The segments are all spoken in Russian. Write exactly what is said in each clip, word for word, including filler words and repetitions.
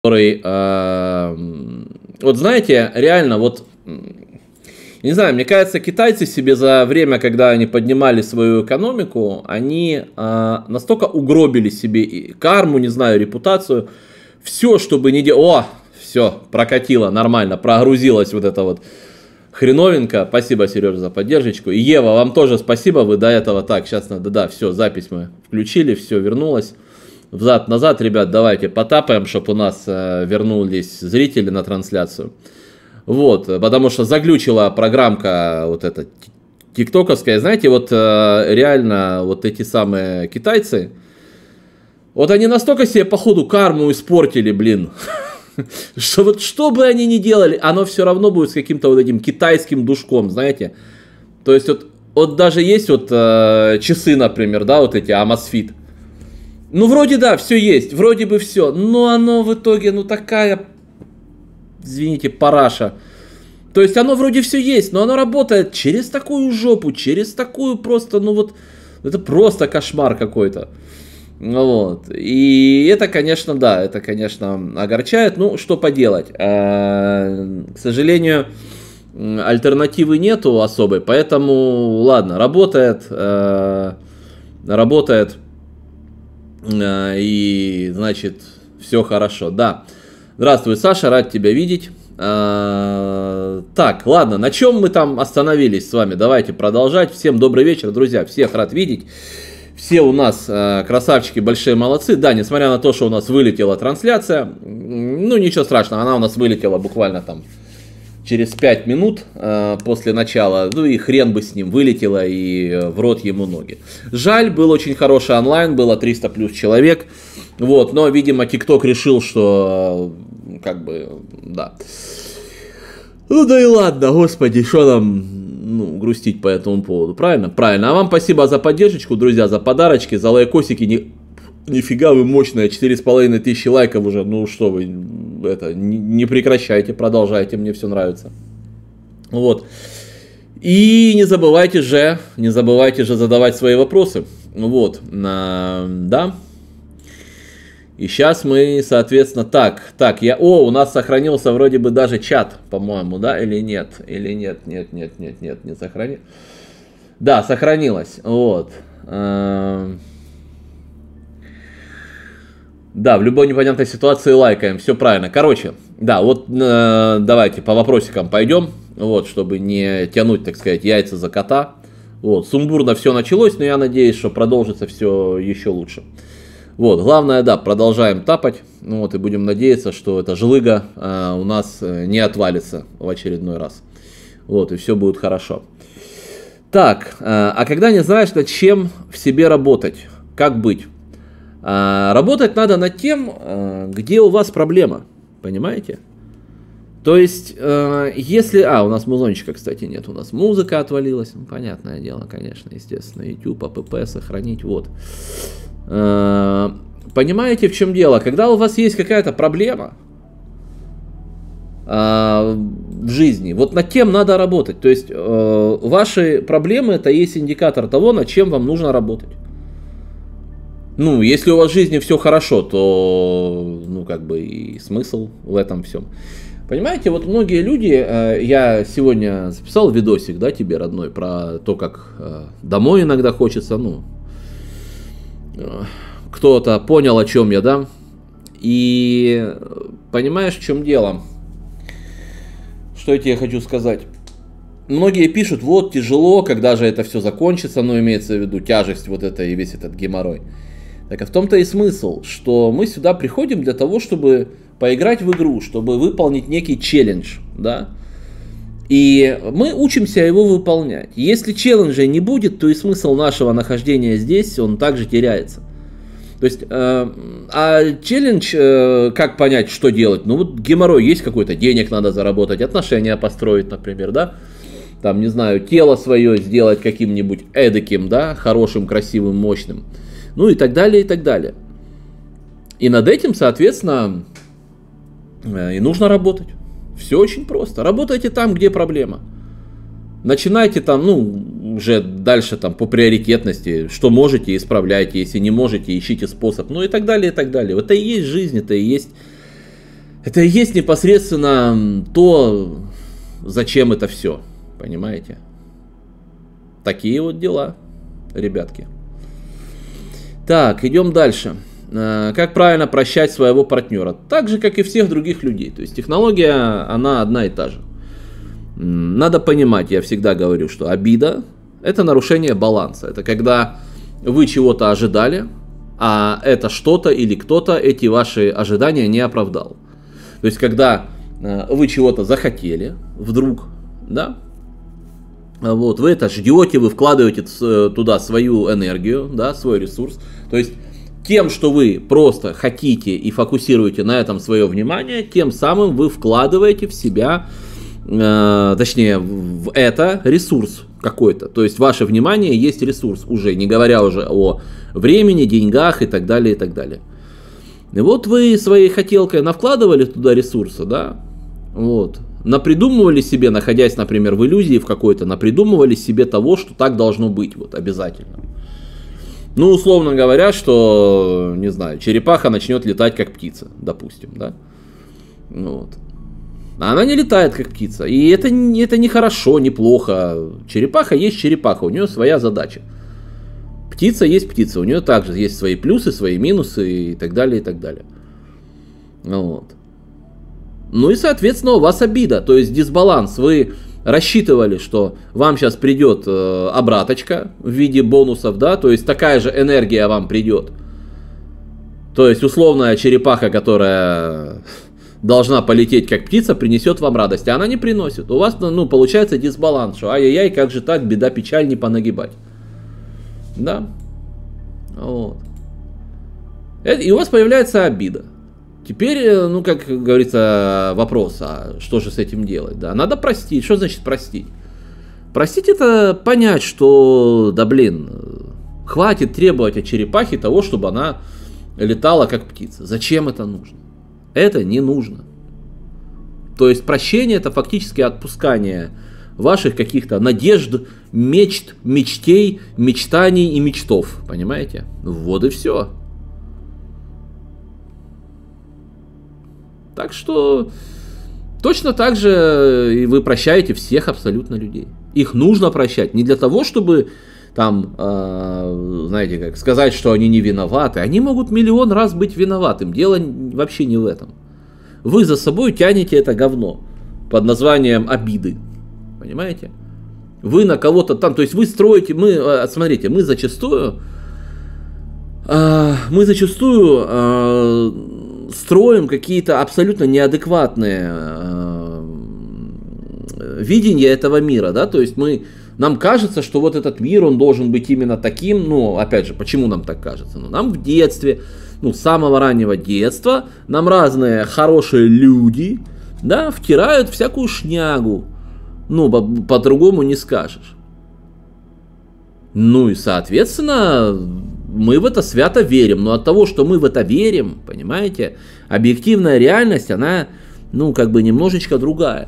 который, э, вот знаете, реально, вот, не знаю, мне кажется, китайцы себе за время, когда они поднимали свою экономику, они э, настолько угробили себе и карму, не знаю, репутацию, все, чтобы не делать, о, все, прокатило, нормально, прогрузилась вот эта вот хреновенько. Спасибо, Сережа, за поддержку. И Ева, вам тоже спасибо, вы до этого, так, сейчас надо, да, все, запись мы включили, все, вернулось. Взад-назад, ребят, давайте потапаем, чтобы у нас э, вернулись зрители на трансляцию. Вот, потому что заглючила программка вот эта тиктоковская. Знаете, вот э, реально вот эти самые китайцы, вот они настолько себе, походу, карму испортили, блин, что вот что бы они ни делали, оно все равно будет с каким-то вот этим китайским душком, знаете. То есть вот, вот даже есть вот э, часы, например, да, вот эти Amazfit. Ну, вроде да, все есть, вроде бы все, но оно в итоге, ну, такая, извините, параша. То есть оно вроде все есть, но оно работает через такую жопу, через такую просто, ну вот, это просто кошмар какой-то. Вот, и это, конечно, да, это, конечно, огорчает, ну, что поделать. К сожалению, альтернативы нету особой, поэтому, ладно, работает, работает. И, значит, все хорошо. Да. Здравствуй, Саша, рад тебя видеть. А, так, ладно, на чем мы там остановились с вами? Давайте продолжать. Всем добрый вечер, друзья. Всех рад видеть. Все у нас а, красавчики, большие молодцы. Да, несмотря на то, что у нас вылетела трансляция, ну, ничего страшного, она у нас вылетела буквально там через пять минут э, после начала, ну и хрен бы с ним, вылетело и э, в рот ему ноги. Жаль, был очень хороший онлайн, было триста плюс человек, вот, но, видимо, ТикТок решил, что, э, как бы, да. Ну да и ладно, господи, что нам, ну, грустить по этому поводу, правильно? Правильно, а вам спасибо за поддержку, друзья, за подарочки, за лайкосики, не... Нифига вы мощная, четыре с половиной тысячи лайков уже, ну что вы, это, не, не прекращайте, продолжайте, мне все нравится. Вот. И не забывайте же, не забывайте же задавать свои вопросы. Вот, а, да. И сейчас мы, соответственно, так, так, я, о, у нас сохранился вроде бы даже чат, по-моему, да, или нет, или нет, нет, нет, нет, нет, не сохранилось. Да, сохранилось, вот. А, да, в любой непонятной ситуации лайкаем, все правильно. Короче, да, вот э, давайте по вопросикам пойдем, вот, чтобы не тянуть, так сказать, яйца за кота. Вот, сумбурно все началось, но я надеюсь, что продолжится все еще лучше. Вот, главное, да, продолжаем тапать, ну, вот, и будем надеяться, что эта жлыга э, у нас не отвалится в очередной раз. Вот, и все будет хорошо. Так, э, а когда не знаешь, над чем в себе работать, как быть? А, работать надо над тем, где у вас проблема, понимаете? То есть, если... А, у нас музончика, кстати, нет, у нас музыка отвалилась, ну, понятное дело, конечно, естественно, YouTube, app, сохранить, вот. Понимаете, в чем дело? Когда у вас есть какая-то проблема в жизни, вот над тем надо работать, то есть, ваши проблемы — это есть индикатор того, над чем вам нужно работать. Ну, если у вас в жизни все хорошо, то, ну, как бы и смысл в этом всем. Понимаете, вот многие люди, э, я сегодня записал видосик, да, тебе, родной, про то, как э, домой иногда хочется, ну, э, кто-то понял, о чем я, да, и понимаешь, в чем дело, что я тебе хочу сказать. Многие пишут, вот, тяжело, когда же это все закончится, но имеется в виду тяжесть вот это и весь этот геморрой. Так а в том-то и смысл, что мы сюда приходим для того, чтобы поиграть в игру, чтобы выполнить некий челлендж, да, и мы учимся его выполнять. Если челленджа не будет, то и смысл нашего нахождения здесь, он также теряется. То есть, э, а челлендж, э, как понять, что делать? Ну вот геморрой есть какой-то, денег надо заработать, отношения построить, например, да, там, не знаю, тело свое сделать каким-нибудь эдаким, да, хорошим, красивым, мощным. Ну и так далее, и так далее. И над этим, соответственно, и нужно работать. Все очень просто. Работайте там, где проблема. Начинайте там, ну, уже дальше там по приоритетности. Что можете, исправляйте. Если не можете, ищите способ. Ну и так далее, и так далее. Это и есть жизнь, это и есть Это и есть непосредственно то, зачем это все, понимаете? Такие вот дела, ребятки. Так, идем дальше. Как правильно прощать своего партнера? Так же, как и всех других людей. То есть технология, она одна и та же. Надо понимать, я всегда говорю, что обида – это нарушение баланса. Это когда вы чего-то ожидали, а это что-то или кто-то эти ваши ожидания не оправдал. То есть когда вы чего-то захотели вдруг, да, вот, вы это ждете, вы вкладываете туда свою энергию, да, свой ресурс. То есть тем, что вы просто хотите и фокусируете на этом свое внимание, тем самым вы вкладываете в себя, э, точнее, в это ресурс какой-то. То есть ваше внимание есть ресурс уже, не говоря уже о времени, деньгах и так далее, и так далее. И вот вы своей хотелкой навкладывали туда ресурсы, да, вот, напридумывали себе, находясь, например, в иллюзии в какой-то, напридумывали себе того, что так должно быть, вот, обязательно. Ну, условно говоря, что, не знаю, черепаха начнет летать как птица, допустим, да, вот. А она не летает как птица, и это, это не хорошо, не плохо. Черепаха есть черепаха, у нее своя задача. Птица есть птица, у нее также есть свои плюсы, свои минусы и так далее, и так далее. Вот. Ну и, соответственно, у вас обида, то есть дисбаланс. Вы рассчитывали, что вам сейчас придет э, обраточка в виде бонусов, да, то есть такая же энергия вам придет. То есть условная черепаха, которая должна полететь как птица, принесет вам радость, а она не приносит. У вас, ну, получается дисбаланс, что ай-яй-яй, как же так, беда, печаль, не понагибать. Да, вот. И у вас появляется обида. Теперь, ну, как говорится, вопрос, а что же с этим делать? Да, надо простить. Что значит простить? Простить — это понять, что, да блин, хватит требовать от черепахи того, чтобы она летала как птица. Зачем это нужно? Это не нужно. То есть прощение — это фактически отпускание ваших каких-то надежд, мечт, мечтей, мечтаний и мечтов. Понимаете? Вот и все. Так что точно так же и вы прощаете всех абсолютно людей. Их нужно прощать не для того, чтобы там, э, знаете, как сказать, что они не виноваты. Они могут миллион раз быть виноватым. Дело вообще не в этом. Вы за собой тянете это говно под названием обиды. Понимаете? Вы на кого-то там, то есть вы строите, мы, смотрите, мы зачастую, э, мы зачастую э, строим какие-то абсолютно неадекватные э, видения этого мира, да, то есть мы, нам кажется, что вот этот мир, он должен быть именно таким, ну, опять же, почему нам так кажется? Ну, нам в детстве, ну, с самого раннего детства, нам разные хорошие люди, да, втирают всякую шнягу, ну, по- по-другому не скажешь. Ну и, соответственно, мы в это свято верим. Но от того, что мы в это верим, понимаете, объективная реальность, она, ну, как бы немножечко другая.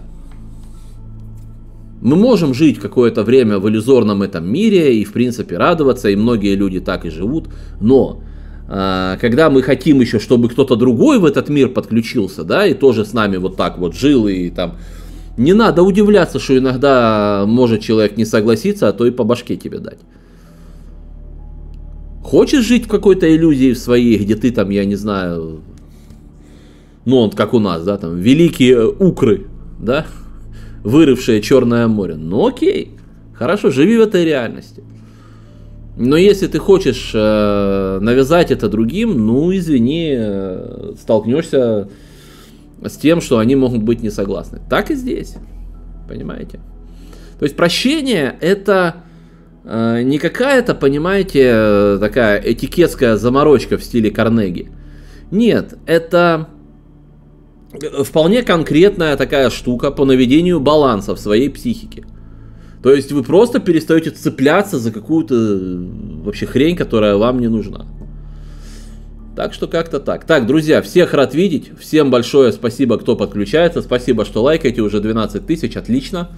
Мы можем жить какое-то время в иллюзорном этом мире и, в принципе, радоваться, и многие люди так и живут. Но э, когда мы хотим еще, чтобы кто-то другой в этот мир подключился, да, и тоже с нами вот так вот жил, и там... Не надо удивляться, что иногда может человек не согласиться, а то и по башке тебе дать. Хочешь жить в какой-то иллюзии в своей, где ты там, я не знаю, ну он как у нас, да, там великие укры, да, вырывшие Черное море. Ну окей, хорошо, живи в этой реальности. Но если ты хочешь э, навязать это другим, ну извини, э, столкнешься с тем, что они могут быть не согласны. Так и здесь. Понимаете? То есть прощение — это э, не какая-то, понимаете, такая этикетская заморочка в стиле Карнеги. Нет, это вполне конкретная такая штука по наведению баланса в своей психике. То есть вы просто перестаете цепляться за какую-то вообще хрень, которая вам не нужна. Так что как-то так. Так, друзья, всех рад видеть. Всем большое спасибо, кто подключается. Спасибо, что лайкаете. Уже двенадцать тысяч, отлично.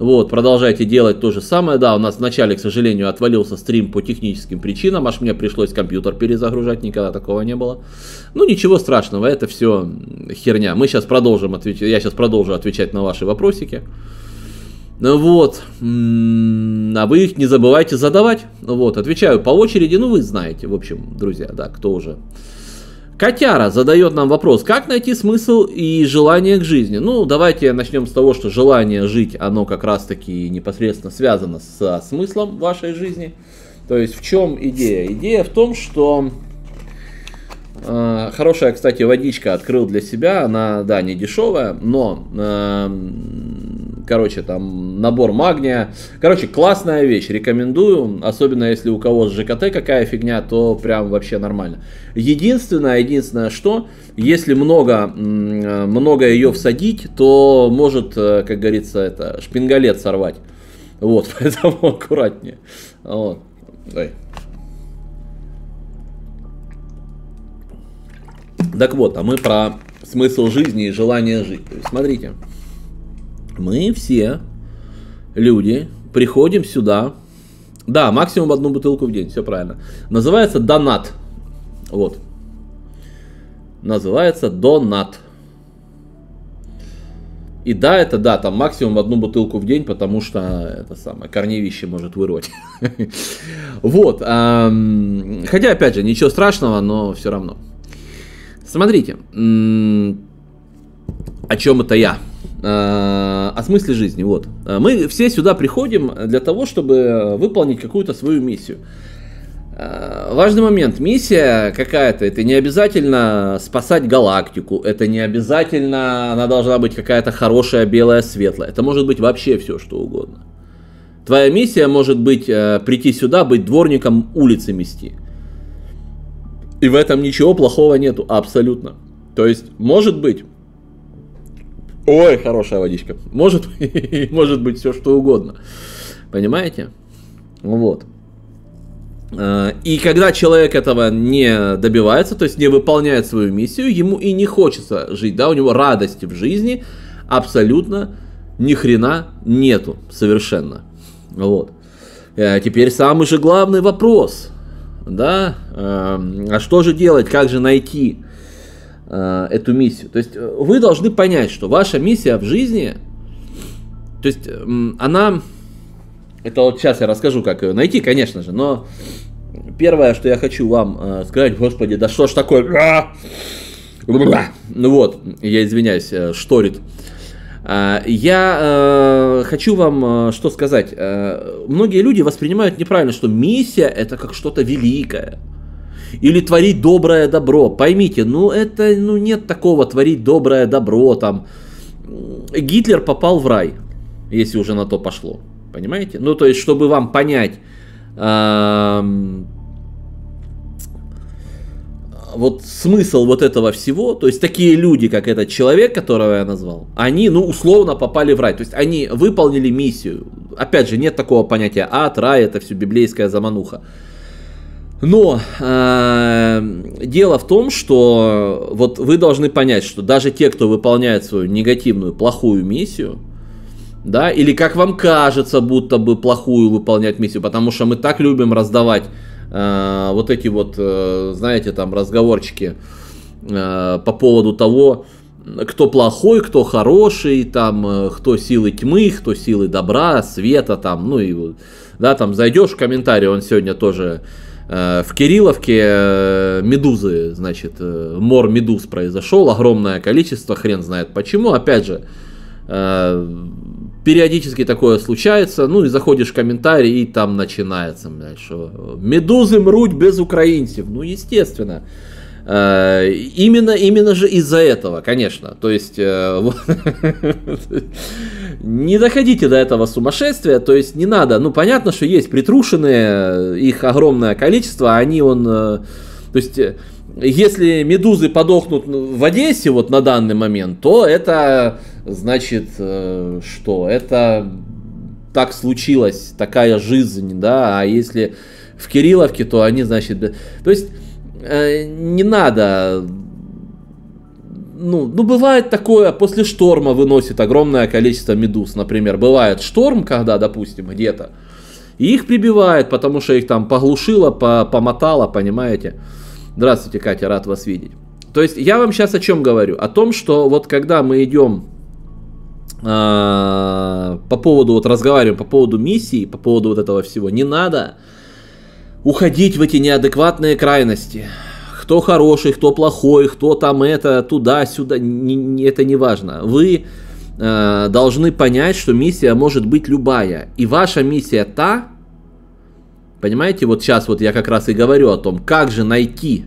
Вот, продолжайте делать то же самое. Да, у нас вначале, к сожалению, отвалился стрим по техническим причинам, аж мне пришлось компьютер перезагружать, никогда такого не было. Ну, ничего страшного, это все херня. Мы сейчас продолжим отвечать, я сейчас продолжу отвечать на ваши вопросики. Вот, а вы их не забывайте задавать. Вот, отвечаю по очереди, ну, вы знаете, в общем, друзья, да, кто уже... Котяра задает нам вопрос, как найти смысл и желание к жизни? Ну, давайте начнем с того, что желание жить, оно как раз-таки непосредственно связано со смыслом вашей жизни. То есть, в чем идея? Идея в том, что... Э, хорошая, кстати, водичка открыл для себя, она, да, не дешевая, но... Э, короче, там набор магния. Короче, классная вещь, рекомендую. Особенно если у кого с ЖКТ какая фигня, то прям вообще нормально. Единственное, единственное, что если много, много ее всадить, то может, как говорится, это шпингалет сорвать. Вот, поэтому аккуратнее. Вот. Ой. Так вот, а мы про смысл жизни и желание жить. Смотрите. Мы все люди приходим сюда. Да, максимум одну бутылку в день, все правильно. Называется донат. Вот. Называется донат. И да, это да, там максимум одну бутылку в день, потому что это самое, корневище может вырвать. Вот. Хотя, опять же, ничего страшного, но все равно. Смотрите. О чем это я? О смысле жизни. Вот. Мы все сюда приходим для того, чтобы выполнить какую-то свою миссию. Важный момент. Миссия какая-то, это не обязательно спасать галактику, это не обязательно она должна быть какая-то хорошая, белая, светлая. Это может быть вообще все, что угодно. Твоя миссия может быть прийти сюда, быть дворником, улицы мести. И в этом ничего плохого нету, абсолютно. То есть, может быть... Ой, хорошая водичка. Может, может быть все что угодно. Понимаете? Вот. И когда человек этого не добивается, то есть не выполняет свою миссию, ему и не хочется жить, да, у него радости в жизни абсолютно ни хрена нету совершенно. Вот. Теперь самый же главный вопрос, да, а что же делать, как же найти эту миссию? То есть вы должны понять, что ваша миссия в жизни, то есть она, это вот сейчас я расскажу, как ее найти, конечно же, но первое, что я хочу вам сказать, господи, да что ж такое, ну вот, я извиняюсь, шторит. Я э, хочу вам э, что сказать. Э, многие люди воспринимают неправильно, что миссия это как что-то великое. Или творить доброе добро. Поймите, ну это, ну нет такого творить доброе добро. Там. Гитлер попал в рай, если уже на то пошло. Понимаете? Ну то есть, чтобы вам понять... Э, вот смысл вот этого всего, то есть такие люди, как этот человек, которого я назвал, они, ну, условно попали в рай, то есть они выполнили миссию. Опять же, нет такого понятия ад, рай, это все библейская замануха. Но э, дело в том, что вот вы должны понять, что даже те, кто выполняет свою негативную, плохую миссию, да, или как вам кажется, будто бы плохую выполнять миссию, потому что мы так любим раздавать Uh, вот эти вот, uh, знаете, там разговорчики uh, по поводу того, кто плохой, кто хороший, там, uh, кто силы тьмы, кто силы добра, света, там, ну и, да, там зайдешь в комментарий, он сегодня тоже uh, в Кирилловке uh, медузы, значит, uh, мор медуз произошел, огромное количество, хрен знает почему, опять же, uh, периодически такое случается, ну и заходишь в комментарий, и там начинается, блядь, что медузы мруть без украинцев. Ну, естественно. Э, именно, именно же из-за этого, конечно. То есть, э, не доходите до этого сумасшествия, то есть не надо. Ну, понятно, что есть притрушенные, их огромное количество, они он... Э, то есть... Если медузы подохнут в Одессе вот на данный момент, то это значит, что это так случилось, такая жизнь, да, а если в Кирилловке, то они, значит, то есть не надо, ну, ну, бывает такое, после шторма выносит огромное количество медуз, например. Бывает шторм, когда, допустим, где-то, и их прибивает, потому что их там поглушило, помотало, понимаете. Здравствуйте, Катя, рад вас видеть. То есть я вам сейчас о чем говорю? О том, что вот когда мы идем э, по поводу, вот разговариваем по поводу миссии, по поводу вот этого всего, не надо уходить в эти неадекватные крайности. Кто хороший, кто плохой, кто там это, туда-сюда, не, не, это не важно. Вы э, должны понять, что миссия может быть любая. И ваша миссия та, понимаете, вот сейчас вот я как раз и говорю о том, как же найти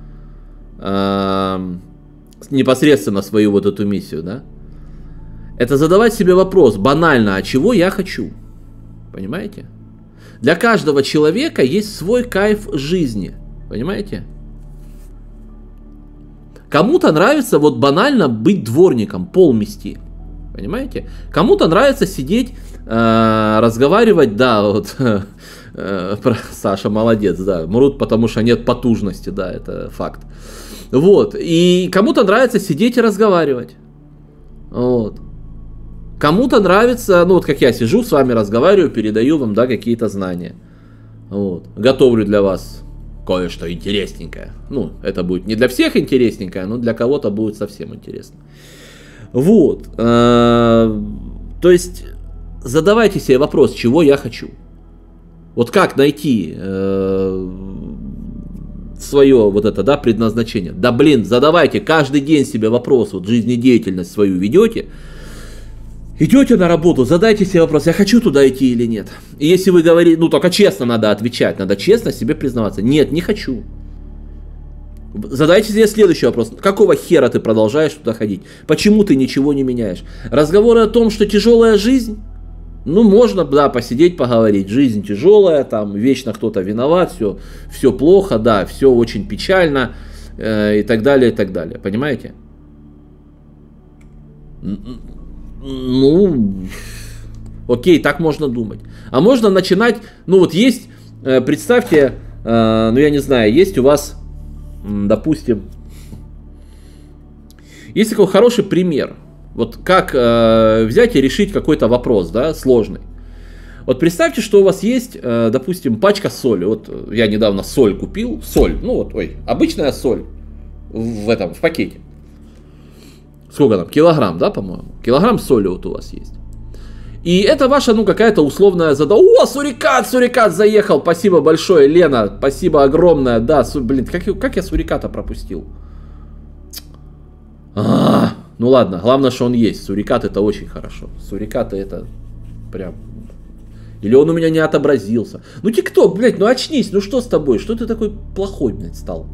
э, непосредственно свою вот эту миссию, да? Это задавать себе вопрос, банально, а чего я хочу? Понимаете? Для каждого человека есть свой кайф жизни, понимаете? Кому-то нравится вот банально быть дворником, пол мести, понимаете? Кому-то нравится сидеть, э, разговаривать, да, вот, э, про, Саша молодец, да, мрут, потому что нет потужности, да, это факт. Вот, и кому-то нравится сидеть и разговаривать, вот. Кому-то нравится, ну вот как я сижу с вами, разговариваю, передаю вам, да, какие-то знания, вот, готовлю для вас кое-что интересненькое. Ну, это будет не для всех интересненькое, но для кого-то будет совсем интересно. Вот. То есть, задавайте себе вопрос, чего я хочу. Вот как найти свое вот это, да, предназначение. Да, блин, задавайте каждый день себе вопрос, вот жизнедеятельность свою ведете, идете на работу, задайте себе вопрос, я хочу туда идти или нет. И если вы говорите, ну только честно надо отвечать, надо честно себе признаваться. Нет, не хочу. Задайте себе следующий вопрос. Какого хера ты продолжаешь туда ходить? Почему ты ничего не меняешь? Разговоры о том, что тяжелая жизнь, ну можно, да, посидеть, поговорить. Жизнь тяжелая, там вечно кто-то виноват, все, все плохо, да, все очень печально э, и так далее, и так далее. Понимаете? Ну, окей, так можно думать. А можно начинать, ну вот есть, э, представьте, э, ну я не знаю, есть у вас, м, допустим, есть такой хороший пример. Вот как э, взять и решить какой-то вопрос, да, сложный. Вот представьте, что у вас есть, э, допустим, пачка соли. Вот я недавно соль купил, соль, ну вот, ой, обычная соль в этом, в пакете. Сколько там? Килограмм, да, по-моему? Килограмм соли вот у вас есть. И это ваша, ну, какая-то условная задача. О, сурикат, сурикат заехал. Спасибо большое, Лена. Спасибо огромное. Да, су... блин, как, как я суриката пропустил? А-а-а. Ну ладно, главное, что он есть. Сурикат это очень хорошо. Сурикаты это прям... Или он у меня не отобразился. Ну, ТикТок, блядь, ну очнись. Ну что с тобой? Что ты такой плохой, блядь, стал?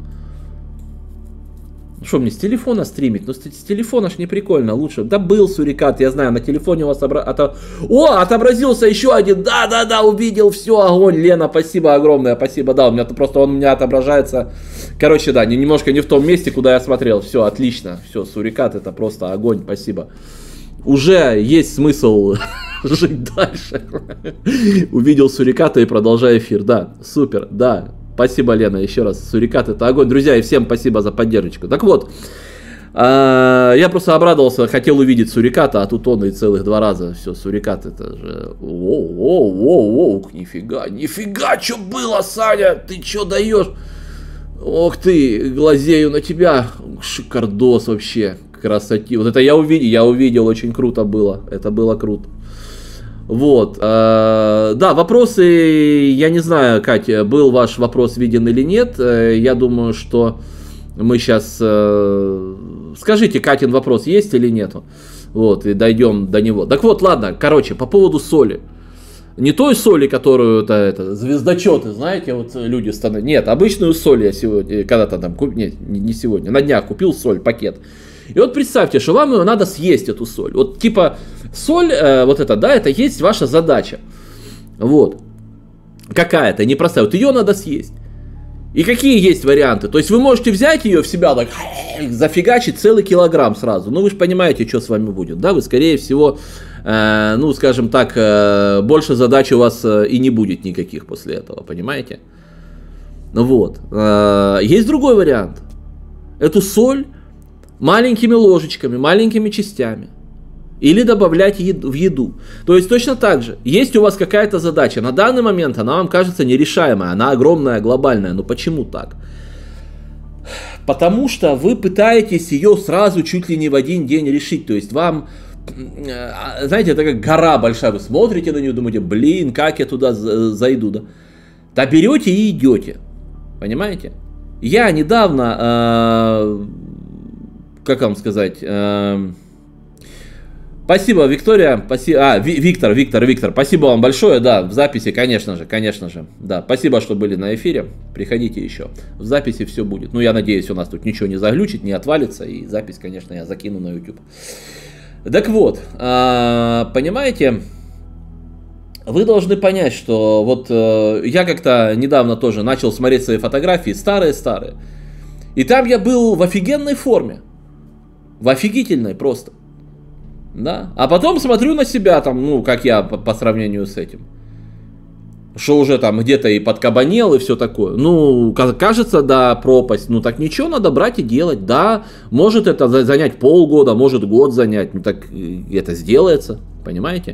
Что мне с телефона стримить? Ну с, с телефона ж не прикольно, лучше. Да был сурикат, я знаю, на телефоне у вас обра... Ото... О, отобразился еще один. Да-да-да, увидел, все, огонь. Лена, спасибо огромное, спасибо. Да, у меня просто он у меня отображается. Короче, да, немножко не в том месте, куда я смотрел. Все, отлично. Все, сурикат это просто огонь, спасибо. Уже есть смысл жить дальше. Увидел суриката и продолжаю эфир. Да, супер, да. Спасибо, Лена, еще раз. Сурикат это огонь. Друзья, и всем спасибо за поддержку. Так вот, э, я просто обрадовался, хотел увидеть суриката, а тут он и целых два раза. Все, сурикат это же... Воу-воу-воу-воу, нифига, нифига, что было, Саня? Ты что даешь? Ох ты, глазею на тебя. Шикардос вообще, красоти. Вот это я увидел, я увидел, очень круто было. Это было круто. Вот, э, да, вопросы, я не знаю, Катя, был ваш вопрос виден или нет, э, я думаю, что мы сейчас, э, скажите, Катин вопрос есть или нету, вот, и дойдем до него. Так вот, ладно, короче, по поводу соли, не той соли, которую, это, это звездочеты, знаете, вот люди становятся, нет, обычную соль я сегодня, когда-то там, нет, не сегодня, на днях купил соль, пакет. И вот представьте, что вам ее надо съесть, эту соль. Вот типа соль, э, вот это, да, это есть ваша задача. Вот. Какая-то, непростая. Вот ее надо съесть. И какие есть варианты? То есть вы можете взять ее в себя, так, зафигачить целый килограмм сразу. Ну вы же понимаете, что с вами будет. Да, вы скорее всего, э, ну скажем так, э, больше задач у вас э, и не будет никаких после этого, понимаете? Ну вот. Э, есть другой вариант. Эту соль маленькими ложечками, маленькими частями. Или добавлять в еду. То есть точно так же, есть у вас какая-то задача, на данный момент она вам кажется нерешаемая, она огромная, глобальная, но почему так? Потому что вы пытаетесь ее сразу чуть ли не в один день решить, то есть вам, знаете, это как гора большая, вы смотрите на нее, думаете, блин, как я туда зайду, да? Да берете и идете, понимаете? Я недавно, э, как вам сказать... Э, Спасибо, Виктория, спасибо, а, Виктор, Виктор, Виктор, спасибо вам большое, да, в записи, конечно же, конечно же, да, спасибо, что были на эфире, приходите еще, в записи все будет, ну, я надеюсь, у нас тут ничего не заглючит, не отвалится, и запись, конечно, я закину на YouTube. Так вот, понимаете, вы должны понять, что вот я как-то недавно тоже начал смотреть свои фотографии, старые-старые, и там я был в офигенной форме, в офигительной просто. Да? А потом смотрю на себя, там, ну, как я по, по сравнению с этим. Что уже там где-то и подкабанел, и все такое. Ну, кажется, да, пропасть. Ну, так ничего, надо брать и делать. Да, может это занять полгода, может год занять. Ну, так это сделается, понимаете?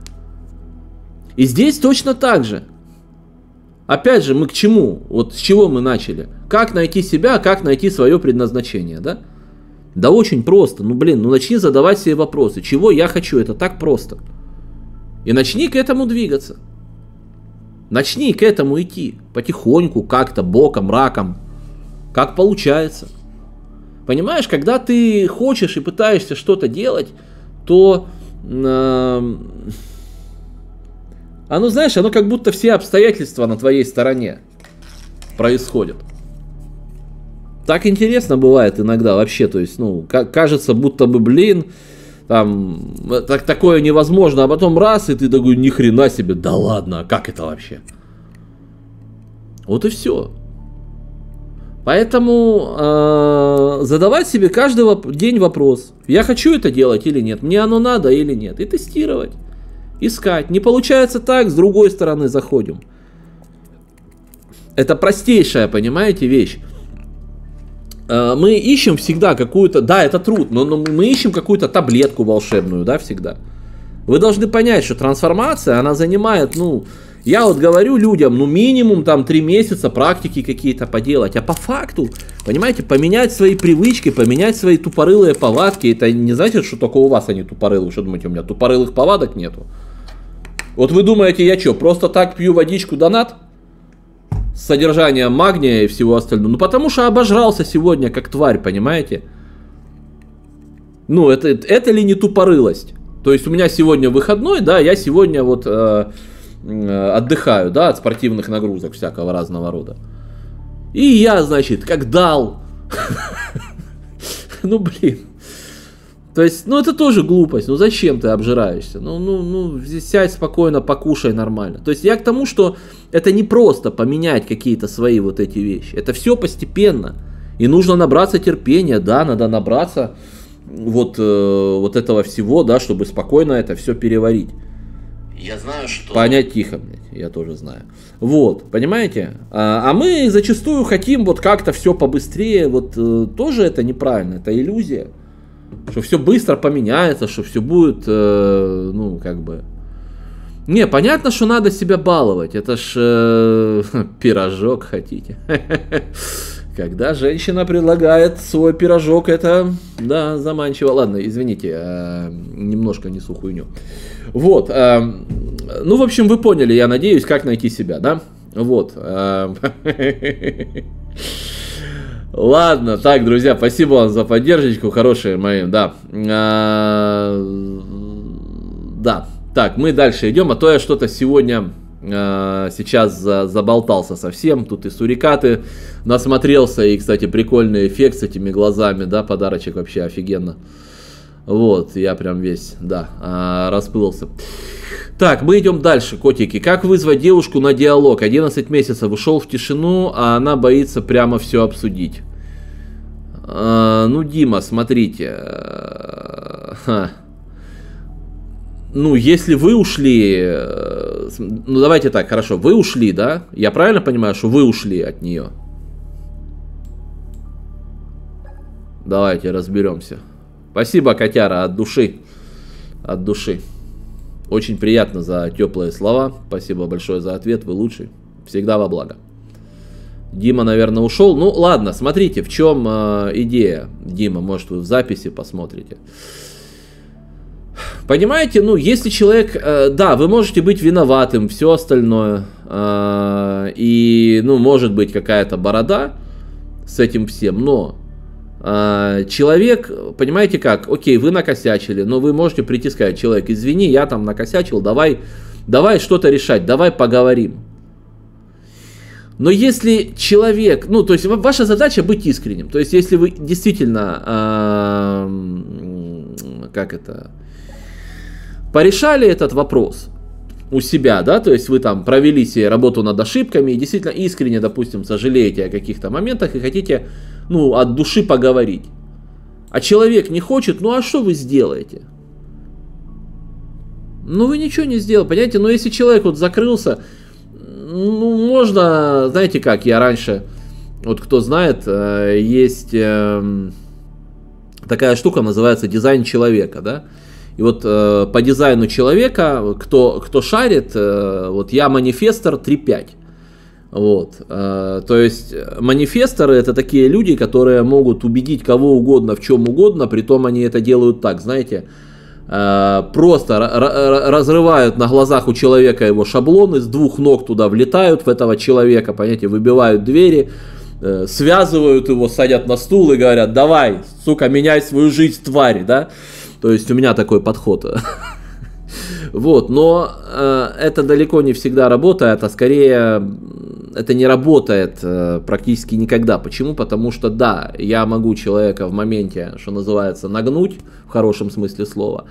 И здесь точно так же. Опять же, мы к чему? Вот с чего мы начали? Как найти себя, как найти свое предназначение, да? Да очень просто, ну блин, ну начни задавать себе вопросы, чего я хочу, это так просто. И начни к этому двигаться. Начни к этому идти, потихоньку, как-то, боком, раком, как получается. Понимаешь, когда ты хочешь и пытаешься что-то делать, то э, оно, знаешь, оно как будто все обстоятельства на твоей стороне происходят. Так интересно бывает иногда вообще, то есть, ну, кажется, будто бы, блин, там, так, такое невозможно, а потом раз, и ты такой, ни хрена себе, да ладно, а как это вообще? Вот и все. Поэтому э, задавать себе каждый день вопрос, я хочу это делать или нет, мне оно надо или нет, и тестировать, искать. Не получается так, с другой стороны заходим. Это простейшая, понимаете, вещь. Мы ищем всегда какую-то, да, это труд, но, но мы ищем какую-то таблетку волшебную, да, всегда. Вы должны понять, что трансформация, она занимает, ну, я вот говорю людям, ну, минимум там три месяца практики какие-то поделать, а по факту, понимаете, поменять свои привычки, поменять свои тупорылые повадки, это не значит, что только у вас они тупорылые, что думаете, у меня тупорылых повадок нету? Вот вы думаете, я что, просто так пью водичку донат? С содержанием магния и всего остального. Ну, потому что обожрался сегодня, как тварь, понимаете? Ну, это, это ли не тупорылость? То есть, у меня сегодня выходной, да, я сегодня вот э, э, отдыхаю, да, от спортивных нагрузок всякого разного рода. И я, значит, как дал. Ну, блин. То есть, ну, это тоже глупость. Ну, зачем ты обжираешься? Ну, ну, ну, здесь сядь спокойно, покушай нормально. То есть, я к тому, что это не просто поменять какие-то свои вот эти вещи. Это все постепенно. И нужно набраться терпения, да, надо набраться вот, э, вот этого всего, да, чтобы спокойно это все переварить. Я знаю, что... Понять тихо, блядь, я тоже знаю. Вот, понимаете? А, а мы зачастую хотим вот как-то все побыстрее. Вот э, тоже это неправильно, это иллюзия. Что все быстро поменяется, что все будет, э, ну, как бы... Не, понятно, что надо себя баловать. Это ж э, пирожок хотите. Когда женщина предлагает свой пирожок, это, да, заманчиво. Ладно, извините, э, немножко несу хуйню. Вот, э, ну, в общем, вы поняли, я надеюсь, как найти себя, да? Вот. Э, Ладно, так, друзья, спасибо вам за поддержку, хорошие мои, да. А, да, так, мы дальше идем, а то я что-то сегодня, а, сейчас за, заболтался совсем, тут и сурикаты насмотрелся, и, кстати, прикольный эффект с этими глазами, да, подарочек вообще офигенно. Вот, я прям весь, да, а, расплылся. Так, мы идем дальше, котики. Как вызвать девушку на диалог? одиннадцать месяцев ушел в тишину, а она боится прямо все обсудить. А, ну, Дима, смотрите. Ха. Ну, если вы ушли... Ну, давайте так, хорошо. Вы ушли, да? Я правильно понимаю, что вы ушли от нее? давайте разберемся. Спасибо, котяра, от души. От души. Очень приятно за теплые слова. Спасибо большое за ответ, вы лучший. Всегда во благо. Дима, наверное, ушел. Ну, ладно, смотрите, в чем э, идея. Дима, может, вы в записи посмотрите. Понимаете, ну, если человек... Э, да, вы можете быть виноватым, все остальное. Э, и, ну, может быть, какая-то борода с этим всем, но... Uh, человек, понимаете как, окей, вы накосячили, но вы можете прийти и сказать: человек, извини, я там накосячил, давай, давай что-то решать, давай поговорим. Но если человек, ну, то есть ваша задача быть искренним, то есть если вы действительно, uh, как это, порешали этот вопрос у себя, да, то есть вы там провели себе работу над ошибками и действительно искренне, допустим, сожалеете о каких-то моментах и хотите, ну, от души поговорить. А человек не хочет, ну, а что вы сделаете? Ну, вы ничего не сделаете, понимаете? Но если человек вот закрылся, ну, можно, знаете как, я раньше, вот кто знает, есть такая штука, называется дизайн человека, да? И вот э, по дизайну человека, кто, кто шарит, э, вот я манифестор три пять. Вот, э, то есть манифесторы — это такие люди, которые могут убедить кого угодно в чем угодно, притом они это делают так, знаете, э, просто разрывают на глазах у человека его шаблоны, с двух ног туда влетают в этого человека, понимаете, выбивают двери, э, связывают его, садят на стул и говорят: давай, сука, меняй свою жизнь, тварь, да. То есть у меня такой подход. Вот, но э, это далеко не всегда работает, а скорее это не работает э, практически никогда. Почему? Потому что да, я могу человека в моменте, что называется, нагнуть, в хорошем смысле слова.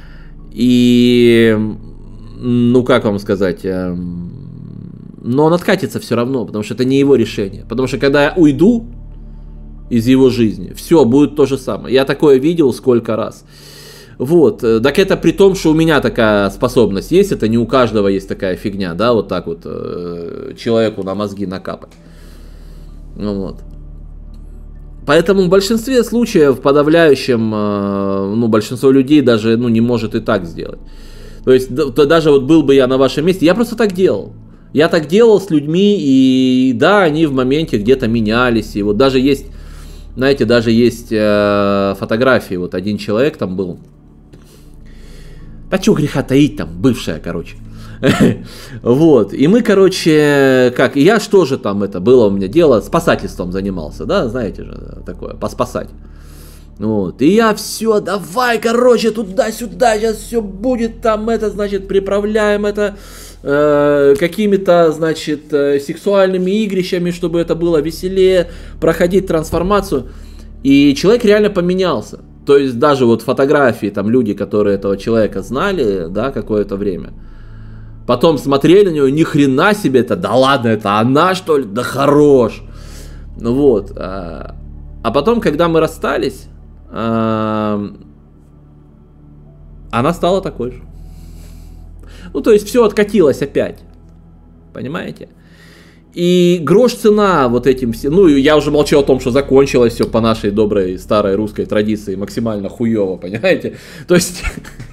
И, ну как вам сказать, э, но он откатится все равно, потому что это не его решение. Потому что когда я уйду из его жизни, все, будет то же самое. Я такое видел сколько раз. Вот, так это при том, что у меня такая способность есть, это не у каждого есть такая фигня, да, вот так вот э, человеку на мозги накапать. Ну, вот. Поэтому в большинстве случаев, в подавляющем, э, ну, большинство людей даже, ну, не может и так сделать. То есть, да, то даже вот был бы я на вашем месте, я просто так делал. Я так делал с людьми, и да, они в моменте где-то менялись, и вот даже есть, знаете, даже есть э, фотографии, вот один человек там был. А чё греха таить, там, бывшая, короче. Вот, и мы, короче, как, и я что же там, это было у меня дело, спасательством занимался, да, знаете же, такое, поспасать. Вот, и я все, давай, короче, туда-сюда, сейчас все будет там, это, значит, приправляем это э, какими-то, значит, э, сексуальными игрищами, чтобы это было веселее, проходить трансформацию. И человек реально поменялся. То есть даже вот фотографии, там люди, которые этого человека знали, да, какое-то время, потом смотрели на него, ни хрена себе, это, да ладно, это она, что ли, да хорош. Ну вот, а, а потом, когда мы расстались, а, она стала такой же. Ну, то есть все откатилось опять, понимаете? И грош цена вот этим всем. Ну, я уже молчу о том, что закончилось все по нашей доброй старой русской традиции максимально хуево, понимаете? То есть,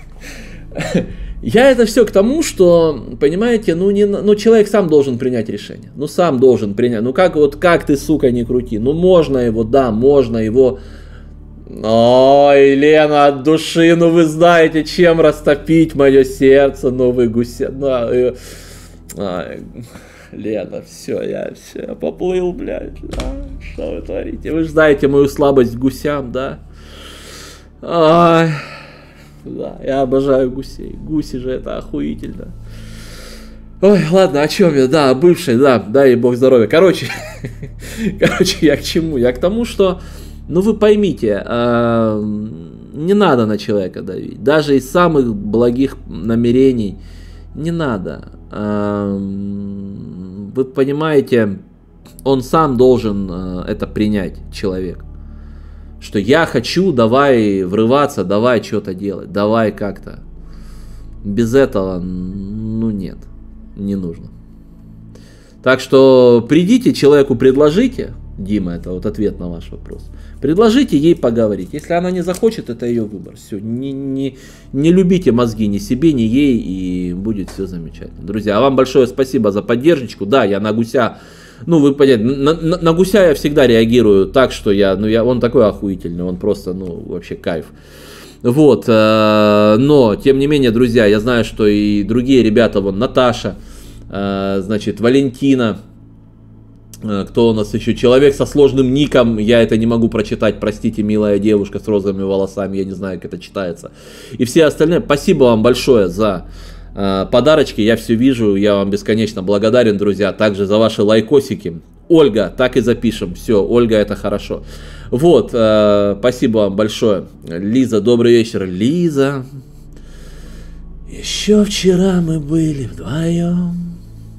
я это все к тому, что, понимаете, ну, не, ну, человек сам должен принять решение. Ну, сам должен принять. Ну, как вот, как ты, сука, не крути. Ну, можно его, да, можно его. Ой, Лена, от души, ну, вы знаете, чем растопить мое сердце, ну, вы гуся. Ну, э, э, Лена, все, я все, поплыл, блядь. А, что вы творите? Вы же знаете мою слабость к гусям, да? Ай, да, я обожаю гусей. Гуси же это охуительно. Ой, ладно, о чем я? Да, бывший, да, дай бог здоровья. Короче, короче, я к чему? Я к тому, что, ну вы поймите, э, не надо на человека давить. Даже из самых благих намерений не надо. Э, вы понимаете, он сам должен э, это принять, человек. Что я хочу, давай врываться, давай что-то делать, давай как-то. Без этого, ну нет, не нужно. Так что придите, человеку предложите, Дима, это вот ответ на ваш вопрос. Предложите ей поговорить. Если она не захочет, это ее выбор. Все, не, не, не любите мозги ни себе, ни ей, и будет все замечательно. Друзья, а вам большое спасибо за поддержку. Да, я на гуся, ну вы понимаете, на, на, на гуся я всегда реагирую так, что я, ну я, он такой охуительный, он просто, ну вообще кайф. Вот, э, но, тем не менее, друзья, я знаю, что и другие ребята, вон, Наташа, э, значит, Валентина, э, кто у нас еще, человек со сложным ником, я это не могу прочитать, простите, милая девушка с розовыми волосами, я не знаю, как это читается, и все остальные, спасибо вам большое за э, подарочки, я все вижу, я вам бесконечно благодарен, друзья, также за ваши лайкосики. Ольга, так и запишем, все, Ольга, это хорошо. Вот, э, спасибо вам большое. Лиза, добрый вечер. Лиза, еще вчера мы были вдвоем,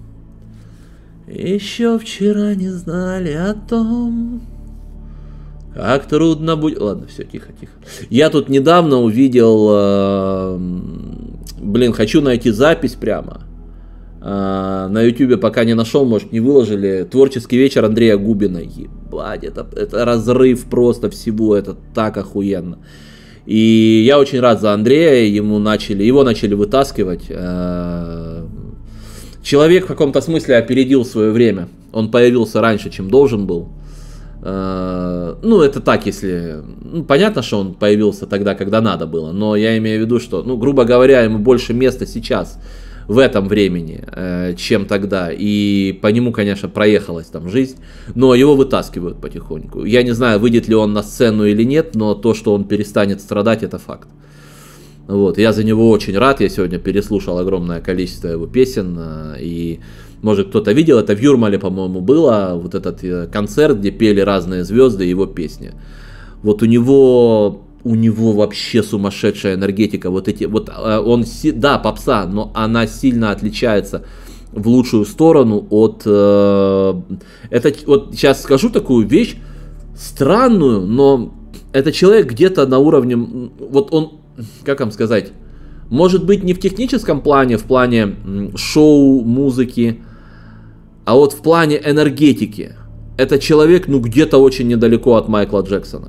еще вчера не знали о том, как трудно будет... Ладно, все, тихо, тихо. Я тут недавно увидел, э, блин, хочу найти запись прямо. На ютубе пока не нашел, может не выложили. Творческий вечер Андрея Губина. Ебать, это, это разрыв просто всего, это так охуенно. И я очень рад за Андрея, ему начали, его начали вытаскивать. Человек в каком-то смысле опередил свое время. Он появился раньше, чем должен был. Ну, это так, если... Ну, понятно, что он появился тогда, когда надо было. Но я имею в виду, что, ну, грубо говоря, ему больше места сейчас, в этом времени, э, чем тогда. И по нему, конечно, проехалась там жизнь. Но его вытаскивают потихоньку. Я не знаю, выйдет ли он на сцену или нет, но то, что он перестанет страдать, это факт. Вот. Я за него очень рад. Я сегодня переслушал огромное количество его песен. Э, и, может, кто-то видел, это в Юрмале, по-моему, было. Вот этот э, концерт, где пели разные звезды его песни. Вот у него... У него вообще сумасшедшая энергетика. Вот эти, вот он, да, попса, но она сильно отличается в лучшую сторону от... Э, это, вот сейчас скажу такую вещь странную, но это человек где-то на уровне... Вот он, как вам сказать, может быть не в техническом плане, в плане шоу, музыки, а вот в плане энергетики. Это человек, ну, где-то очень недалеко от Майкла Джексона.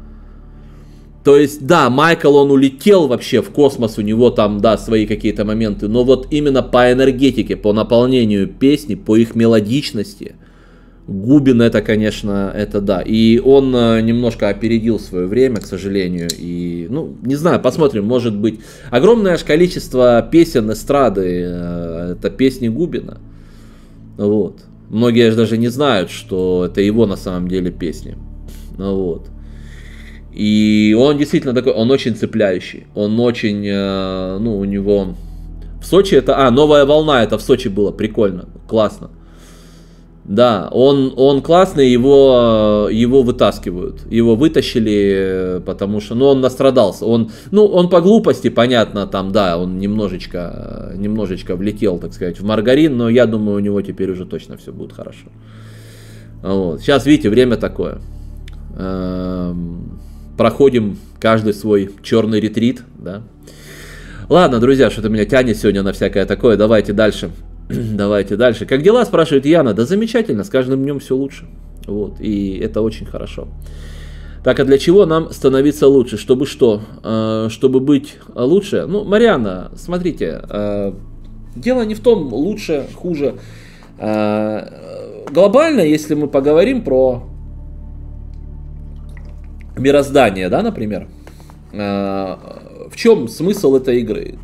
То есть, да, Майкл, он улетел вообще в космос, у него там, да, свои какие-то моменты, но вот именно по энергетике, по наполнению песни, по их мелодичности, Губин это, конечно, это да. И он немножко опередил свое время, к сожалению, и, ну, не знаю, посмотрим, может быть. Огромное же количество песен эстрады, это песни Губина, вот. Многие же даже не знают, что это его на самом деле песни, вот. И он действительно такой, он очень цепляющий, он очень, э, ну, у него... В Сочи это... А, «Новая волна», это в Сочи было, прикольно, классно. Да, он, он классный, его, его вытаскивают, его вытащили, потому что, ну, он настрадался. Он, ну, он по глупости, понятно, там, да, он немножечко, немножечко влетел, так сказать, в маргарин, но я думаю, у него теперь уже точно все будет хорошо. Вот. Сейчас, видите, время такое. Эм... Проходим каждый свой черный ретрит, да. Ладно, друзья, что-то меня тянет сегодня на всякое такое. Давайте дальше. Давайте дальше. Как дела, спрашивает Яна? Да замечательно, с каждым днем все лучше. Вот, и это очень хорошо. Так, а для чего нам становиться лучше? Чтобы что? Э, чтобы быть лучше? Ну, Марианна, смотрите, э, дело не в том, лучше, хуже. Э, глобально, если мы поговорим про мироздание, да, например, э, в чем смысл этой игры?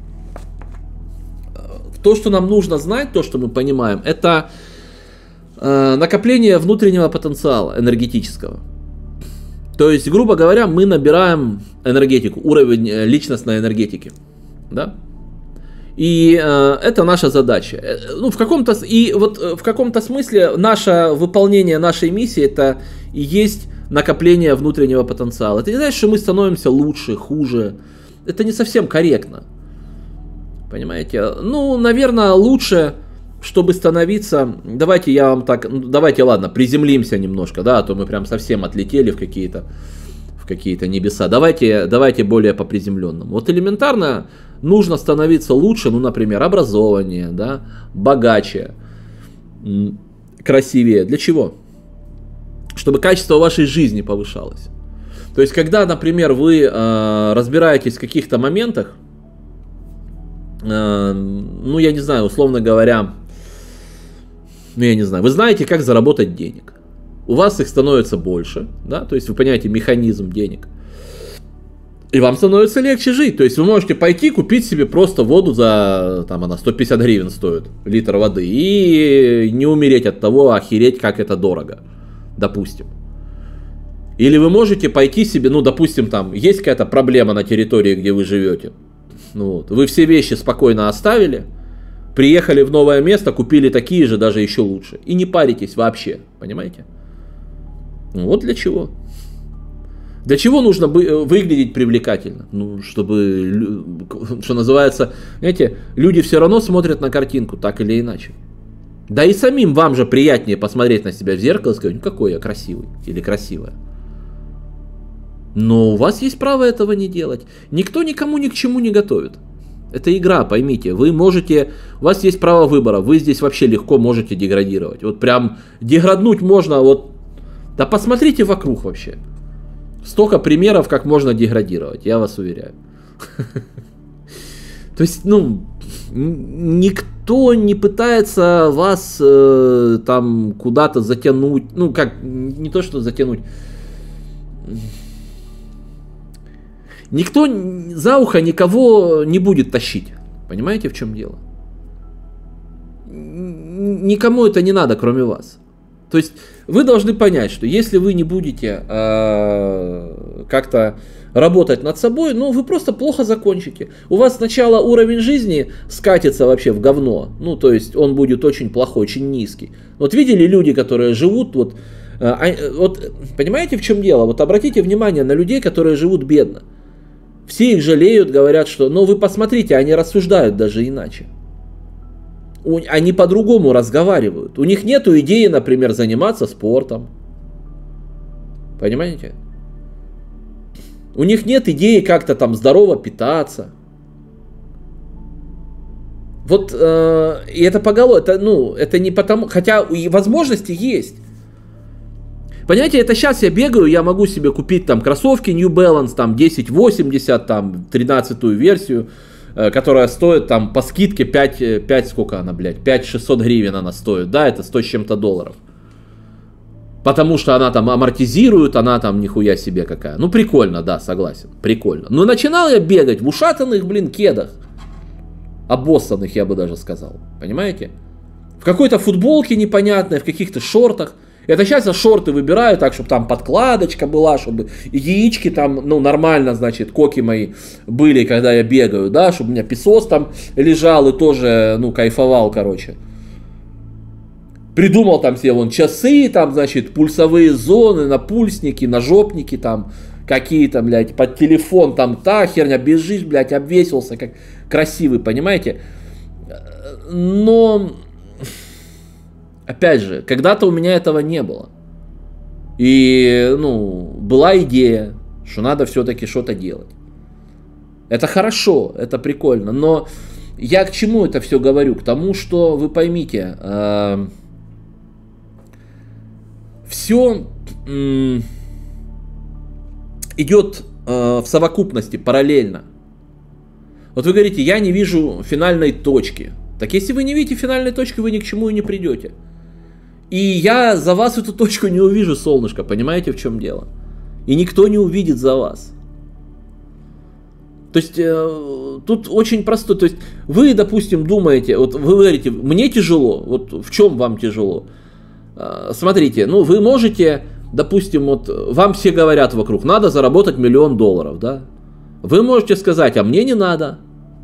То, что нам нужно знать, то, что мы понимаем, это э, накопление внутреннего потенциала энергетического. То есть, грубо говоря, мы набираем энергетику, уровень личностной энергетики, да? И э, это наша задача. Ну, в каком-то, и вот в каком-то смысле наше выполнение нашей миссии это и есть накопление внутреннего потенциала. Это не значит, что мы становимся лучше, хуже. Это не совсем корректно. Понимаете? Ну, наверное, лучше, чтобы становиться... Давайте я вам так... Давайте, ладно, приземлимся немножко, да, а то мы прям совсем отлетели в какие-то в какие-то небеса. Давайте, давайте более по приземленному. Вот элементарно нужно становиться лучше, ну, например, образованнее, да, богаче, красивее. Для чего? чтобы качество вашей жизни повышалось. То есть, когда, например, вы э, разбираетесь в каких-то моментах, э, ну, я не знаю, условно говоря, ну, я не знаю, вы знаете, как заработать денег. У вас их становится больше, да, то есть вы понимаете механизм денег. И вам становится легче жить. То есть вы можете пойти купить себе просто воду за, там она сто пятьдесят гривен стоит, литр воды, и не умереть от того, охереть, как это дорого, допустим. Или вы можете пойти себе, ну, допустим, там есть какая-то проблема на территории, где вы живете. Ну, вот, вы все вещи спокойно оставили, приехали в новое место, купили такие же, даже еще лучше. И не паритесь вообще, понимаете? Ну, вот для чего. Для чего нужно выглядеть привлекательно? Ну, чтобы, что называется, знаете, люди все равно смотрят на картинку, так или иначе. Да и самим вам же приятнее посмотреть на себя в зеркало и сказать, ну какой я красивый или красивая. Но у вас есть право этого не делать. Никто никому ни к чему не готовит. Это игра, поймите. Вы можете, у вас есть право выбора. Вы здесь вообще легко можете деградировать. Вот прям деграднуть можно, вот, да посмотрите вокруг вообще. Столько примеров, как можно деградировать, я вас уверяю. То есть, ну, никто не пытается вас э, там куда-то затянуть. Ну, как, не то, что затянуть. Никто за ухо никого не будет тащить. Понимаете, в чем дело? Никому это не надо, кроме вас. То есть вы должны понять, что если вы не будете э, как-то работать над собой, ну вы просто плохо закончите. У вас сначала уровень жизни скатится вообще в говно. Ну то есть он будет очень плохой, очень низкий. Вот видели люди, которые живут, вот, э, вот понимаете, в чем дело? Вот обратите внимание на людей, которые живут бедно. Все их жалеют, говорят, что, ну вы посмотрите, они рассуждают даже иначе. Они по-другому разговаривают. У них нет идеи, например, заниматься спортом. Понимаете? У них нет идеи как-то там здорово питаться. Вот э, и это поголовно, это, ну, это не потому, хотя и возможности есть. Понимаете, это сейчас я бегаю, я могу себе купить там кроссовки New Balance, там десять восемьдесят, там тринадцатую версию, которая стоит там по скидке пять, пять сколько она, блядь, пять шестьсот гривен она стоит, да, это сто с чем-то долларов. Потому что она там амортизирует, она там нихуя себе какая. Ну прикольно, да, согласен, прикольно. Но начинал я бегать в ушатанных, блин, кедах. Обоссанных, я бы даже сказал, понимаете? В какой-то футболке непонятной, в каких-то шортах. Это сейчас я шорты выбираю так, чтобы там подкладочка была, чтобы яички там, ну, нормально, значит, коки мои были, когда я бегаю, да, чтобы у меня песос там лежал и тоже, ну, кайфовал, короче. Придумал там себе вон часы, там, значит, пульсовые зоны, напульсники, нажопники там, какие-то, блядь, под телефон там та херня, бежишь, блядь, обвесился, как красивый, понимаете? Но... Опять же, когда-то у меня этого не было. И, ну, была идея, что надо все-таки что-то делать. Это хорошо, это прикольно. Но я к чему это все говорю? К тому, что вы поймите, э, все э, идет э, в совокупности, параллельно. Вот вы говорите, я не вижу финальной точки. Так если вы не видите финальной точки, вы ни к чему и не придете. И я за вас эту точку не увижу, солнышко, понимаете, в чем дело? И никто не увидит за вас. То есть, э, тут очень просто, то есть, вы, допустим, думаете, вот вы говорите, мне тяжело, вот в чем вам тяжело? Э, смотрите, ну, вы можете, допустим, вот, вам все говорят вокруг, надо заработать миллион долларов, да? Вы можете сказать, а мне не надо.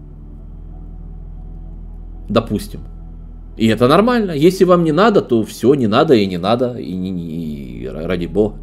Допустим. И это нормально. Если вам не надо, то все, не надо и не надо, и, не, не, и ради бога.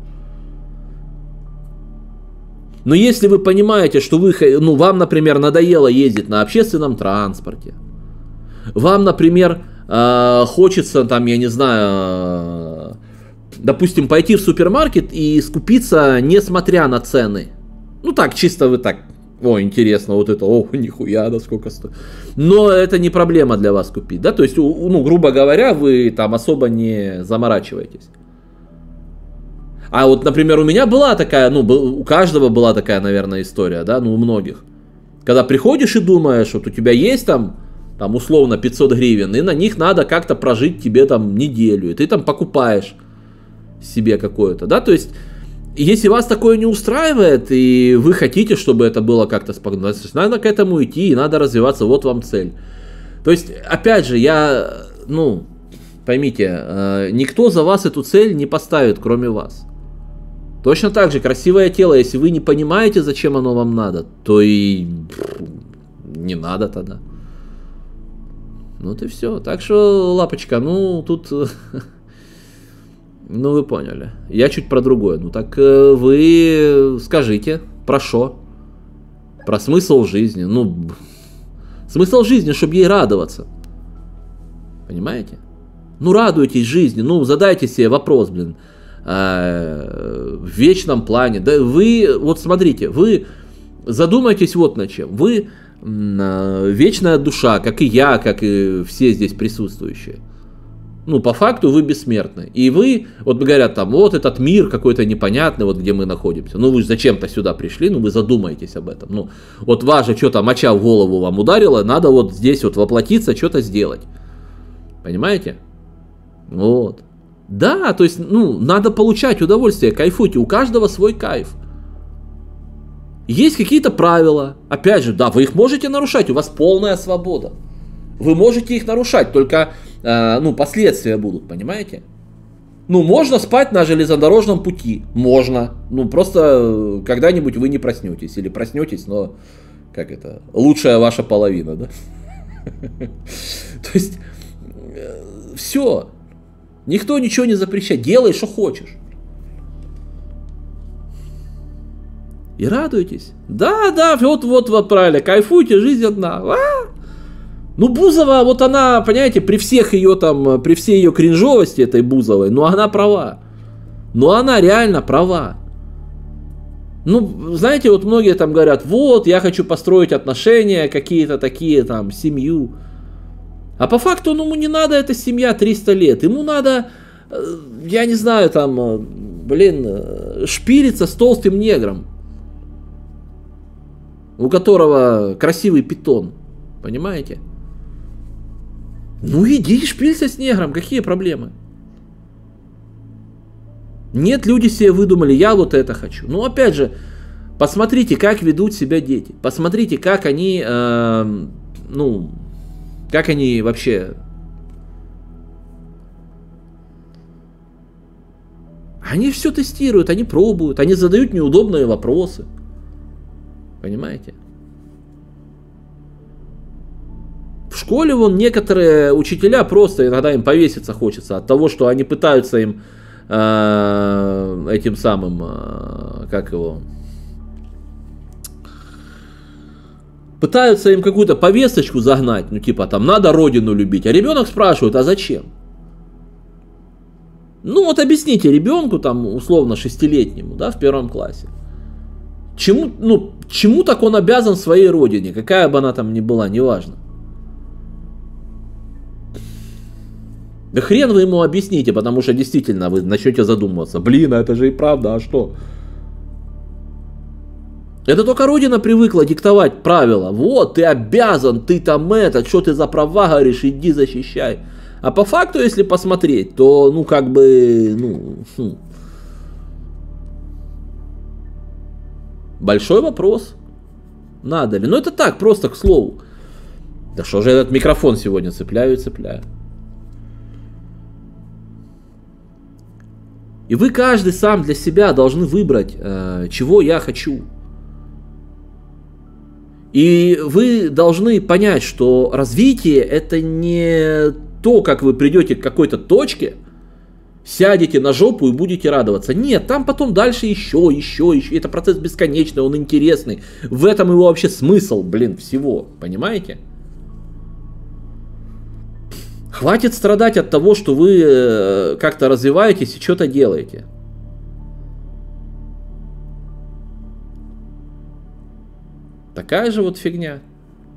Но если вы понимаете, что вы, ну, вам, например, надоело ездить на общественном транспорте, вам, например, э, хочется, там, я не знаю, э, допустим, пойти в супермаркет и скупиться, несмотря на цены. Ну так, чисто вы так, о, интересно, вот это, о, нихуя, да сколько стоит. Но это не проблема для вас купить, да, то есть, ну, грубо говоря, вы там особо не заморачиваетесь. А вот, например, у меня была такая, ну, у каждого была такая, наверное, история, да, ну, у многих. Когда приходишь и думаешь, вот у тебя есть там, там условно пятьсот гривен, и на них надо как-то прожить тебе там неделю, и ты там покупаешь себе какое-то, да, то есть, если вас такое не устраивает, и вы хотите, чтобы это было как-то спокойно, надо к этому идти, и надо развиваться, вот вам цель. То есть, опять же, я, ну, поймите, никто за вас эту цель не поставит, кроме вас. Точно так же, красивое тело, если вы не понимаете, зачем оно вам надо, то и не надо тогда. Ну и все. Так что, лапочка, ну тут... Ну вы поняли. Я чуть про другое. Ну так вы скажите, про что? Про смысл жизни. Ну, смысл жизни, чтобы ей радоваться. Понимаете? Ну радуйтесь жизни, ну задайте себе вопрос, блин. В вечном плане. Да вы, вот смотрите, вы задумайтесь вот над чем. Вы вечная душа, как и я, как и все здесь присутствующие. Ну, по факту вы бессмертны. И вы, вот говорят там, вот этот мир какой-то непонятный, вот где мы находимся. Ну, вы же зачем-то сюда пришли, ну, вы задумаетесь об этом. Ну, вот вас же что-то моча в голову вам ударила, надо вот здесь вот воплотиться, что-то сделать. Понимаете? Вот. Да, то есть, ну, надо получать удовольствие, кайфуйте, у каждого свой кайф. Есть какие-то правила, опять же, да, вы их можете нарушать, у вас полная свобода. Вы можете их нарушать, только, э, ну, последствия будут, понимаете? Ну, можно спать на железнодорожном пути, можно, ну, просто когда-нибудь вы не проснетесь, или проснетесь, но, как это, лучшая ваша половина, да? То есть, все. Никто ничего не запрещает. Делай, что хочешь. И радуйтесь. Да, да, вот, вот, вот, правильно. Кайфуйте, жизнь одна. А? Ну, Бузова, вот она, понимаете, при всех ее там, при всей ее кринжовости этой Бузовой, ну, она права. Ну, она реально права. Ну, знаете, вот многие там говорят, вот, я хочу построить отношения, какие-то такие там, семью. А по факту, ну, ему не надо эта семья триста лет. Ему надо, я не знаю, там, блин, шпилиться с толстым негром, у которого красивый питон. Понимаете? Ну, иди шпилься с негром, какие проблемы? Нет, люди себе выдумали, я вот это хочу. Ну, опять же, посмотрите, как ведут себя дети. Посмотрите, как они, э, ну... Как они вообще... Они все тестируют, они пробуют, они задают неудобные вопросы. Понимаете? В школе вон некоторые учителя просто иногда им повеситься хочется от того, что они пытаются им э, этим самым, э, как его... Пытаются им какую-то повесточку загнать, ну типа там надо родину любить, а ребенок спрашивает, а зачем? Ну вот объясните ребенку там условно шестилетнему, да, в первом классе, чему, ну, чему так он обязан своей родине, какая бы она там ни была, неважно. Да хрен вы ему объясните, потому что действительно вы начнете задумываться, блин, а это же и правда, а что? Это только Родина привыкла диктовать правила. Вот, ты обязан, ты там это, что ты за права говоришь, иди защищай. А по факту, если посмотреть, то, ну, как бы, ну, хм. Большой вопрос. Надо ли? Ну, это так, просто к слову. Да что же этот микрофон сегодня цепляю и цепляю. И вы каждый сам для себя должны выбрать, э, чего я хочу. И вы должны понять, что развитие это не то, как вы придете к какой-то точке, сядете на жопу и будете радоваться. Нет, там потом дальше еще, еще, еще. Это процесс бесконечный, он интересный. В этом его вообще смысл, блин, всего. Понимаете? Хватит страдать от того, что вы как-то развиваетесь и что-то делаете. Такая же вот фигня.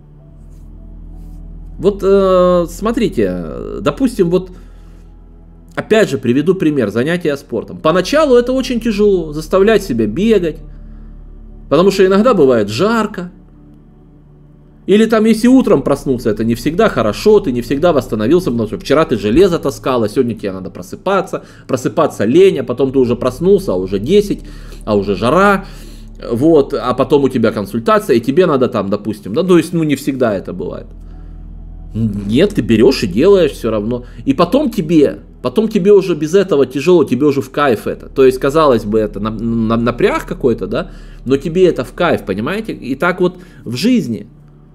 Вот э, смотрите, допустим, вот опять же, приведу пример, занятия спортом. Поначалу это очень тяжело, заставлять себя бегать, потому что иногда бывает жарко. Или там, если утром проснуться, это не всегда хорошо, ты не всегда восстановился, потому что вчера ты железо таскал, а сегодня тебе надо просыпаться, просыпаться лень, а потом ты уже проснулся, а уже десять, а уже жара, вот, а потом у тебя консультация, и тебе надо там, допустим, да, то есть, ну, не всегда это бывает. Нет, ты берешь и делаешь все равно, и потом тебе, потом тебе уже без этого тяжело, тебе уже в кайф это, то есть, казалось бы, это на, на, напряг какой-то, да, но тебе это в кайф, понимаете, и так вот в жизни.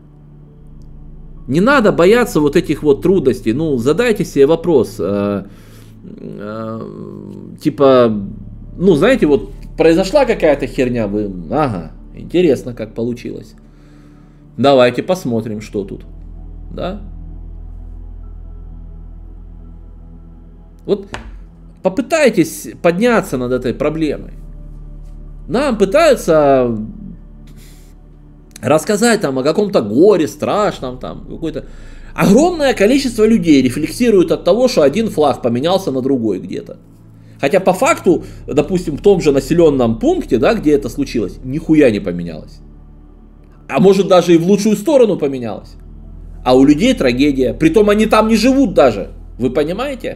Не надо бояться вот этих вот трудностей. Ну, задайте себе вопрос. Э, э, типа, ну, знаете, вот произошла какая-то херня, вы, ага, интересно, как получилось. Давайте посмотрим, что тут. Да? Вот попытайтесь подняться над этой проблемой. Нам пытаются рассказать там о каком-то горе страшном, там, какое-то огромное количество людей рефлексирует от того, что один флаг поменялся на другой где-то. Хотя по факту, допустим, в том же населенном пункте, да, где это случилось, нихуя не поменялось. А может даже и в лучшую сторону поменялось. А у людей трагедия. Притом они там не живут даже. Вы понимаете?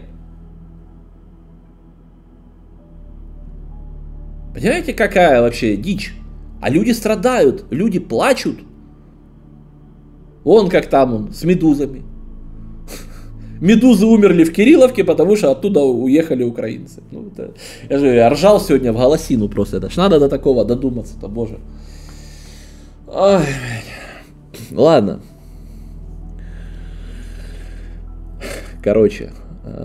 Понимаете, какая вообще дичь? А люди страдают, люди плачут. Вон как там он, с медузами. Медузы умерли в Кирилловке, потому что оттуда уехали украинцы. Ну, это, я же я ржал сегодня в голосину просто. Это ж надо до такого додуматься-то, боже. Ой, ладно. Короче.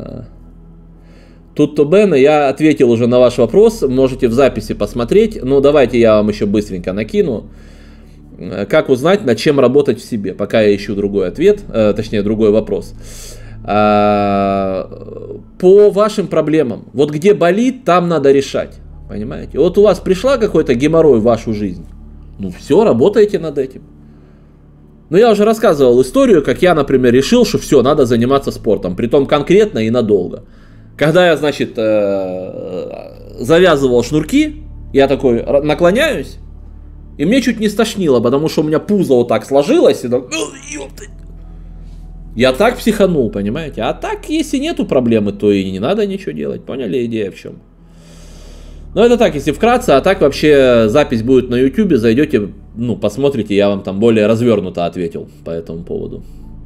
Тут то Бена, я ответил уже на ваш вопрос, можете в записи посмотреть, но давайте я вам еще быстренько накину. Как узнать, над чем работать в себе, пока я ищу другой ответ, э, точнее другой вопрос. А, по вашим проблемам, вот где болит, там надо решать, понимаете? Вот у вас пришла какой-то геморрой в вашу жизнь, ну все, работайте над этим. Ну я уже рассказывал историю, как я, например, решил, что все, надо заниматься спортом, притом конкретно и надолго. Когда я, значит, завязывал шнурки, я такой наклоняюсь, и мне чуть не стошнило, потому что у меня пузо вот так сложилось, и так, я так психанул, понимаете? А так, если нету проблемы, то и не надо ничего делать, поняли идея в чем? Ну это так, если вкратце, а так вообще запись будет на ютубе, зайдете, ну посмотрите, я вам там более развернуто ответил по этому поводу.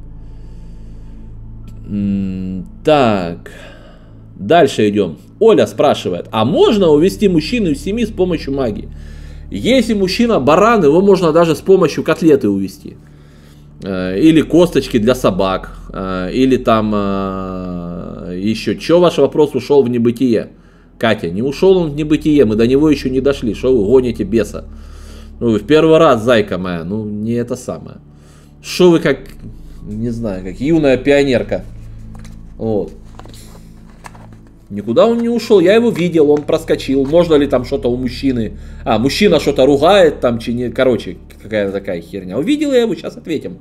М-м, так... Дальше идем. Оля спрашивает, а можно увести мужчину из семьи с помощью магии? Если мужчина баран, его можно даже с помощью котлеты увести. Или косточки для собак. Или там еще. Че ваш вопрос ушел в небытие? Катя, не ушел он в небытие, мы до него еще не дошли. Что вы гоните беса? Ну, в первый раз, зайка моя, ну не это самое. Что вы как, не знаю, как юная пионерка. Вот. Никуда он не ушел, я его видел, он проскочил. Можно ли там что-то у мужчины? А, мужчина что-то ругает там, чи не... Короче, какая-то такая херня. Увидел я его, сейчас ответим.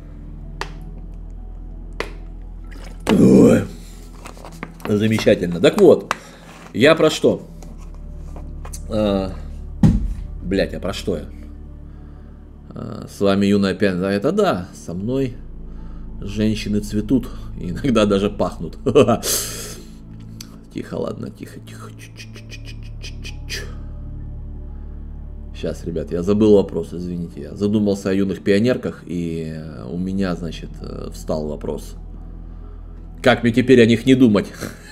Ой. Замечательно. Так вот, я про что? А, блять, а про что я? А, с вами юная пианиста. Это да, со мной женщины цветут, иногда даже пахнут. Тихо, ладно, тихо, тихо. Сейчас, ребят, я забыл вопрос, извините. Я задумался о юных пионерках, и у меня, значит, встал вопрос. Как мне теперь о них не думать?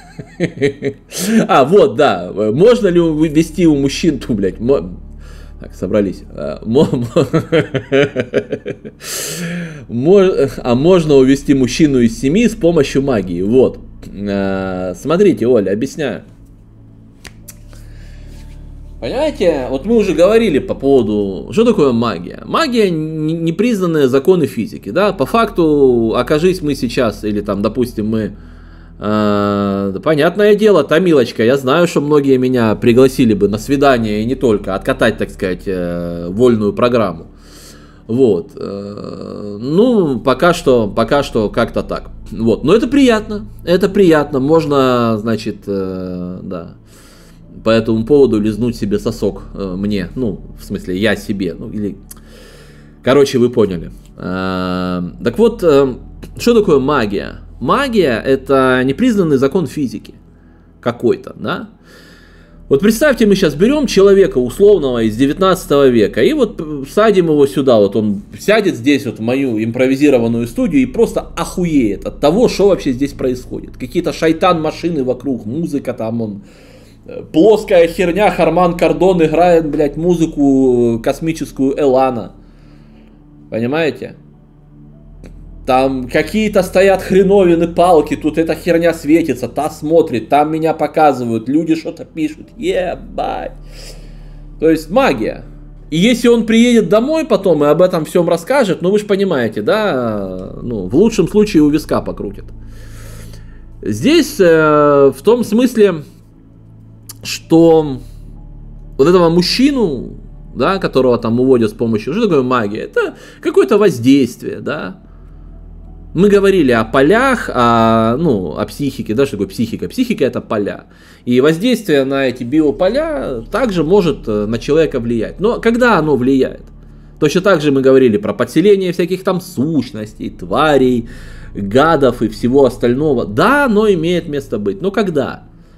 А, вот, да. Можно ли ввести у мужчин, ту, блядь, так, собрались. А можно увести мужчину из семьи с помощью магии. Вот. Смотрите, Оля, объясняю. Понимаете, вот мы уже говорили по поводу, что такое магия. Магия непризнанные законы физики, да, по факту, окажись мы сейчас, или там, допустим, мы, э, понятное дело, Томилочка, я знаю, что многие меня пригласили бы на свидание, и не только, откатать, так сказать, э, вольную программу. Вот. ну, пока что, пока что как-то так. Вот, но это приятно, это приятно, можно, значит, э, да, по этому поводу лизнуть себе сосок э, мне, ну, в смысле, я себе, ну, или, короче, вы поняли. Э, так вот, э, что такое магия? Магия – это непризнанный закон физики какой-то, да? Вот представьте, мы сейчас берем человека условного из девятнадцатого века и вот садим его сюда, вот он сядет здесь вот в мою импровизированную студию и просто охуеет от того, что вообще здесь происходит. Какие-то шайтан-машины вокруг, музыка там, он, плоская херня, Харман Кардон играет, блядь, музыку космическую Элана. Понимаете? Там какие-то стоят хреновины, палки, тут эта херня светится, та смотрит, там меня показывают, люди что-то пишут, ебать. То есть магия. И если он приедет домой потом и об этом всем расскажет, ну вы же понимаете, да, ну в лучшем случае у виска покрутит. Здесь э, в том смысле, что вот этого мужчину, да, которого там уводят с помощью, что такое магия? Это какое-то воздействие, да. Мы говорили о полях, о, ну, о психике, да, что такое психика? Психика – это поля. И воздействие на эти биополя также может на человека влиять. Но когда оно влияет? Точно так же мы говорили про подселение всяких там сущностей, тварей, гадов и всего остального. Да, оно имеет место быть. Но когда?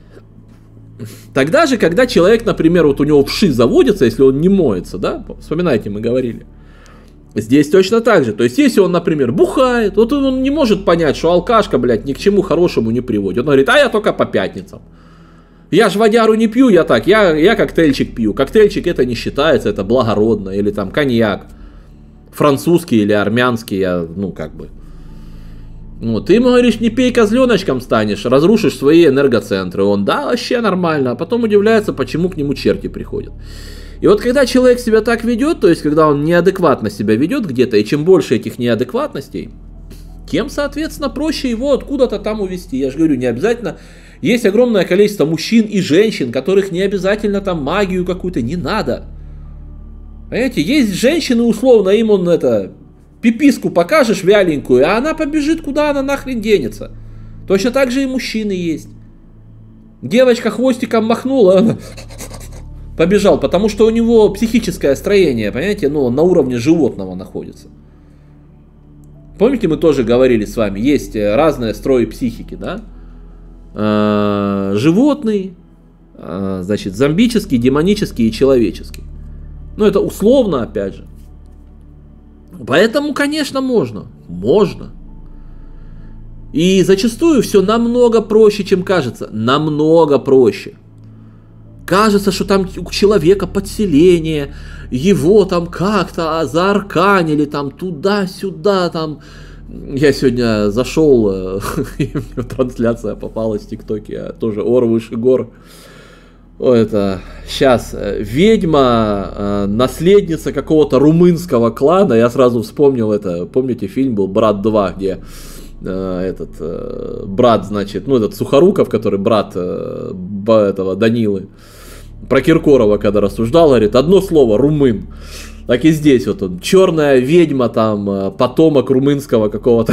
Тогда же, когда человек, например, вот у него вши заводятся, если он не моется, да? Вспоминайте, мы говорили. Здесь точно так же. То есть, если он, например, бухает, вот он не может понять, что алкашка, блядь, ни к чему хорошему не приводит. Он говорит, а я только по пятницам. Я ж водяру не пью, я так, я, я коктейльчик пью. Коктейльчик это не считается, это благородно. Или там коньяк. Французский или армянский, я, ну, как бы. Вот, ты ему говоришь, не пей, козленочком станешь, разрушишь свои энергоцентры. Он, да, вообще нормально. А потом удивляется, почему к нему черти приходят. И вот когда человек себя так ведет, то есть когда он неадекватно себя ведет где-то, и чем больше этих неадекватностей, тем, соответственно, проще его откуда-то там увести. Я же говорю, не обязательно. Есть огромное количество мужчин и женщин, которых не обязательно там магию какую-то не надо. Понимаете, есть женщины, условно, им он это, пиписку покажешь вяленькую, а она побежит, куда она нахрен денется. Точно так же и мужчины есть. Девочка хвостиком махнула, она... побежал, потому что у него психическое строение, понимаете, ну, на уровне животного находится. Помните, мы тоже говорили с вами, есть разные строи психики, да? А, животный, а, значит, зомбический, демонический и человеческий. Ну, это условно, опять же. Поэтому, конечно, можно. Можно. И зачастую все намного проще, чем кажется. Намного проще. Кажется, что там у человека подселение, его там как-то заарканили, там туда-сюда, там. Я сегодня зашел, и мне трансляция попалась в ТикТоке, тоже ор выше гор. О, это сейчас ведьма, наследница какого-то румынского клана, я сразу вспомнил это, помните, фильм был «Брат два», где этот брат, значит, ну этот Сухоруков, который брат этого Данилы, про Киркорова, когда рассуждал, говорит, одно слово, румын. Так и здесь вот он, черная ведьма, там, потомок румынского какого-то.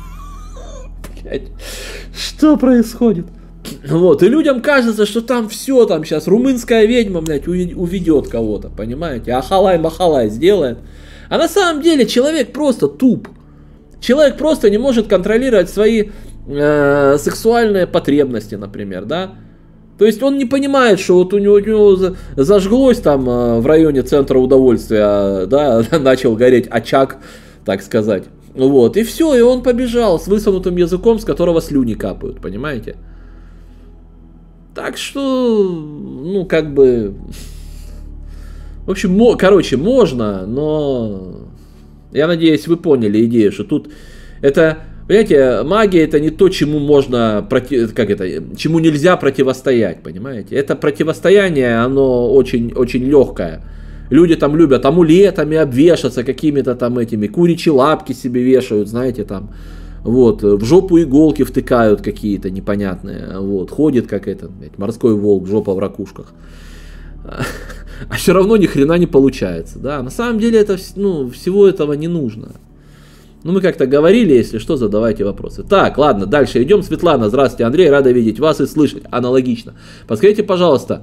Что происходит? Вот, и людям кажется, что там все, там сейчас румынская ведьма, блядь, уведет кого-то, понимаете? Ахалай-махалай сделает. А на самом деле человек просто туп. Человек просто не может контролировать свои э, сексуальные потребности, например, да? То есть он не понимает, что вот у него, у него зажглось там э, в районе центра удовольствия, да, начал гореть очаг, так сказать. Вот, и все, и он побежал с высунутым языком, с которого слюни капают, понимаете? Так что, ну, как бы... В общем, мо- короче, можно, но... Я надеюсь, вы поняли идею, что тут это, понимаете, магия это не то, чему можно, проти, как это, чему нельзя противостоять, понимаете? Это противостояние, оно очень, очень легкое. Люди там любят амулетами обвешаться, какими-то там этими, куричьи лапки себе вешают, знаете, там, вот, в жопу иголки втыкают какие-то непонятные, вот, ходит как это, морской волк, жопа в ракушках. А все равно ни хрена не получается, да, на самом деле это, ну, всего этого не нужно. Ну, мы как-то говорили, если что, задавайте вопросы. Так, ладно, дальше идем. Светлана, здравствуйте, Андрей, рада видеть вас и слышать. Аналогично. Подскажите, пожалуйста,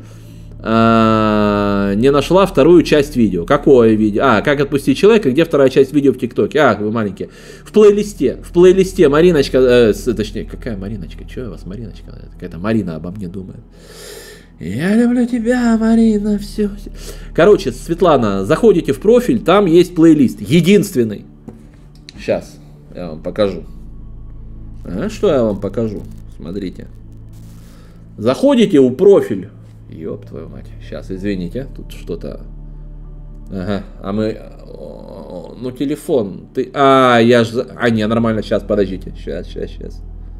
не нашла вторую часть видео. Какое видео? А, как отпустить человека, где вторая часть видео в ТикТоке? А, вы маленькие. В плейлисте, в плейлисте Мариночка, э, точнее, какая Мариночка? Че у вас Мариночка? Какая-то Марина обо мне думает. Я люблю тебя, Марина, все. Короче, Светлана, заходите в профиль, там есть плейлист, единственный. Сейчас я вам покажу. А что я вам покажу? Смотрите. Заходите в профиль. Ёб твою мать. Сейчас, извините, тут что-то... Ага, а мы... Ну, телефон. Ты... А, я ж... А, не, нормально, сейчас, подождите. Сейчас, сейчас, сейчас.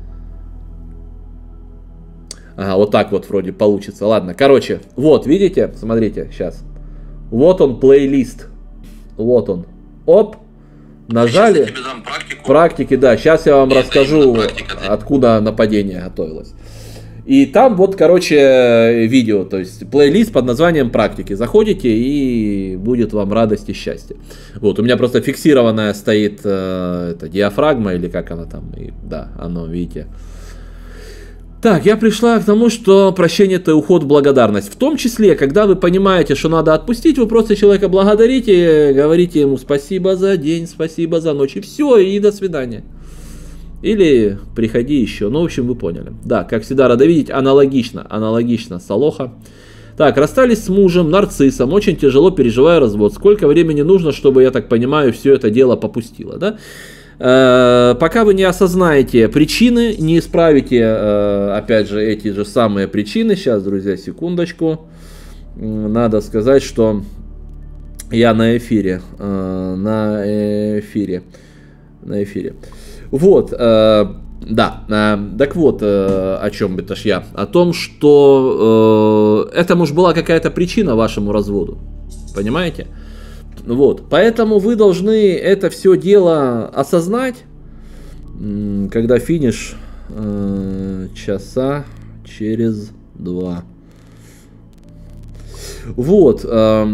Ага, вот так вот вроде получится. Ладно, короче, вот, видите? Смотрите, сейчас. Вот он, плейлист. Вот он. Оп. Нажали. Я тебе дам практику. Практики, да. Сейчас я вам это расскажу, практика, да. Откуда нападение готовилось. И там вот, короче, видео, то есть плейлист под названием «Практики». Заходите, и будет вам радость и счастье. Вот, у меня просто фиксированная стоит э, это, диафрагма, или как она там, и, да, оно, видите. Так, я пришла к тому, что прощение – это уход в благодарность. В том числе, когда вы понимаете, что надо отпустить, вы просто человека благодарите, говорите ему спасибо за день, спасибо за ночь, и все, и до свидания. Или приходи еще. Ну, в общем, вы поняли. Да, как всегда, рада видеть. Аналогично, аналогично Солоха. Так, расстались с мужем, нарциссом. Очень тяжело переживая развод. Сколько времени нужно, чтобы, я так понимаю, все это дело попустило, да? Э-э- пока вы не осознаете причины, не исправите, э- опять же, эти же самые причины. Сейчас, друзья, секундочку. Надо сказать, что я на эфире. Э- на эфире. На эфире. Вот, э, да, э, так вот, э, о чем это ж я, о том, что э, это, может, была какая-то причина вашему разводу, понимаете? Вот, поэтому вы должны это все дело осознать, когда финиш э, часа через два. Вот, э,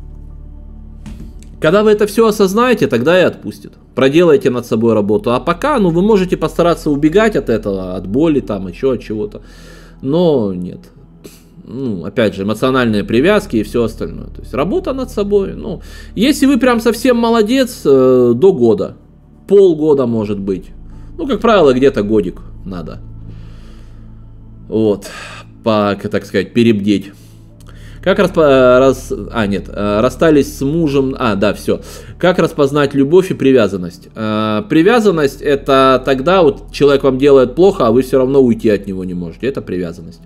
когда вы это все осознаете, тогда и отпустит. Проделайте над собой работу. А пока, ну, вы можете постараться убегать от этого, от боли, там, еще от чего-то. Но нет. Ну, опять же, эмоциональные привязки и все остальное. То есть работа над собой. Ну, если вы прям совсем молодец, э, до года. Полгода, может быть. Ну, как правило, где-то годик надо. Вот. По, так сказать, перебдеть. Как распо... Рас... А, нет, расстались с мужем... А, да, все. Как распознать любовь и привязанность? А, привязанность — это тогда вот человек вам делает плохо, а вы все равно уйти от него не можете. Это привязанность.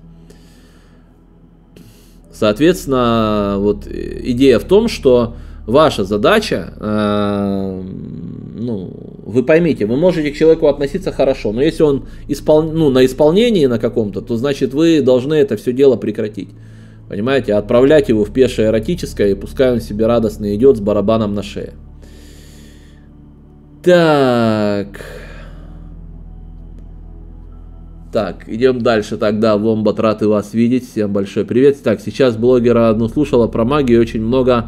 Соответственно, вот идея в том, что ваша задача, э, ну, вы поймите, вы можете к человеку относиться хорошо, но если он испол... ну, на исполнении на каком-то, то значит вы должны это все дело прекратить. Понимаете, отправлять его в пешее эротическое, и пускай он себе радостно идет с барабаном на шее. Так. Так, идем дальше тогда. Вомбат, рад и вас видеть. Всем большой привет. Так, сейчас блогера одну слушала про магию, очень много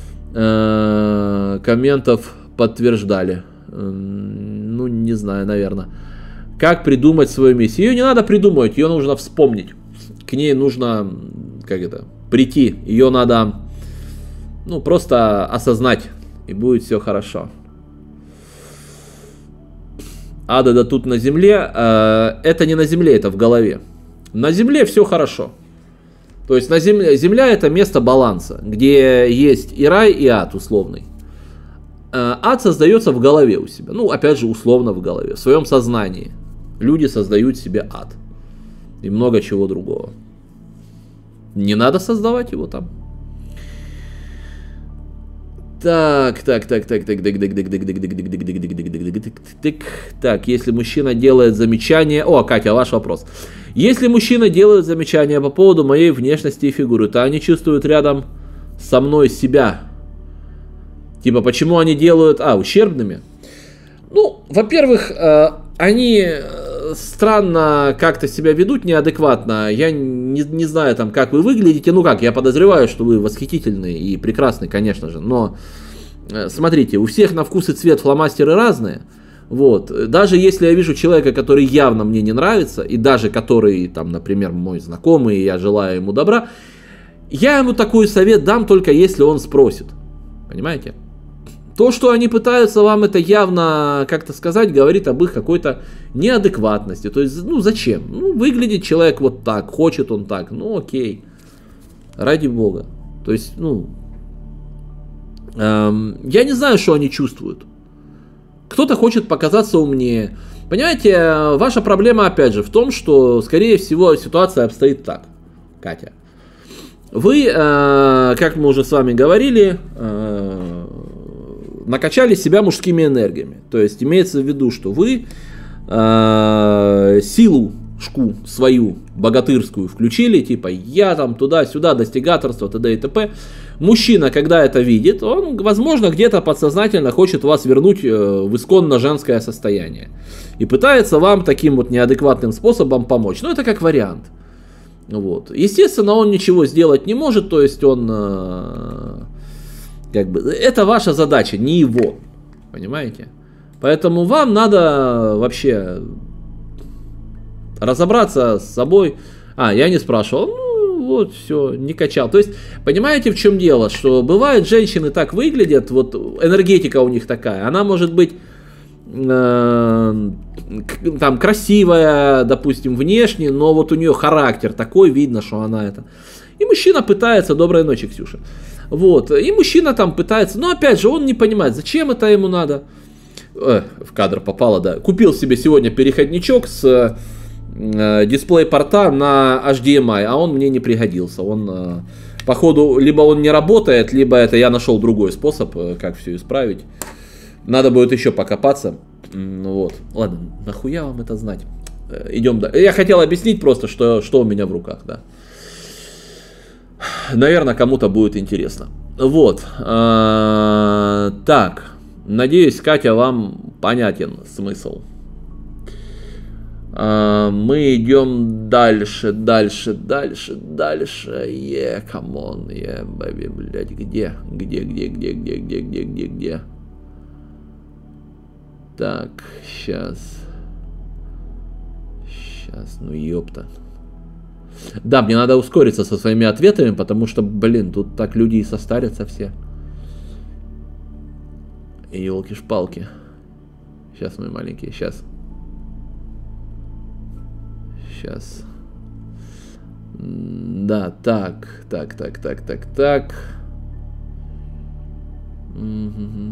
э, комментов подтверждали. Э, ну, не знаю, наверное. Как придумать свою миссию? Ее не надо придумывать, ее нужно вспомнить. К ней нужно, как это, прийти. Ее надо, ну, просто осознать, и будет все хорошо. Ада да тут на земле. Э, это не на земле, это в голове. На земле все хорошо. То есть на земле, земля — это место баланса, где есть и рай, и ад условный. Э, ад создается в голове у себя. Ну, опять же, условно в голове, в своем сознании. Люди создают себе ад. И много чего другого. Не надо создавать его там. Так, так, так, так, так, так, так, так, так, так, так, так, так, так, так, так, если мужчина делает замечание... О, Катя, ваш вопрос. Если мужчина делает замечание по поводу моей внешности и фигуры, то они чувствуют рядом со мной себя. Типа, почему они делают... А, ущербными? Ну, во-первых, они странно как-то себя ведут, неадекватно. Я не, не знаю, там, как вы выглядите. Ну как, я подозреваю, что вы восхитительный и прекрасный, конечно же. Но, смотрите, у всех на вкус и цвет фломастеры разные. Вот. Даже если я вижу человека, который явно мне не нравится, и даже который, там, например, мой знакомый, и я желаю ему добра, я ему такой совет дам только если он спросит. Понимаете? То, что они пытаются вам это явно как-то сказать, говорит об их какой-то неадекватности. То есть, ну зачем? Ну, выглядит человек вот так, хочет он так, ну окей. Ради бога. То есть, ну, эм, я не знаю, что они чувствуют. Кто-то хочет показаться умнее. Понимаете, ваша проблема, опять же, в том, что, скорее всего, ситуация обстоит так, Катя. Вы, э, как мы уже с вами говорили, э, накачали себя мужскими энергиями. То есть, имеется в виду, что вы э, силу шку свою богатырскую включили, типа я там туда-сюда, достигаторство, т.д. и т.п. Мужчина, когда это видит, он, возможно, где-то подсознательно хочет вас вернуть в исконно женское состояние. И пытается вам таким вот неадекватным способом помочь. Но это как вариант. Вот. Естественно, он ничего сделать не может, то есть он... Как бы, это ваша задача, не его. Понимаете? Поэтому вам надо вообще разобраться с собой. А, я не спрашивал. Ну, вот, все, не качал. То есть, понимаете, в чем дело? Что бывает, женщины так выглядят, вот энергетика у них такая. Она может быть э, там красивая, допустим, внешне, но вот у нее характер такой, видно, что она это. И мужчина пытается, доброй ночи, Ксюша. Вот, и мужчина там пытается, но опять же, он не понимает, зачем это ему надо. Э, в кадр попало, да. Купил себе сегодня переходничок с э, дисплей-порта на эйч ди эм ай, а он мне не пригодился. Он, э, походу, либо он не работает, либо это я нашел другой способ, э, как все исправить. Надо будет еще покопаться. Вот, ладно, нахуя вам это знать? Э, идем дальше. Я хотел объяснить просто, что, что у меня в руках, да. Наверное, кому-то будет интересно. Вот. А, так. Надеюсь, Катя, вам понятен смысл. А, мы идем дальше, дальше, дальше, дальше. Е, камон, е, бэби, блядь, где? Где, где, где, где, где, где, где, где? Так, сейчас. Сейчас, ну ёпта. Да, мне надо ускориться со своими ответами, потому что, блин, тут так люди и состарятся все. Ёлки-шпалки. Сейчас, мои маленькие, сейчас. Сейчас. Да, так, так, так, так, так, так. Угу.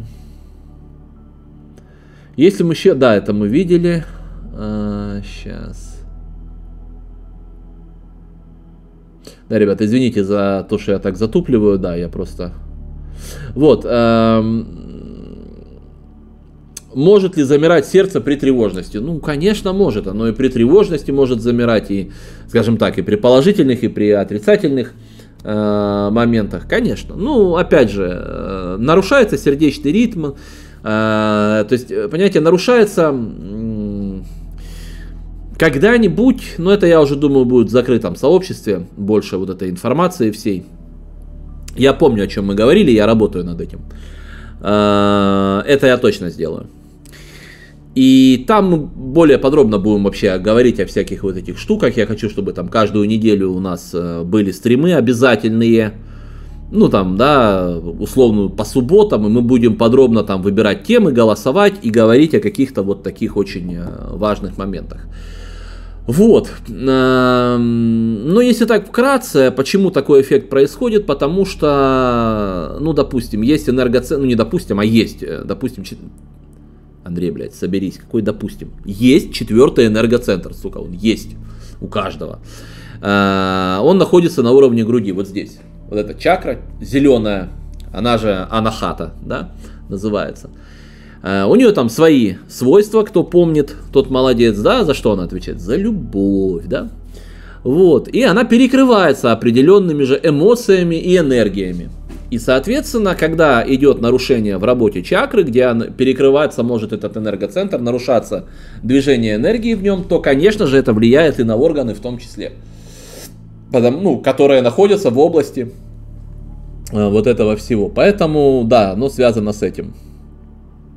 Если мы еще... Да, это мы видели. А, сейчас. Да, ребята, извините за то, что я так затупливаю, да, я просто... Вот. Эм... Может ли замирать сердце при тревожности? Ну, конечно, может. Оно и при тревожности может замирать, и, скажем так, и при положительных, и при отрицательных э, моментах. Конечно. Ну, опять же, э, нарушается сердечный ритм. Э, то есть, понимаете, нарушается... Э, Когда-нибудь, но это, я уже думаю, будет в закрытом сообществе, больше вот этой информации всей. Я помню, о чем мы говорили, я работаю над этим. Это я точно сделаю. И там мы более подробно будем вообще говорить о всяких вот этих штуках. Я хочу, чтобы там каждую неделю у нас были стримы обязательные. Ну там, да, условно по субботам, и мы будем подробно там выбирать темы, голосовать и говорить о каких-то вот таких очень важных моментах. Вот, но если так вкратце, почему такой эффект происходит? Потому что, ну, допустим, есть энергоцентр, ну, не допустим, а есть, допустим, чет... Андрей, блядь, соберись, какой допустим? Есть четвертый энергоцентр, сука, он есть у каждого. Он находится на уровне груди, вот здесь. Вот эта чакра зеленая, она же анахата, да, называется. У нее там свои свойства, кто помнит, тот молодец, да, за что она отвечает? За любовь, да. Вот, и она перекрывается определенными же эмоциями и энергиями. И, соответственно, когда идет нарушение в работе чакры, где перекрываться может этот энергоцентр, нарушаться движение энергии в нем, то, конечно же, это влияет и на органы в том числе, потому, ну, которые находятся в области вот этого всего. Поэтому, да, оно связано с этим.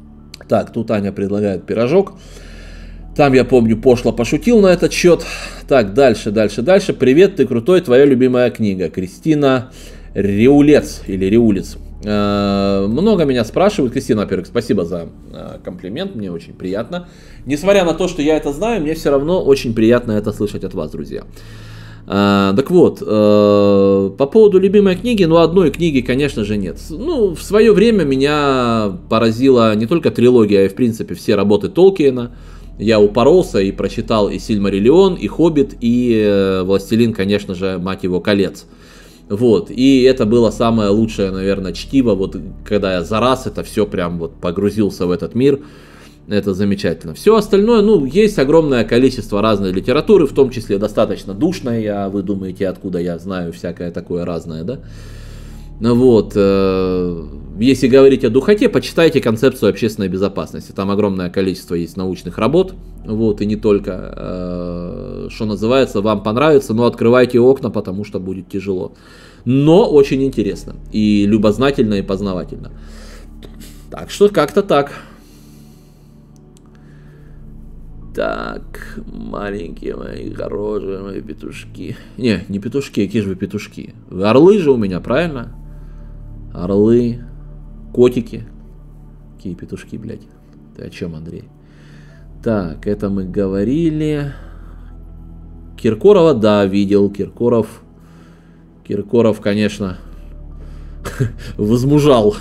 Так, тут Аня предлагает пирожок. Там, я помню, пошло пошутил на этот счет. Так, дальше, дальше, дальше. Привет, ты крутой, твоя любимая книга. Кристина Риулец или Риулец. Э, много меня спрашивают. Кристина, во-первых, спасибо за э, комплимент, мне очень приятно. Несмотря на то, что я это знаю, мне все равно очень приятно это слышать от вас, друзья. Э, так вот, э, по поводу любимой книги, ну, одной книги, конечно же, нет. Ну, в свое время меня поразила не только трилогия, а и, в принципе, все работы Толкиена. Я упоролся и прочитал и Сильмариллион, и Хоббит, и э, Властелин, конечно же, мать его, колец. Вот, и это было самое лучшее, наверное, чтиво, вот, когда я за раз это все прям вот погрузился в этот мир, это замечательно. Все остальное, ну, есть огромное количество разной литературы, в том числе достаточно душной, а вы думаете, откуда я знаю всякое такое разное, да? Ну вот, э, если говорить о духоте, почитайте концепцию общественной безопасности. Там огромное количество есть научных работ, вот, и не только, э, что называется, вам понравится, но открывайте окна, потому что будет тяжело. Но очень интересно, и любознательно, и познавательно. Так что как-то так. Так, маленькие мои хорошие мои петушки. Не, не петушки, какие же вы петушки? Орлы же у меня, правильно? Орлы, котики. Какие петушки, блядь? Ты о чем, Андрей? Так, это мы говорили. Киркорова, да, видел. Киркоров, Киркоров, конечно, возмужал.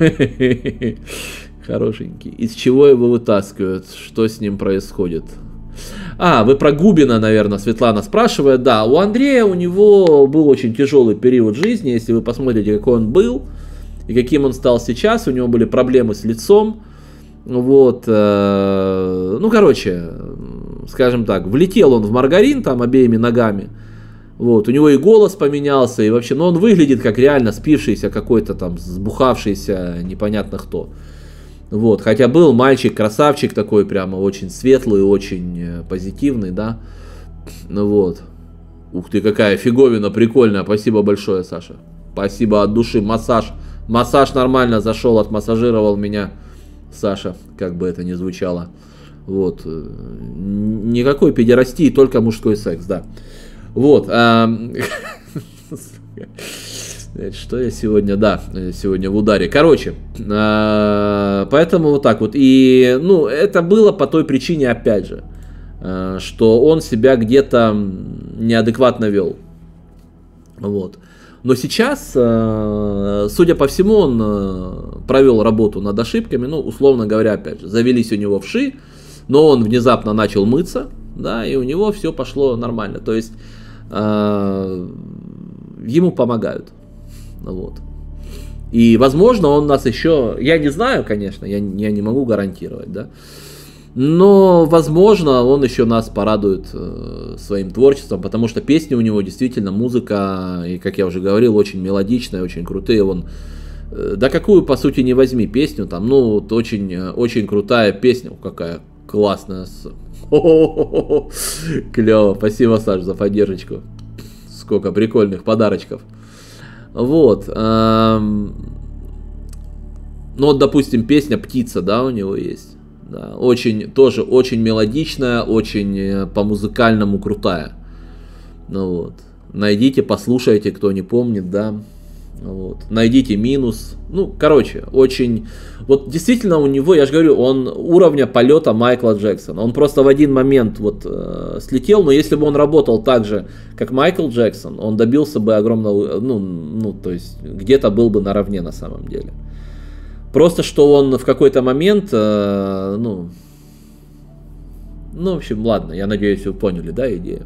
Хорошенький. Из чего его вытаскивают? Что с ним происходит? А, вы про Губина, наверное, Светлана спрашивает. Да, у Андрея, у него был очень тяжелый период жизни. Если вы посмотрите, какой он был и каким он стал сейчас, у него были проблемы с лицом. Вот, э, ну, короче, скажем так, влетел он в маргарин там обеими ногами. Вот, у него и голос поменялся, и вообще, ну, он выглядит как реально спившийся какой-то там, сбухавшийся, непонятно кто. Вот, хотя был мальчик, красавчик такой, прямо очень светлый, очень позитивный, да. Ну вот. Ух ты, какая фиговина прикольная. Спасибо большое, Саша. Спасибо от души. Массаж. Массаж нормально зашел, отмассажировал меня Саша, как бы это ни звучало. Вот. Никакой педерастии, только мужской секс, да. Вот. Что я сегодня, да, сегодня в ударе. Короче, поэтому вот так вот. И, ну, это было по той причине, опять же, что он себя где-то неадекватно вел. Вот. Но сейчас, судя по всему, он провел работу над ошибками, ну, условно говоря, опять же, завелись у него вши, но он внезапно начал мыться, да, и у него все пошло нормально. То есть ему помогают. Вот. И, возможно, он нас еще, я не знаю, конечно, я, я не могу гарантировать, да, но, возможно, он еще нас порадует э, своим творчеством, потому что песни у него действительно, музыка, и, как я уже говорил, очень мелодичная, очень крутые. Он, э, да какую, по сути, не возьми песню, там, ну, вот очень, очень крутая песня, какая классная. Клево, спасибо, Саш, за поддержку. Сколько прикольных подарочков. Вот. Эм, ну, вот, допустим, песня «Птица», да, у него есть. Да, очень, тоже очень мелодичная, очень по-музыкальному крутая. Ну вот. Найдите, послушайте, кто не помнит, да. Вот. Найдите «Минус». Ну, короче, очень... Вот действительно у него, я же говорю, он уровня полета Майкла Джексона. Он просто в один момент вот э, слетел, но если бы он работал так же, как Майкл Джексон, он добился бы огромного... Ну, ну то есть, где-то был бы наравне на самом деле. Просто что он в какой-то момент, э, ну... Ну, в общем, ладно, я надеюсь, вы поняли, да, идею.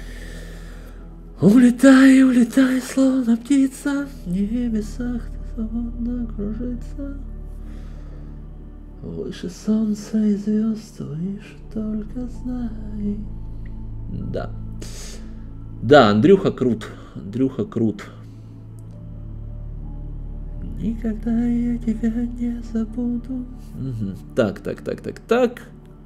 Улетай, улетай, словно птица, в небесах ты свободно кружится. Выше солнца и звезд твоих только знай. Да. Да, Андрюха крут. Андрюха крут. Никогда я тебя не забуду. Угу. Так, так, так, так, так.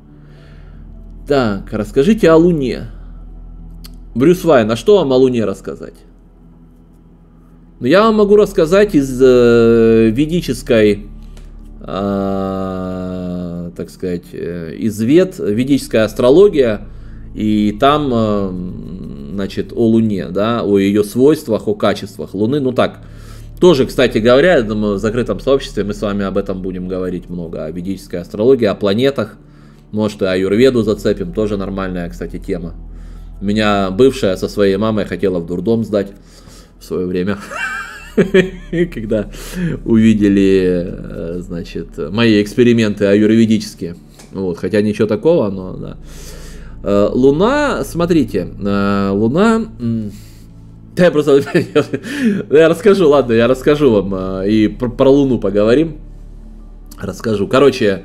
Так, расскажите о Луне. Брюс Вайн, а что вам о Луне рассказать? Ну, я вам могу рассказать из э, ведической, э, так сказать, извед, ведическая астрология, и там, значит, о Луне, да, о ее свойствах, о качествах Луны. Ну так, тоже, кстати говоря, я думаю, в закрытом сообществе мы с вами об этом будем говорить много, о ведической астрологии, о планетах, может, и аюрведу зацепим, тоже нормальная, кстати, тема. Меня бывшая со своей мамой хотела в дурдом сдать в свое время, когда увидели, значит, мои эксперименты аюрведические. Вот, хотя ничего такого, но да. Луна, смотрите, Луна, да, я просто, я расскажу, ладно, я расскажу вам и про, про Луну поговорим, расскажу. Короче,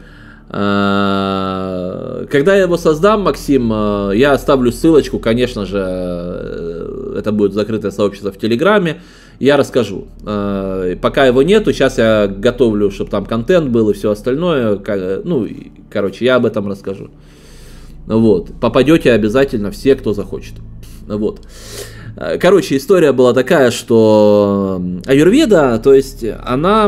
когда я его создам, Максим, я оставлю ссылочку, конечно же, это будет закрытое сообщество в Телеграме, я расскажу. Пока его нету, сейчас я готовлю, чтобы там контент был и все остальное, ну, короче, я об этом расскажу. Вот, попадете обязательно все, кто захочет. Вот. Короче, история была такая, что аюрведа, то есть она,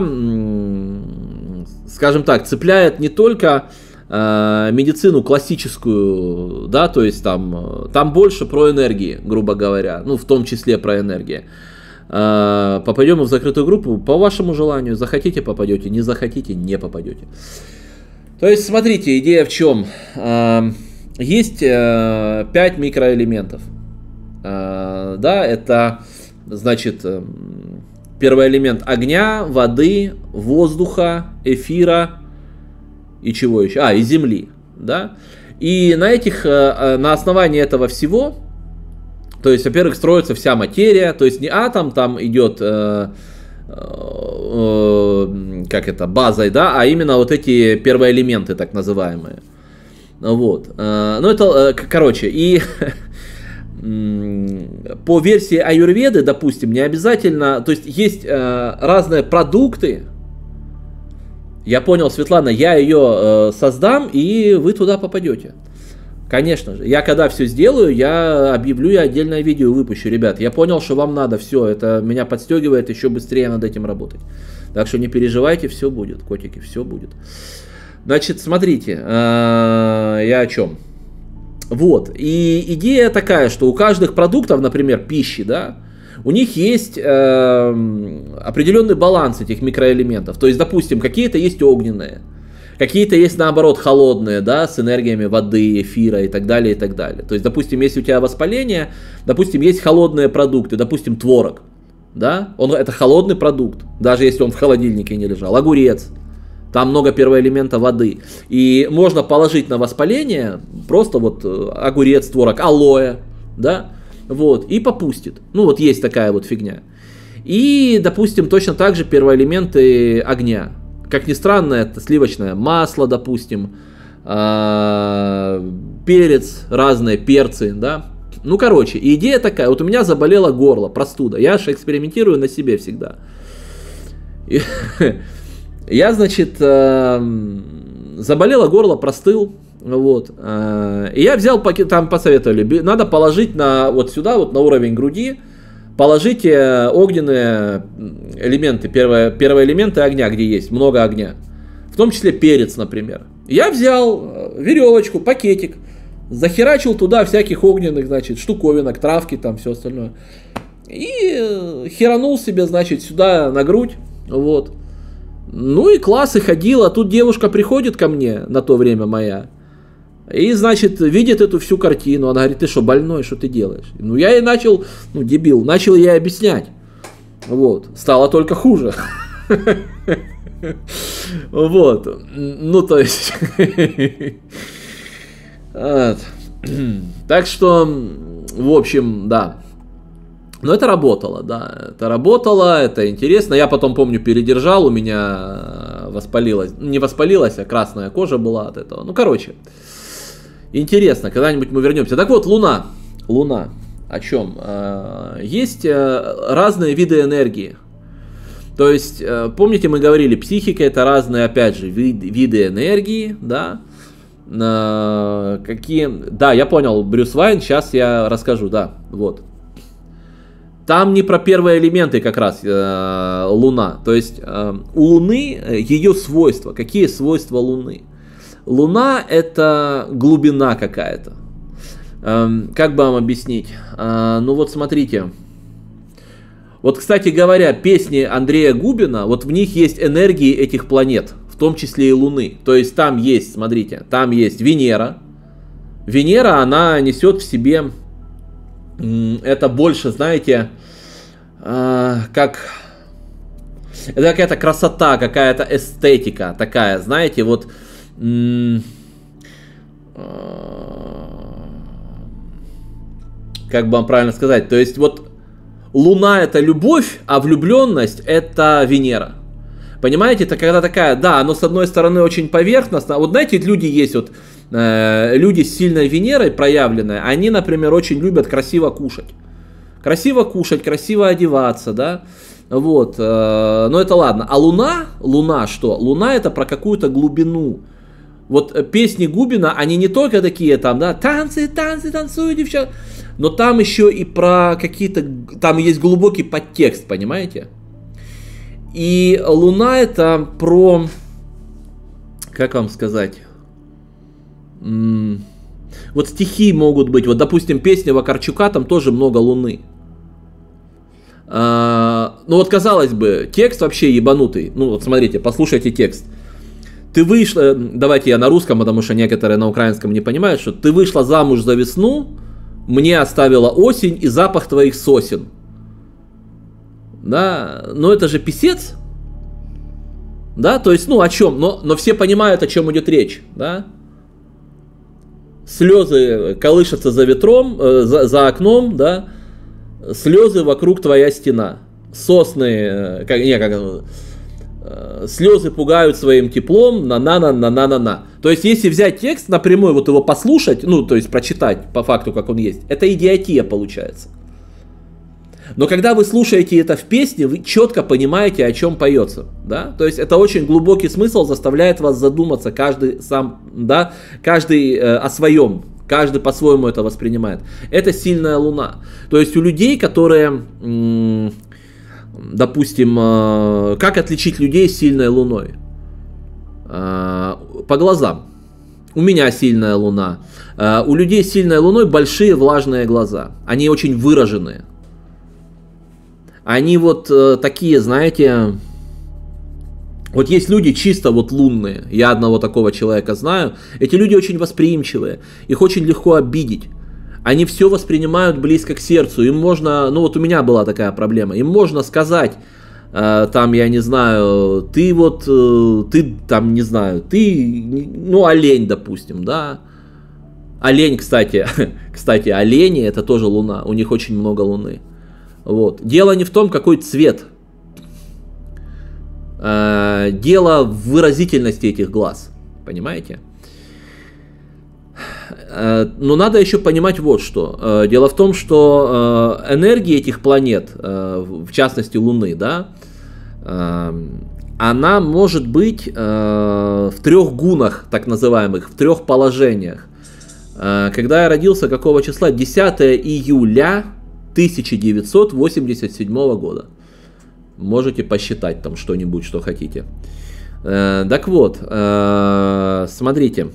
скажем так, цепляет не только э, медицину классическую, да, то есть там, там больше про энергии, грубо говоря, ну, в том числе про энергии. Э, попадем в закрытую группу по вашему желанию, захотите попадете, не захотите не попадете. То есть, смотрите, идея в чем? Э, есть э, пять микроэлементов. Uh, да, это, значит, первый элемент огня, воды, воздуха, эфира и чего еще? А, и земли, да. И на этих, на основании этого всего, то есть, во-первых, строится вся материя, то есть не атом там идет, э, э, как это, базой, да, а именно вот эти первоэлементы, так называемые. Вот. Uh, ну, это, короче, и... По версии аюрведы, допустим, не обязательно, то есть есть э, разные продукты. Я понял, Светлана, я ее э, создам, и вы туда попадете. Конечно же. Я когда все сделаю, я объявлю, я отдельное видео выпущу, ребят. Я понял, что вам надо, все, это меня подстегивает еще быстрее над этим работать. Так что не переживайте, все будет, котики, все будет. Значит, смотрите, э, я о чем? Вот, и идея такая, что у каждых продуктов, например, пищи, да, у них есть э, определенный баланс этих микроэлементов. То есть, допустим, какие-то есть огненные, какие-то есть, наоборот, холодные, да, с энергиями воды, эфира и так далее, и так далее. То есть, допустим, если у тебя воспаление, допустим, есть холодные продукты, допустим, творог, да, он, это холодный продукт, даже если он в холодильнике не лежал, огурец. Там много первоэлемента воды. И можно положить на воспаление просто вот огурец, творог, алоэ, да, вот, и попустит. Ну, вот есть такая вот фигня. И, допустим, точно так же первоэлементы огня. Как ни странно, это сливочное масло, допустим, перец, разные перцы, да. Ну, короче, идея такая. Вот у меня заболело горло, простуда. Я же экспериментирую на себе всегда. И... Я, значит, заболело горло, простыл, вот, и я взял, там посоветовали, надо положить на, вот сюда, вот на уровень груди, положите огненные элементы, первые, первые элементы огня, где есть много огня, в том числе перец, например. Я взял веревочку, пакетик, захерачил туда всяких огненных, значит, штуковинок, травки, там, все остальное, и херанул себе, значит, сюда на грудь, вот. Ну и класс, и ходил, а тут девушка приходит ко мне, на то время моя, и, значит, видит эту всю картину, она говорит, ты что, больной, что ты делаешь? Ну, я ей начал, ну, дебил, начал ей объяснять, вот, стало только хуже, вот, ну, то есть, так что, в общем, да. Но это работало, да, это работало, это интересно. Я потом, помню, передержал, у меня воспалилось, не воспалилось, а красная кожа была от этого. Ну, короче, интересно, когда-нибудь мы вернемся. Так вот, Луна, Луна, о чем? Есть разные виды энергии. То есть, помните, мы говорили, психика это разные, опять же, виды энергии, да. Какие... Да, я понял, Брюс Вайн, сейчас я расскажу, да, вот. Там не про первые элементы как раз э, Луна. То есть э, у Луны ее свойства. Какие свойства Луны? Луна это глубина какая-то. Эм, как бы вам объяснить? Э, ну вот смотрите. Вот, кстати говоря, песни Андрея Губина, вот в них есть энергии этих планет, в том числе и Луны. То есть там есть, смотрите, там есть Венера. Венера, она несет в себе, это больше, знаете, э, как... Это какая-то красота, какая-то эстетика такая, знаете, вот... М- э, как бы вам правильно сказать? То есть вот... Луна это любовь, а влюбленность это Венера. Понимаете, это когда такая, да, оно с одной стороны очень поверхностно. Вот знаете, люди есть вот, э, люди с сильной Венерой проявленные, они, например, очень любят красиво кушать. Красиво кушать, красиво одеваться, да. Вот, э, но это ладно. А Луна, Луна что? Луна это про какую-то глубину. Вот песни Губина, они не только такие там, да, танцы, танцы, танцуют, девчата. Но там еще и про какие-то... Там есть глубокий подтекст, понимаете? И Луна это про... Как вам сказать? М-м, вот стихи могут быть. Вот, допустим, песня Вакарчука, там тоже много Луны. А, ну вот, казалось бы, текст вообще ебанутый. Ну вот, смотрите, послушайте текст. Ты вышла... Давайте я на русском, потому что некоторые на украинском не понимают, что ты вышла замуж за весну... Мне оставила осень и запах твоих сосен. Да, но это же писец. Да, то есть, ну о чем? Но, но все понимают, о чем идет речь. Да? Слезы колышутся за ветром, э, за, за окном, да. Слезы вокруг твоя стена. Сосны, э, как, не, как, э, слезы пугают своим теплом, на-на-на-на-на-на-на. То есть, если взять текст напрямую, вот его послушать, ну, то есть, прочитать по факту, как он есть, это идиотия получается. Но когда вы слушаете это в песне, вы четко понимаете, о чем поется, да? То есть, это очень глубокий смысл, заставляет вас задуматься, каждый сам, да, каждый э, о своем, каждый по-своему это воспринимает. Это сильная Луна. То есть, у людей, которые... М- Допустим, как отличить людей с сильной луной? По глазам. У меня сильная луна. У людей с сильной луной большие влажные глаза. Они очень выраженные. Они вот такие, знаете... Вот есть люди чисто вот лунные. Я одного такого человека знаю. Эти люди очень восприимчивые. Их очень легко обидеть. Они все воспринимают близко к сердцу. Им можно, ну вот у меня была такая проблема, им можно сказать, э, там, я не знаю, ты вот, э, ты там, не знаю, ты, ну, олень, допустим, да. Олень, кстати, кстати, олени это тоже луна, у них очень много луны. Вот. Дело не в том, какой цвет. Э, дело в выразительности этих глаз, понимаете? Но надо еще понимать вот что. Дело в том, что энергия этих планет, в частности Луны, да, она может быть в трех гунах, так называемых, в трех положениях. Когда я родился, какого числа? десятого июля тысяча девятьсот восемьдесят седьмого года. Можете посчитать там что-нибудь, что хотите. Так вот, смотрите.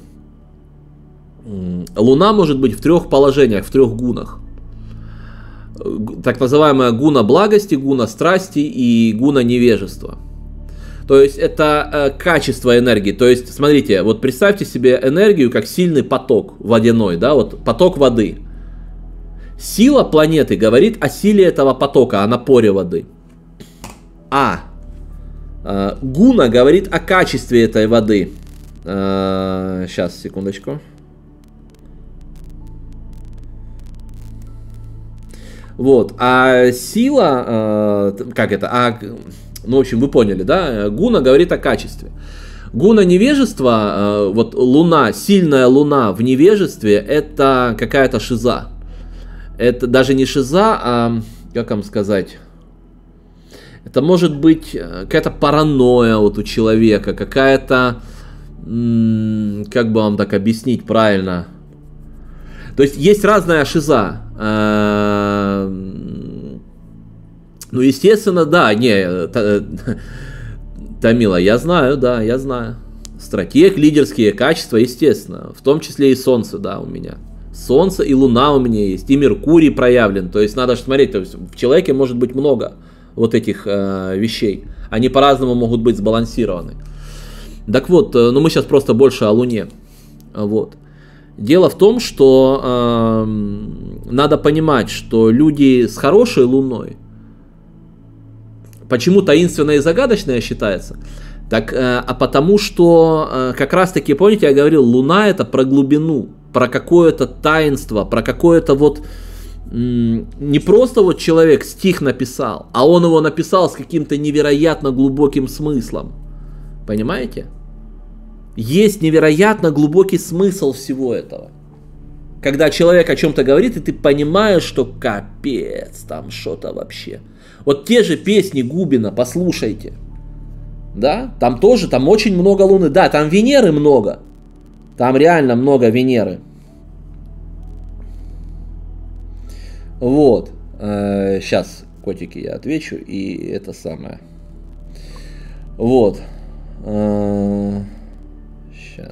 Луна может быть в трех положениях, в трех гунах. Так называемая гуна благости, гуна страсти и гуна невежества. То есть это э, качество энергии. То есть, смотрите, вот представьте себе энергию как сильный поток водяной, да, вот поток воды. Сила планеты говорит о силе этого потока, о напоре воды. А э, гуна говорит о качестве этой воды. Э, сейчас, секундочку. Вот, а сила, э, как это, а, ну, в общем, вы поняли, да, гуна говорит о качестве. Гуна невежества, э, вот луна, сильная луна в невежестве, это какая-то шиза. Это даже не шиза, а, как вам сказать, это может быть какая-то паранойя вот у человека, какая-то, м- как бы вам так объяснить правильно. То есть есть разная шиза. Ну, естественно, да, не, Тамила, я знаю, да, я знаю. стратег, лидерские качества, естественно, в том числе и Солнце, да, у меня. Солнце и Луна у меня есть, и Меркурий проявлен, то есть надо же смотреть, то есть в человеке может быть много вот этих э, вещей, они по-разному могут быть сбалансированы. Так вот, э, ну мы сейчас просто больше о Луне, вот. Дело в том, что э, надо понимать, что люди с хорошей Луной, почему таинственное и загадочное считается? Так, э, а потому что, э, как раз таки, помните, я говорил, Луна это про глубину, про какое-то таинство, про какое-то вот, м- не просто вот человек стих написал, а он его написал с каким-то невероятно глубоким смыслом. Понимаете? Есть невероятно глубокий смысл всего этого. Когда человек о чем-то говорит, и ты понимаешь, что капец, там что-то вообще. Вот те же песни Губина, послушайте. Да, там тоже, там очень много Луны. Да, там Венеры много. Там реально много Венеры. Вот. Сейчас, котики, я отвечу. И это самое. Вот. Сейчас.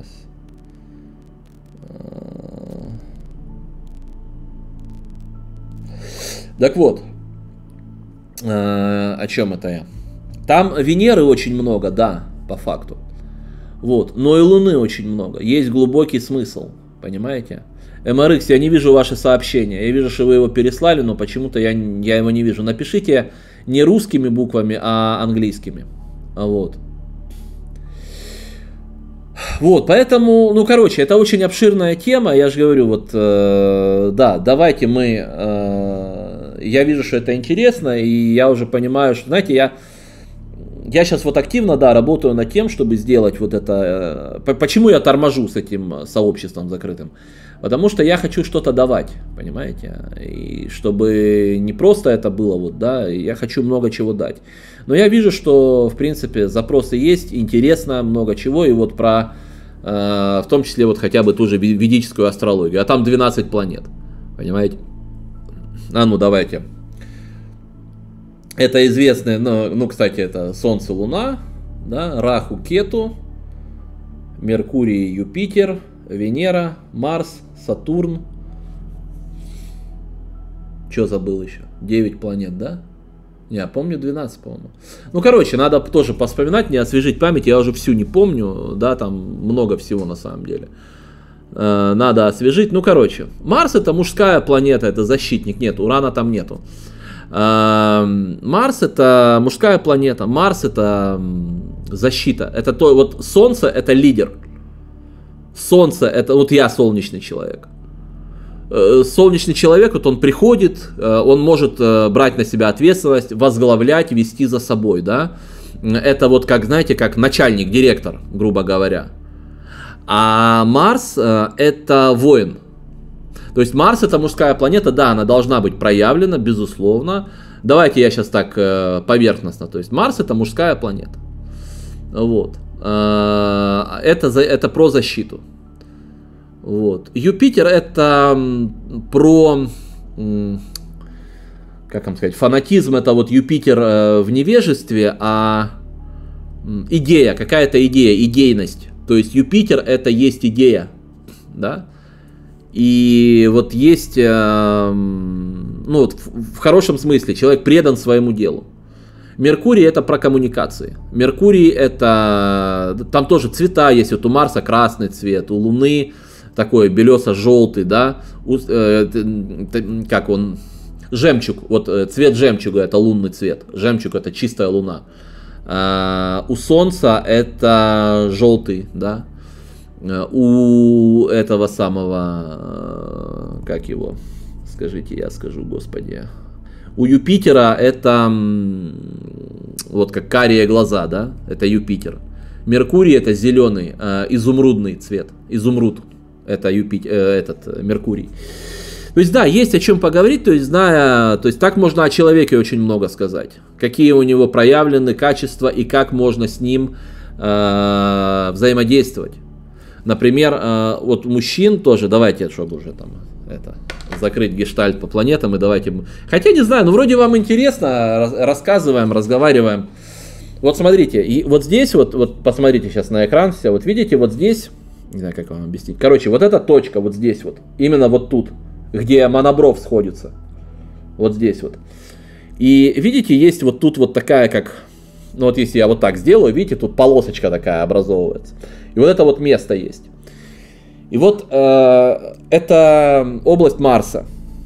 Так вот. О чем это я? Там Венеры очень много, да, по факту. Вот. Но и Луны очень много. Есть глубокий смысл. Понимаете? эм эр икс, я не вижу ваши сообщения. Я вижу, что вы его переслали, но почему-то я, я его не вижу. Напишите не русскими буквами, а английскими. Вот. Вот, поэтому, ну, короче, это очень обширная тема. Я же говорю, вот, э, да, давайте мы... Э, я вижу, что это интересно, и я уже понимаю, что, знаете, я... Я сейчас вот активно, да, работаю над тем, чтобы сделать вот это... Почему я торможу с этим сообществом закрытым? Потому что я хочу что-то давать, понимаете? И чтобы не просто это было, вот, да, я хочу много чего дать. Но я вижу, что, в принципе, запросы есть, интересно, много чего, и вот про, э, в том числе, вот хотя бы ту же ведическую астрологию. А там двенадцать планет, понимаете? А ну, давайте... Это известные, ну, ну, кстати, это Солнце, Луна, да, Раху, Кету, Меркурий, Юпитер, Венера, Марс, Сатурн. Что забыл еще? девять планет, да? Не, я помню двенадцать, по-моему. Ну, короче, надо тоже поспоминать, не освежить память, я уже всю не помню, да, там много всего на самом деле. Э, надо освежить, ну, короче. Марс это мужская планета, это защитник, нет, Урана там нету. Марс это мужская планета, Марс это защита, это то, вот Солнце это лидер, Солнце это, вот я солнечный человек, солнечный человек, вот он приходит, он может брать на себя ответственность, возглавлять, вести за собой, да, это вот как, знаете, как начальник, директор, грубо говоря, а Марс это воин. То есть Марс это мужская планета, да, она должна быть проявлена, безусловно. Давайте я сейчас так э, поверхностно. То есть Марс это мужская планета. Вот. Э, это, за, это про защиту. Вот. Юпитер это про, как вам сказать, фанатизм это вот Юпитер э, в невежестве, а идея, какая-то идея, идейность. То есть Юпитер это есть идея, да. И вот есть, э, ну вот в, в хорошем смысле, человек предан своему делу. Меркурий это про коммуникации. Меркурий это, там тоже цвета есть, вот у Марса красный цвет, у Луны такой белесо-желтый, да, у, э, как он, жемчуг, вот цвет жемчуга это лунный цвет, жемчуг это чистая луна. Э, у Солнца это желтый, да. У этого самого, как его, скажите, я скажу, господи, у Юпитера это вот как карие глаза, да, это Юпитер. Меркурий это зеленый, изумрудный цвет, изумруд, это Юпитер, этот Меркурий. То есть да, есть о чем поговорить, то есть зная, то есть так можно о человеке очень много сказать, какие у него проявлены качества и как можно с ним э, взаимодействовать. Например, вот у мужчин тоже, давайте, чтобы уже там это, закрыть гештальт по планетам, и давайте... Хотя не знаю, ну вроде вам интересно, рассказываем, разговариваем. Вот смотрите, и вот здесь вот, вот посмотрите сейчас на экран все, вот видите, вот здесь, не знаю, как вам объяснить. Короче, вот эта точка вот здесь вот, именно вот тут, где монобров сходится. Вот здесь вот. И видите, есть вот тут вот такая, как, ну вот если я вот так сделаю, видите, тут полосочка такая образовывается. И вот это вот место есть. И вот э, это область Марса.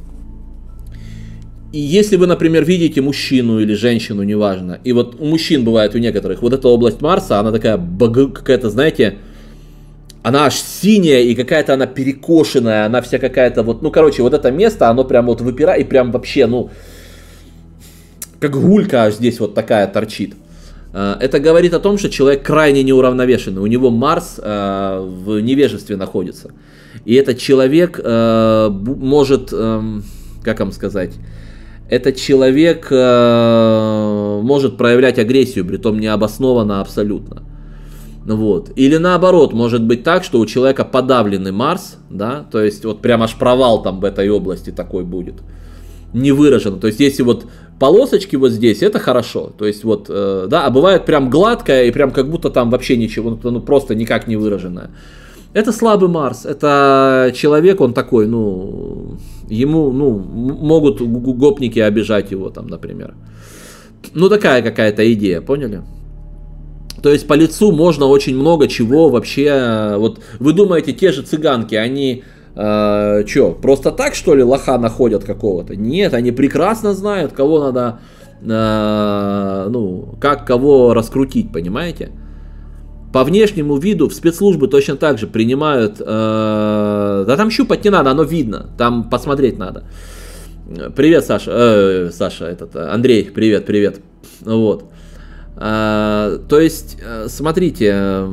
И если вы, например, видите мужчину или женщину, неважно, и вот у мужчин бывает, у некоторых, вот эта область Марса, она такая какая-то, знаете, она аж синяя и какая-то она перекошенная, она вся какая-то вот, ну, короче, вот это место, оно прям вот выпирает и прям вообще, ну, как гулька аж здесь вот такая торчит. Это говорит о том, что человек крайне неуравновешенный, у него Марс э, в невежестве находится. И этот человек э, может, э, как вам сказать, этот человек э, может проявлять агрессию, притом необоснованно абсолютно. Вот. Или наоборот, может быть так, что у человека подавленный Марс, да, то есть вот прям аж провал там в этой области такой будет, не выражен. То есть если вот полосочки вот здесь, это хорошо, то есть вот, э, да, а бывает прям гладкая и прям как будто там вообще ничего, ну просто никак не выраженная. Это слабый Марс, это человек, он такой, ну, ему, ну, могут гопники обижать его там, например. Ну, такая какая-то идея, поняли? То есть по лицу можно очень много чего вообще, вот вы думаете, те же цыганки, они, э, что, просто так, что ли, лоха находят какого-то? Нет, они прекрасно знают, кого надо, э, ну, как кого раскрутить, понимаете? По внешнему виду в спецслужбы точно так же принимают, э, да там щупать не надо, оно видно, там посмотреть надо. Привет, Саша, э, Саша, этот, Андрей, привет, привет, вот. Э, то есть, смотрите,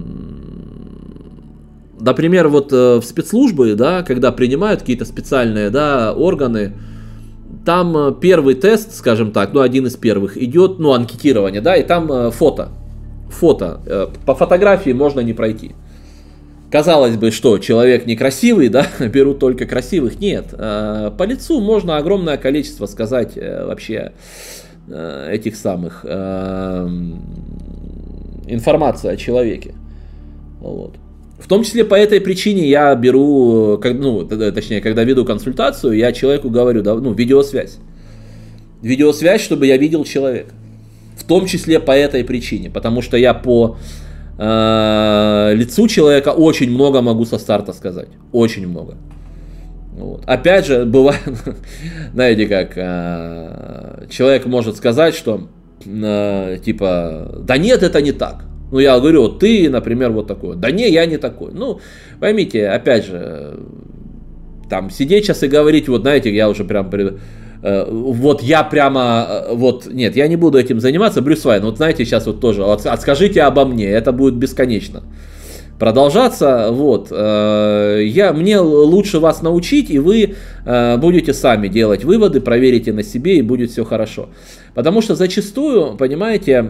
например, вот в спецслужбы, да, когда принимают какие-то специальные, да, органы, там первый тест, скажем так, ну один из первых идет, ну анкетирование, да, и там фото. Фото. По фотографии можно не пройти. Казалось бы, что человек некрасивый, да, берут только красивых. Нет, по лицу можно огромное количество сказать вообще этих самых информации о человеке. Вот. В том числе по этой причине я беру, ну, точнее, когда веду консультацию, я человеку говорю, да, ну, видеосвязь. Видеосвязь, чтобы я видел человека. В том числе по этой причине, потому что я по э, лицу человека очень много могу со старта сказать, очень много. Вот. Опять же, бывает, знаете как, э, человек может сказать, что э, типа, да нет, это не так. Ну я говорю, вот ты, например, вот такой, да не, я не такой. Ну, поймите, опять же, там сидеть сейчас и говорить, вот знаете, я уже прям... Вот я прямо, вот, нет, я не буду этим заниматься, Брюс Уэйн, вот знаете, сейчас вот тоже, вот, скажите обо мне, это будет бесконечно продолжаться, вот, я, мне лучше вас научить, и вы будете сами делать выводы, проверите на себе, и будет все хорошо. Потому что зачастую, понимаете,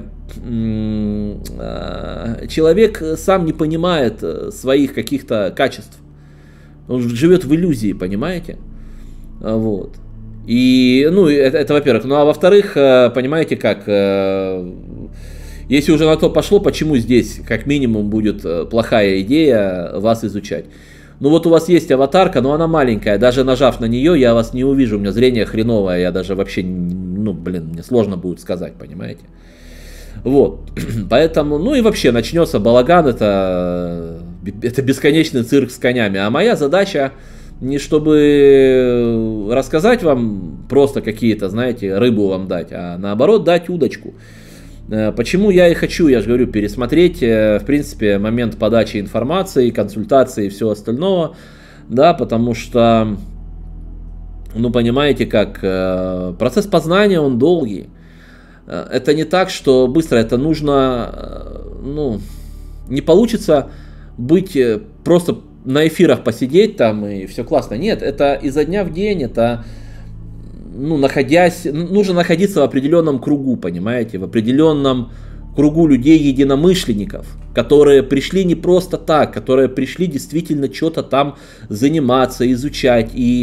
человек сам не понимает своих каких-то качеств, он живет в иллюзии, понимаете, вот. И, ну, это, это во-первых. Ну, а во-вторых, понимаете как, если уже на то пошло, почему здесь, как минимум, будет плохая идея вас изучать? Ну, вот у вас есть аватарка, но она маленькая, даже нажав на нее, я вас не увижу, у меня зрение хреновое, я даже вообще, ну, блин, мне сложно будет сказать, понимаете? Вот, поэтому, ну и вообще начнется балаган, это, это бесконечный цирк с конями, а моя задача... Не чтобы рассказать вам просто какие-то, знаете, рыбу вам дать, а наоборот дать удочку. Почему я и хочу, я же говорю, пересмотреть, в принципе, момент подачи информации, консультации и всего остального, да, потому что, ну, понимаете как, процесс познания, он долгий. Это не так, что быстро, это нужно, ну, не получится быть просто... на эфирах посидеть там и все классно. Нет, это изо дня в день, это, ну, находясь, нужно находиться в определенном кругу, понимаете, в определенном кругу людей-единомышленников, которые пришли не просто так, которые пришли действительно что-то там заниматься, изучать и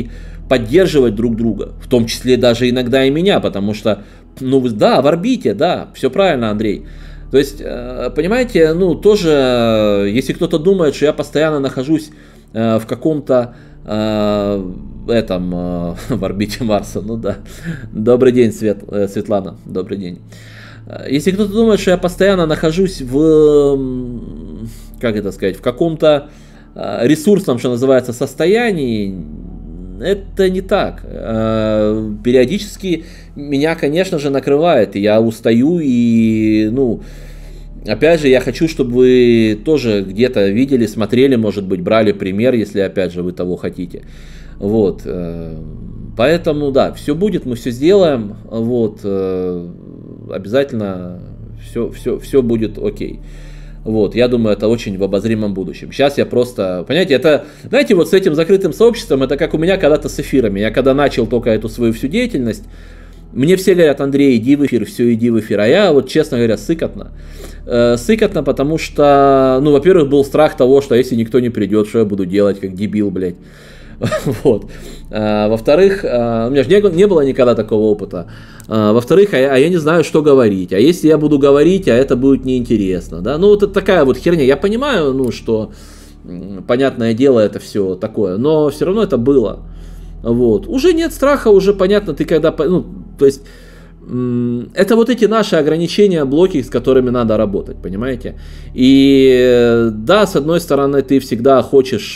поддерживать друг друга, в том числе даже иногда и меня, потому что, ну, да, в орбите, да, все правильно, Андрей. То есть, понимаете, ну, тоже, если кто-то думает, что я постоянно нахожусь в каком-то этом, в орбите Марса, ну да. Добрый день, Свет, Светлана, добрый день. Если кто-то думает, что я постоянно нахожусь в, как это сказать, в каком-то ресурсном, что называется, состоянии, это не так. Периодически меня, конечно же, накрывает, и я устаю, и, ну, опять же, я хочу, чтобы вы тоже где-то видели, смотрели, может быть, брали пример, если, опять же, вы того хотите. Вот. Поэтому, да, все будет, мы все сделаем, вот, обязательно все, все, все будет окей. Вот, я думаю, это очень в обозримом будущем. Сейчас я просто, понимаете, это, знаете, вот с этим закрытым сообществом, это как у меня когда-то с эфирами. Я когда начал только эту свою всю деятельность, мне все говорят: Андрей, иди в эфир, все, иди в эфир. А я, вот, честно говоря, сыкотно. Э, сыкотно, потому что, ну, во-первых, был страх того, что если никто не придет, что я буду делать, как дебил, блядь. Вот. А, во-вторых, а, у меня же не, не было никогда такого опыта. А, во-вторых, а я, а я не знаю, что говорить. А если я буду говорить, а это будет неинтересно. Да? Ну, вот это такая вот херня. Я понимаю, ну, что, понятное дело, это все такое. Но все равно это было. Вот. Уже нет страха, уже понятно, ты когда... Ну, то есть... Это вот эти наши ограничения, блоки, с которыми надо работать, понимаете? И да, с одной стороны, ты всегда хочешь,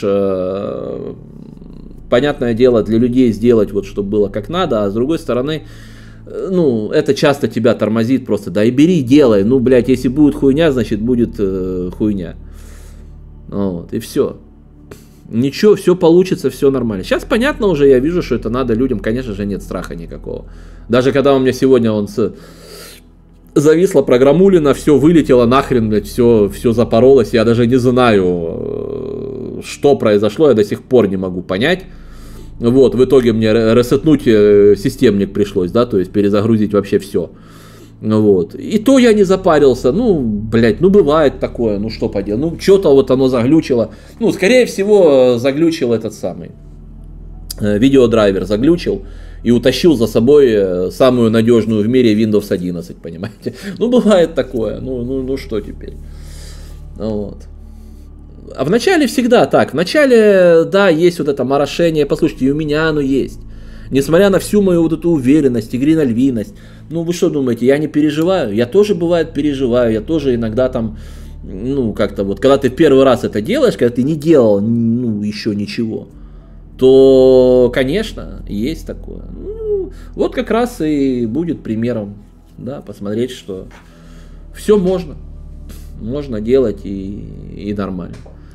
понятное дело, для людей сделать вот, чтобы было как надо, а с другой стороны, ну, это часто тебя тормозит просто, да и бери, делай, ну, блядь, если будет хуйня, значит, будет э, хуйня. Вот, и все. Ничего, все получится, все нормально. Сейчас понятно уже, я вижу, что это надо людям, конечно же, нет страха никакого. Даже когда у меня сегодня он с... зависла программулина, все вылетело нахрен, блядь, все, все запоролось, я даже не знаю, что произошло, я до сих пор не могу понять. Вот, в итоге мне ресетнуть системник пришлось, да, то есть перезагрузить вообще все. Вот. И то я не запарился, ну, блядь, ну бывает такое, ну что поделать, ну что-то вот оно заглючило, ну, скорее всего, заглючил этот самый э, видеодрайвер, заглючил и утащил за собой самую надежную в мире Windows одиннадцать, понимаете, ну бывает такое, ну, ну, ну что теперь, вот. А в начале всегда так, в начале, да, есть вот это морошение, послушайте, и у меня оно есть. Несмотря на всю мою вот эту уверенность и гринольвийность, ну вы что думаете, я не переживаю? Я тоже, бывает, переживаю, я тоже иногда там, ну как-то вот, когда ты в первый раз это делаешь, когда ты не делал, ну, еще ничего, то, конечно, есть такое. Ну, вот как раз и будет примером, да, посмотреть, что все можно, можно делать и, и нормально.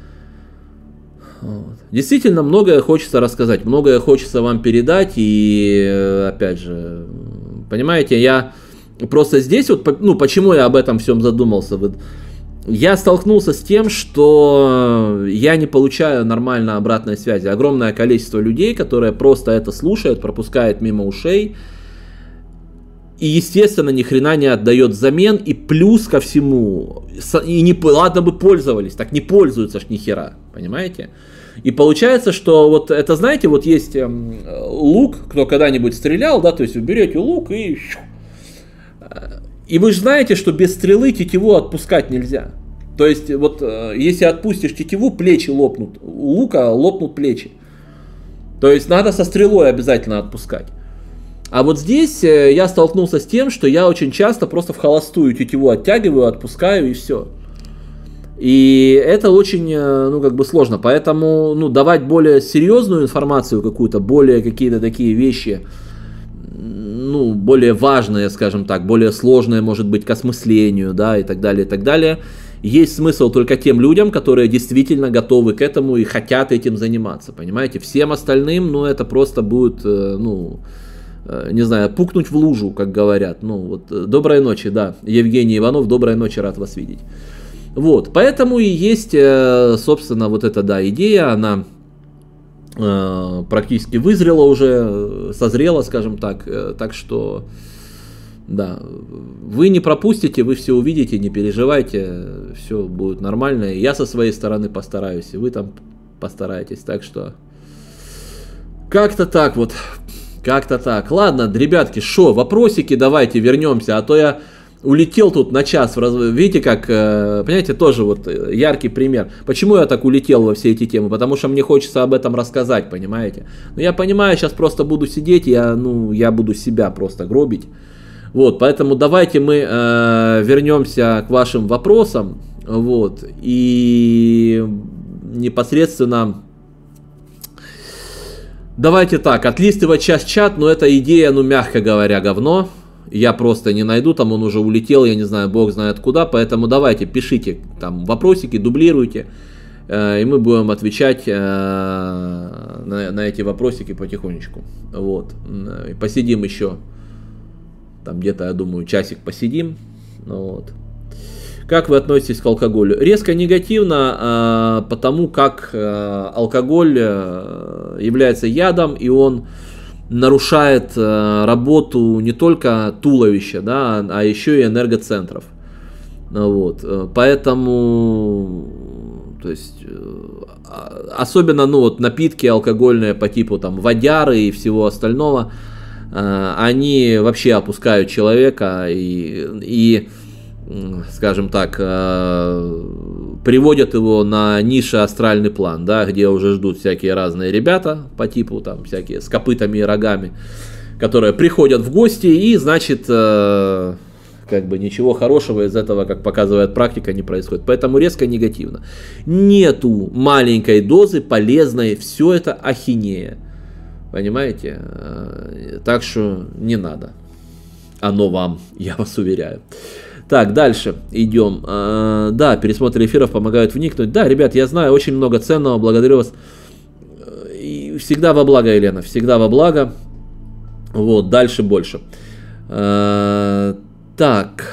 Вот. Действительно, многое хочется рассказать, многое хочется вам передать, и опять же, понимаете, я просто здесь вот, ну, почему я об этом всем задумался, вот, я столкнулся с тем, что я не получаю нормально обратной связи, огромное количество людей, которые просто это слушают, пропускают мимо ушей, и, естественно, ни хрена не отдает взамен, и плюс ко всему, и не, ладно бы пользовались, так не пользуются ж ни хера, понимаете? И получается, что вот это, знаете, вот есть эм, лук, кто когда-нибудь стрелял, да, то есть вы берете лук и... И вы же знаете, что без стрелы тетиву отпускать нельзя. То есть вот если отпустишь тетиву, плечи лопнут, у лука лопнут плечи. То есть надо со стрелой обязательно отпускать. А вот здесь я столкнулся с тем, что я очень часто просто в холостую тетиву оттягиваю, отпускаю и все. И это очень, ну, как бы сложно. Поэтому, ну, давать более серьезную информацию какую-то, более какие-то такие вещи, ну, более важные, скажем так, более сложные, может быть, к осмыслению, да, и так далее, и так далее, есть смысл только тем людям, которые действительно готовы к этому и хотят этим заниматься, понимаете? Всем остальным, ну, это просто будет, ну... не знаю, пукнуть в лужу, как говорят. Ну, вот, доброй ночи, да, Евгений Иванов, доброй ночи, рад вас видеть. Вот, поэтому и есть, собственно, вот эта, да, идея, она э, практически вызрела уже, созрела, скажем так, так что, да, вы не пропустите, вы все увидите, не переживайте, все будет нормально, и я со своей стороны постараюсь, и вы там постараетесь, так что... Как-то так вот. Как-то так. Ладно, ребятки, шо, вопросики давайте вернемся, а то я улетел тут на час. В раз... Видите, как, понимаете, тоже вот яркий пример. Почему я так улетел во все эти темы? Потому что мне хочется об этом рассказать, понимаете? Но я понимаю, сейчас просто буду сидеть, я, ну, я буду себя просто гробить. Вот, поэтому давайте мы э, вернемся к вашим вопросам. Вот, и непосредственно... Давайте так, отлистывать сейчас чат, но эта идея, ну, мягко говоря, говно. Я просто не найду, там он уже улетел, я не знаю, бог знает куда. Поэтому давайте, пишите там вопросики, дублируйте. Э, и мы будем отвечать э, на, на эти вопросики потихонечку. Вот. И посидим еще. Там где-то, я думаю, часик посидим. Вот. Как вы относитесь к алкоголю? Резко негативно, э, потому как э, алкоголь э, является ядом, и он нарушает э, работу не только туловища, да, а еще и энергоцентров. Вот. Поэтому, то есть, э, особенно, ну, вот, напитки алкогольные по типу там водяры и всего остального, э, они вообще опускают человека и... и скажем так, приводят его на низший астральный план, да, где уже ждут всякие разные ребята по типу, там, всякие с копытами и рогами, которые приходят в гости и, значит, как бы ничего хорошего из этого, как показывает практика, не происходит. Поэтому резко негативно. Нету маленькой дозы полезной, все это ахинея. Понимаете? Так что не надо. Оно вам, я вас уверяю. Так, дальше идем. А, да, пересмотры эфиров помогают вникнуть. Да, ребят, я знаю очень много ценного. Благодарю вас. И всегда во благо, Елена. Всегда во благо. Вот, дальше больше. А, так.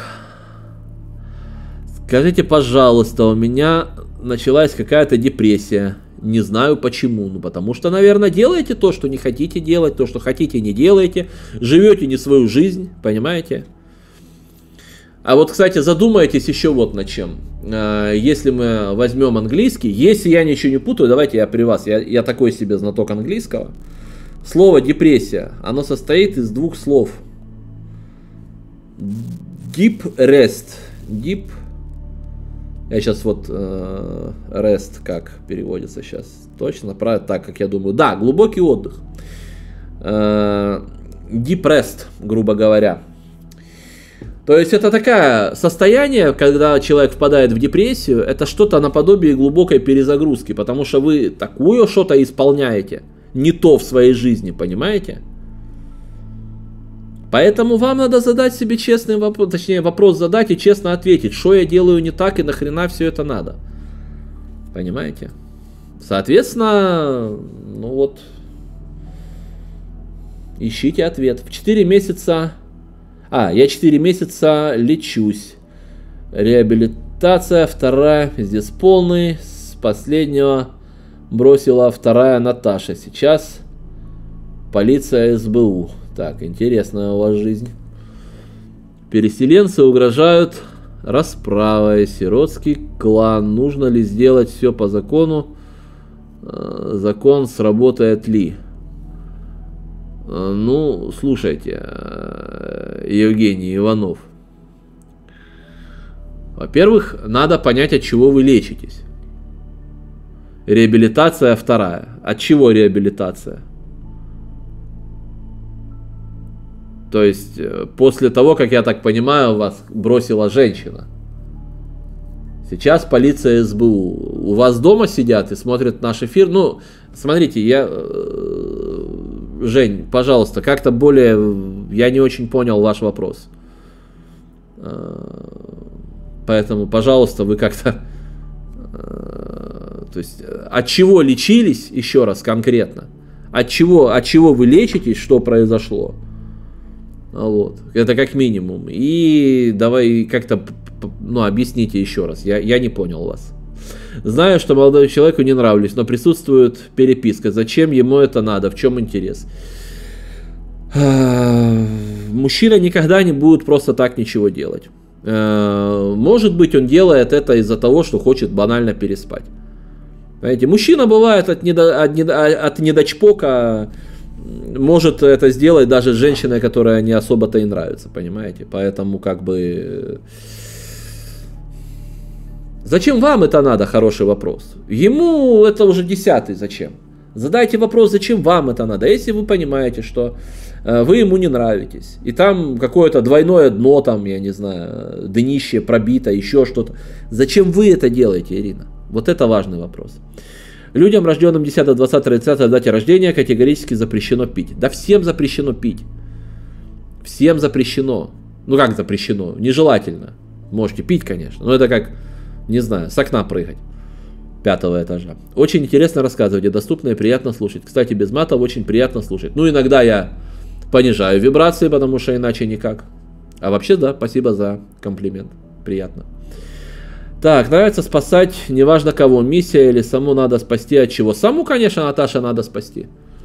Скажите, пожалуйста, у меня началась какая-то депрессия. Не знаю почему. Ну, потому что, наверное, делаете то, что не хотите делать. То, что хотите, не делаете. Живете не свою жизнь. Понимаете? А вот, кстати, задумайтесь еще вот над чем. Если мы возьмем английский, если я ничего не путаю, давайте я при вас, я, я такой себе знаток английского. Слово депрессия, оно состоит из двух слов. Deep rest. Deep. Я сейчас вот э, rest как переводится сейчас. Точно, правильно, так как я думаю. Да, глубокий отдых. Э, deep rest, грубо говоря. То есть это такое состояние, когда человек впадает в депрессию, это что-то наподобие глубокой перезагрузки, потому что вы такое что-то исполняете, не то в своей жизни, понимаете? Поэтому вам надо задать себе честный вопрос, точнее вопрос задать и честно ответить, что я делаю не так и нахрена все это надо. Понимаете? Соответственно, ну вот, ищите ответ. В четыре месяца... А, я четыре месяца лечусь. Реабилитация вторая, здесь полный. С последнего бросила вторая Наташа. Сейчас полиция СБУ. Так, интересная у вас жизнь. Переселенцы угрожают расправой. Сиротский клан. Нужно ли сделать все по закону? Закон сработает ли? Ну, слушайте, Евгений Иванов. Во-первых, надо понять, от чего вы лечитесь. Реабилитация вторая. От чего реабилитация? То есть, после того, как, я так понимаю, вас бросила женщина. Сейчас полиция СБУ. У вас дома сидят и смотрят наш эфир. Ну, смотрите, я... Жень, пожалуйста, как-то более... Я не очень понял ваш вопрос. Поэтому, пожалуйста, вы как-то... То есть, от чего лечились, еще раз, конкретно? От чего, от чего вы лечитесь, что произошло? Вот. Это как минимум. И давай как-то, ну, объясните еще раз. Я, я не понял вас. Знаю, что молодому человеку не нравлюсь, но присутствует переписка. Зачем ему это надо? В чем интерес? Мужчина никогда не будет просто так ничего делать. Может быть, он делает это из-за того, что хочет банально переспать. Понимаете, мужчина бывает от, недо, от, недо, от недочпока, может это сделать даже с женщиной, которая не особо-то и нравится, понимаете? Поэтому как бы... Зачем вам это надо? Хороший вопрос. Ему это уже десятый зачем. Задайте вопрос, зачем вам это надо. Если вы понимаете, что вы ему не нравитесь, и там какое-то двойное дно, там, я не знаю, днище пробито, еще что-то. Зачем вы это делаете, Ирина? Вот это важный вопрос. Людям, рожденным десятое, двадцатое, тридцатое в дате рождения, категорически запрещено пить. Да всем запрещено пить. Всем запрещено. Ну как запрещено? Нежелательно. Можете пить, конечно, но это как, не знаю, с окна прыгать. Пятого этажа. Очень интересно рассказывать, доступно и приятно слушать. Кстати, без матов очень приятно слушать. Ну, иногда я понижаю вибрации, потому что иначе никак. А вообще, да, спасибо за комплимент. Приятно. Так, нравится спасать, неважно кого, миссия или саму надо спасти от чего. Саму, конечно, Наташа, надо спасти.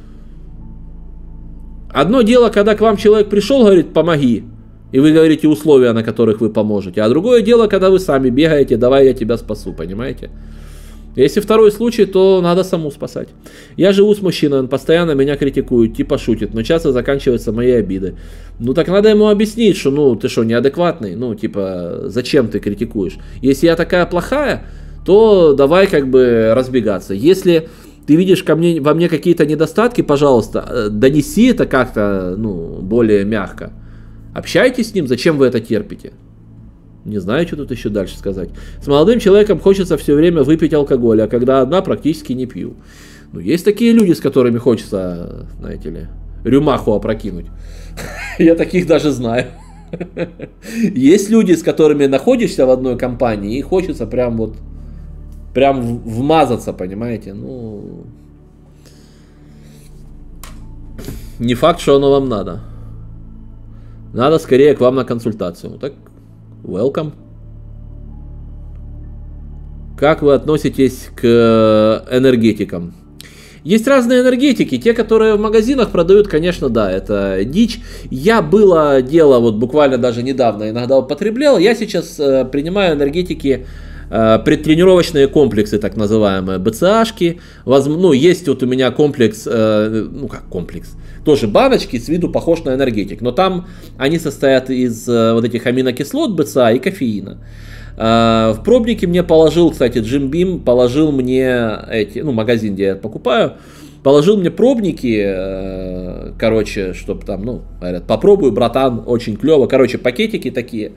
Одно дело, когда к вам человек пришел, говорит, помоги, и вы говорите условия, на которых вы поможете. А другое дело, когда вы сами бегаете, давай я тебя спасу, понимаете? Если второй случай, то надо саму спасать. Я живу с мужчиной, он постоянно меня критикует, типа шутит, но часто заканчиваются мои обиды. Ну так надо ему объяснить, что ну ты что, неадекватный, ну типа зачем ты критикуешь. Если я такая плохая, то давай как бы разбегаться. Если ты видишь ко мне, во мне какие-то недостатки, пожалуйста, донеси это как-то ну, более мягко. Общайтесь с ним, зачем вы это терпите? Не знаю, что тут еще дальше сказать. С молодым человеком хочется все время выпить алкоголь, а когда одна, практически не пью. Ну, есть такие люди, с которыми хочется, знаете ли, рюмаху опрокинуть. Я таких даже знаю. Есть люди, с которыми находишься в одной компании, и хочется прям вот, прям вмазаться, понимаете? Ну, не факт, что оно вам надо. Надо скорее к вам на консультацию. Так, welcome. Как вы относитесь к энергетикам? Есть разные энергетики. Те, которые в магазинах продают, конечно, да, это дичь. Я было дело, вот буквально даже недавно иногда употреблял. Я сейчас э, принимаю энергетики, э, предтренировочные комплексы, так называемые, БЦАшки. Воз, ну, есть вот у меня комплекс, э, ну как комплекс, тоже баночки, с виду похож на энергетик. Но там они состоят из э, вот этих аминокислот БЦА и кофеина. В пробнике мне положил, кстати, Jim Beam положил мне эти, ну, магазин, где я покупаю, положил мне пробники, короче, чтобы там, ну, говорят, попробуй, братан, очень клево, короче, пакетики такие.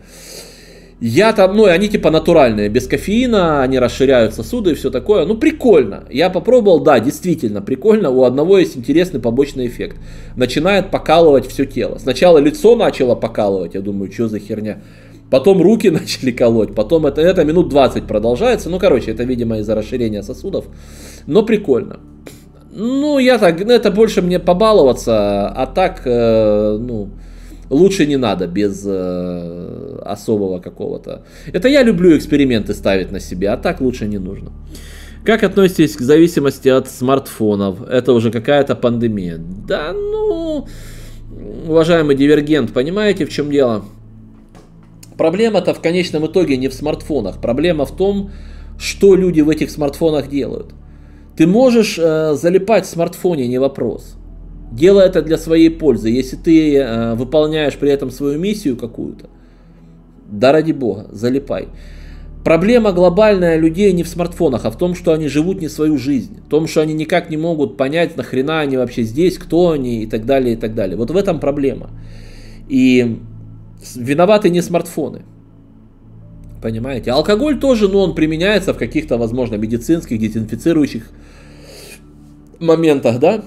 Я там, ну, они типа натуральные, без кофеина, они расширяют сосуды и все такое, ну, прикольно. Я попробовал, да, действительно, прикольно, у одного есть интересный побочный эффект. Начинает покалывать все тело. Сначала лицо начало покалывать, я думаю, что за херня. Потом руки начали колоть, потом это, это минут двадцать продолжается. Ну, короче, это, видимо, из-за расширения сосудов. Но прикольно. Ну, я так, это больше мне побаловаться, а так, э, ну, лучше не надо, без э, особого какого-то. Это я люблю эксперименты ставить на себе, а так лучше не нужно. Как относитесь к зависимости от смартфонов? Это уже какая-то пандемия. Да, ну, уважаемый дивергент, понимаете, в чем дело? Проблема-то в конечном итоге не в смартфонах. Проблема в том, что люди в этих смартфонах делают. Ты можешь э, залипать в смартфоне, не вопрос. Делай это для своей пользы. Если ты э, выполняешь при этом свою миссию какую-то, да ради бога, залипай. Проблема глобальная людей не в смартфонах, а в том, что они живут не свою жизнь. В том, что они никак не могут понять, нахрена они вообще здесь, кто они и так далее, и так далее. Вот в этом проблема. И виноваты не смартфоны. Понимаете? Алкоголь тоже, но он применяется в каких-то, возможно, медицинских, дезинфицирующих моментах, да?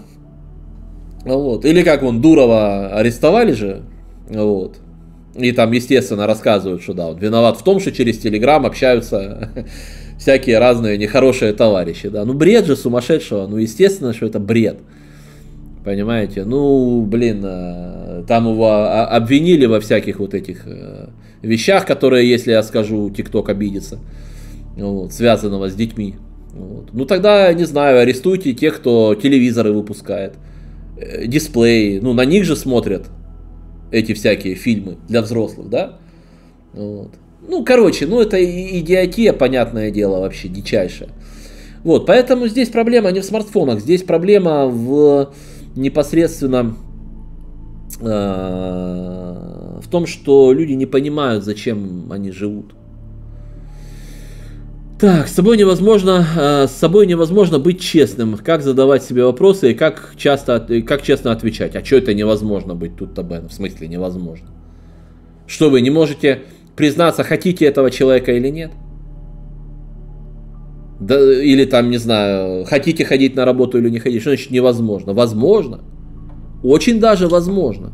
Вот. Или как вон Дурова арестовали же, вот. И там, естественно, рассказывают, что да, он виноват в том, что через Телеграм общаются всякие разные нехорошие товарищи, да. Ну, бред же сумасшедшего, ну, естественно, что это бред. Понимаете, ну, блин, там его обвинили во всяких вот этих вещах, которые, если я скажу, ТикТок обидится, вот, связанного с детьми. Вот. Ну, тогда, не знаю, арестуйте тех, кто телевизоры выпускает, дисплеи, ну, на них же смотрят эти всякие фильмы для взрослых, да? Вот. Ну, короче, ну, это идиотия, понятное дело, вообще, дичайшая. Вот, поэтому здесь проблема не в смартфонах, здесь проблема в непосредственно э, в том, что люди не понимают, зачем они живут. Так, с собой невозможно, э, с собой невозможно быть честным. Как задавать себе вопросы и как часто, как честно отвечать. А что это невозможно быть тут-то, Бен? В смысле невозможно? Что вы не можете признаться, хотите этого человека или нет? Да, или там, не знаю, хотите ходить на работу или не хотите. Что значит невозможно? Возможно. Очень даже возможно.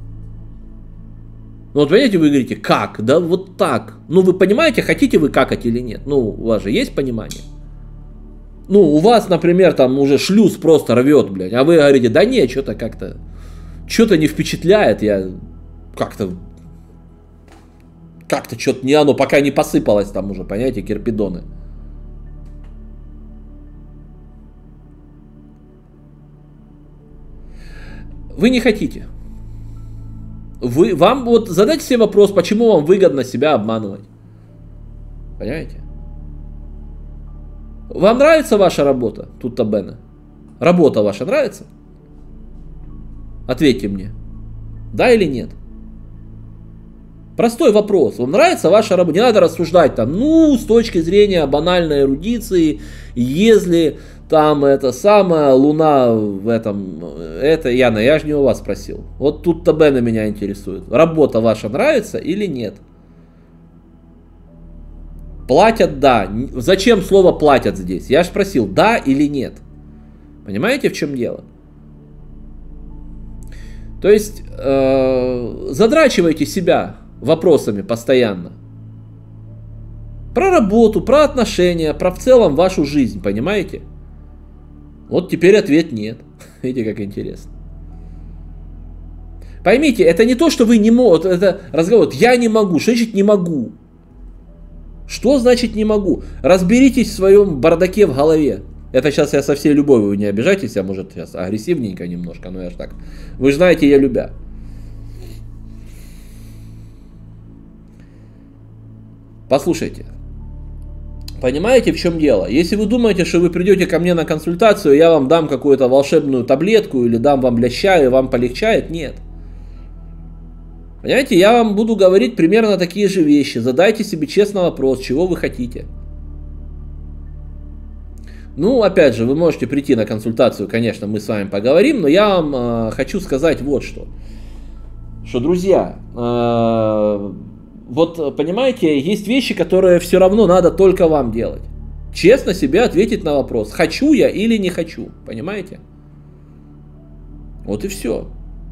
Ну вот понимаете, вы говорите, как? Да вот так. Ну вы понимаете, хотите вы какать или нет? Ну у вас же есть понимание? Ну у вас, например, там уже шлюз просто рвет, блядь. А вы говорите, да не, что-то как-то, что-то не впечатляет. Я как-то, как-то что-то не оно, пока не посыпалось там уже, понимаете, кирпидоны. Вы не хотите. Вы, вам вот задайте себе вопрос, почему вам выгодно себя обманывать. Понимаете? Вам нравится ваша работа, тут-то Бена? Работа ваша нравится? Ответьте мне. Да или нет? Простой вопрос. Вам нравится ваша работа? Не надо рассуждать там, ну, с точки зрения банальной эрудиции, если там это самое, Луна в этом, это, Яна, я же не у вас спросил. Вот тут-то Бена меня интересует. Работа ваша нравится или нет? Платят, да. Зачем слово платят здесь? Я же спросил, да или нет. Понимаете, в чем дело? То есть, э, задрачивайте себя вопросами постоянно. Про работу, про отношения, про в целом вашу жизнь, понимаете? Вот теперь ответ нет. Видите, как интересно. Поймите, это не то, что вы не можете, это разговор, я не могу, что значит не могу? Что значит не могу? Разберитесь в своем бардаке в голове. Это сейчас я со всей любовью, вы не обижайтесь, а может сейчас агрессивненько немножко, но я ж так. Вы же знаете, я любя. Послушайте. Понимаете, в чем дело? Если вы думаете, что вы придете ко мне на консультацию, я вам дам какую-то волшебную таблетку или дам вам для чая, и вам полегчает, нет. Понимаете, я вам буду говорить примерно такие же вещи. Задайте себе честно вопрос, чего вы хотите. Ну, опять же, вы можете прийти на консультацию, конечно, мы с вами поговорим, но я вам э, хочу сказать вот что. Что, друзья, э, вот, понимаете, есть вещи, которые все равно надо только вам делать. Честно себе ответить на вопрос, хочу я или не хочу, понимаете? Вот и все.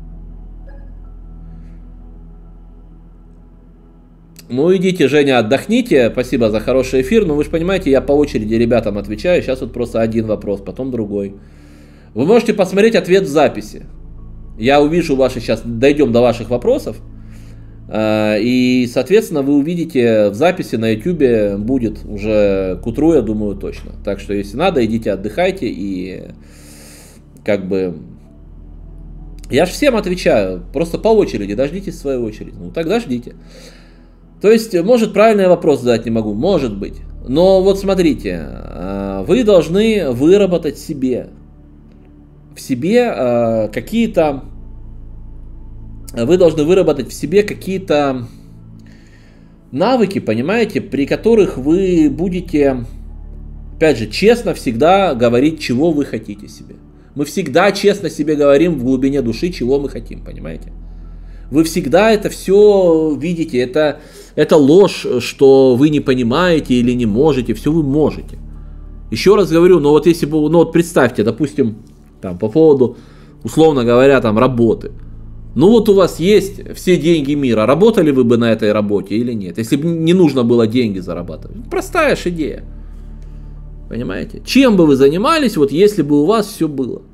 Ну, идите, Женя, отдохните, спасибо за хороший эфир, но вы же понимаете, я по очереди ребятам отвечаю, сейчас вот просто один вопрос, потом другой. Вы можете посмотреть ответ в записи. Я увижу ваши, сейчас дойдем до ваших вопросов, и, соответственно, вы увидите в записи на ютубе, будет уже к утру, я думаю, точно. Так что, если надо, идите отдыхайте, и как бы... Я же всем отвечаю, просто по очереди, дождитесь своей очереди, ну так дождите. То есть, может, правильный вопрос задать не могу, может быть. Но вот смотрите, вы должны выработать себе, в себе какие-то, вы должны выработать в себе какие-то навыки, понимаете, при которых вы будете, опять же, честно всегда говорить, чего вы хотите себе. Мы всегда честно себе говорим в глубине души, чего мы хотим, понимаете? Вы всегда это все видите, это, это ложь, что вы не понимаете или не можете, все вы можете. Еще раз говорю, но вот если бы, ну вот представьте, допустим, там по поводу, условно говоря, там работы. Ну вот у вас есть все деньги мира, работали вы бы на этой работе или нет, если бы не нужно было деньги зарабатывать. Простая же идея. Понимаете? Чем бы вы занимались, вот если бы у вас все было.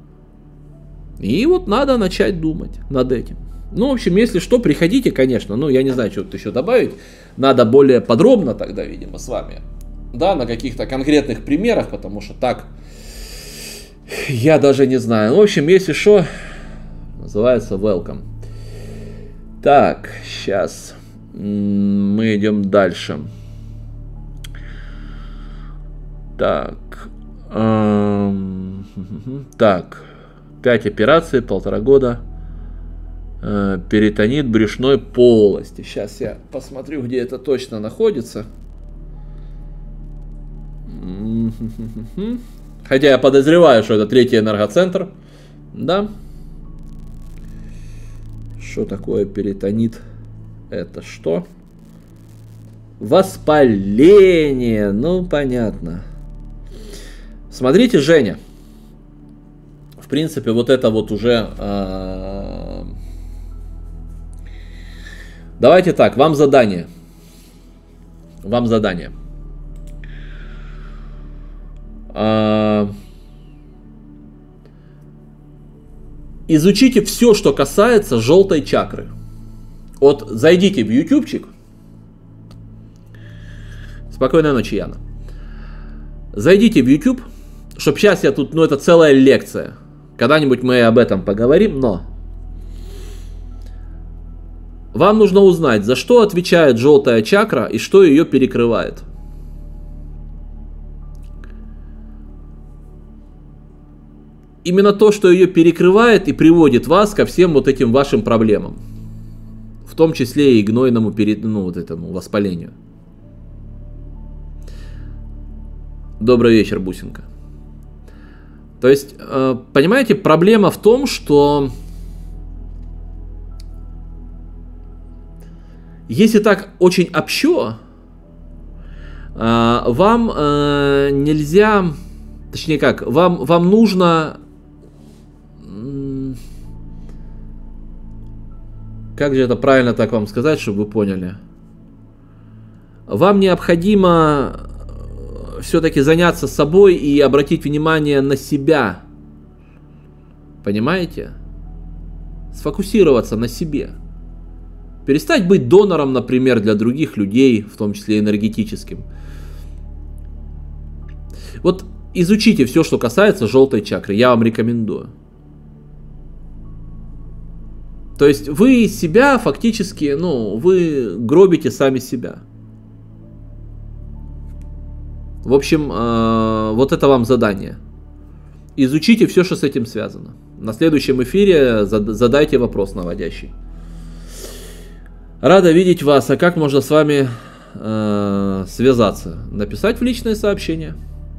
И вот надо начать думать над этим. Ну, в общем, если что, приходите, конечно. Ну, я не знаю, что тут еще добавить. Надо более подробно тогда, видимо, с вами. Да, на каких-то конкретных примерах, потому что так я даже не знаю. Ну, в общем, если что, называется welcome. Так, сейчас мы идем дальше. Так, Так, пять операций, полтора года. Перитонит брюшной полости. Сейчас я посмотрю, где это точно находится. Хотя я подозреваю, что это третий энергоцентр. Да. Что такое перитонит? Это что? Воспаление. Ну, понятно. Смотрите, Женя. В принципе, вот это вот уже... А... Давайте так, вам задание. Вам задание. А... Изучите все, что касается желтой чакры. Вот зайдите в ютубчик. Спокойной ночи, Яна. Зайдите в YouTube, чтобы сейчас я тут, ну это целая лекция. Когда-нибудь мы об этом поговорим, но... Вам нужно узнать, за что отвечает желтая чакра и что ее перекрывает. Именно то, что ее перекрывает и приводит вас ко всем вот этим вашим проблемам. В том числе и гнойному перед, ну, вот этому воспалению. Добрый вечер, Бусинка. То есть, понимаете, проблема в том, что если так очень общо, вам нельзя, точнее как, вам, вам нужно, как же это правильно так вам сказать, чтобы вы поняли, вам необходимо все-таки заняться собой и обратить внимание на себя, понимаете? Сфокусироваться на себе. Перестать быть донором, например, для других людей, в том числе энергетическим. Вот изучите все, что касается желтой чакры, я вам рекомендую. То есть вы себя фактически, ну, вы гробите сами себя. В общем, э, вот это вам задание. Изучите все, что с этим связано. На следующем эфире задайте вопрос наводящий. Рада видеть вас. А как можно с вами э, связаться? Написать в личное сообщение.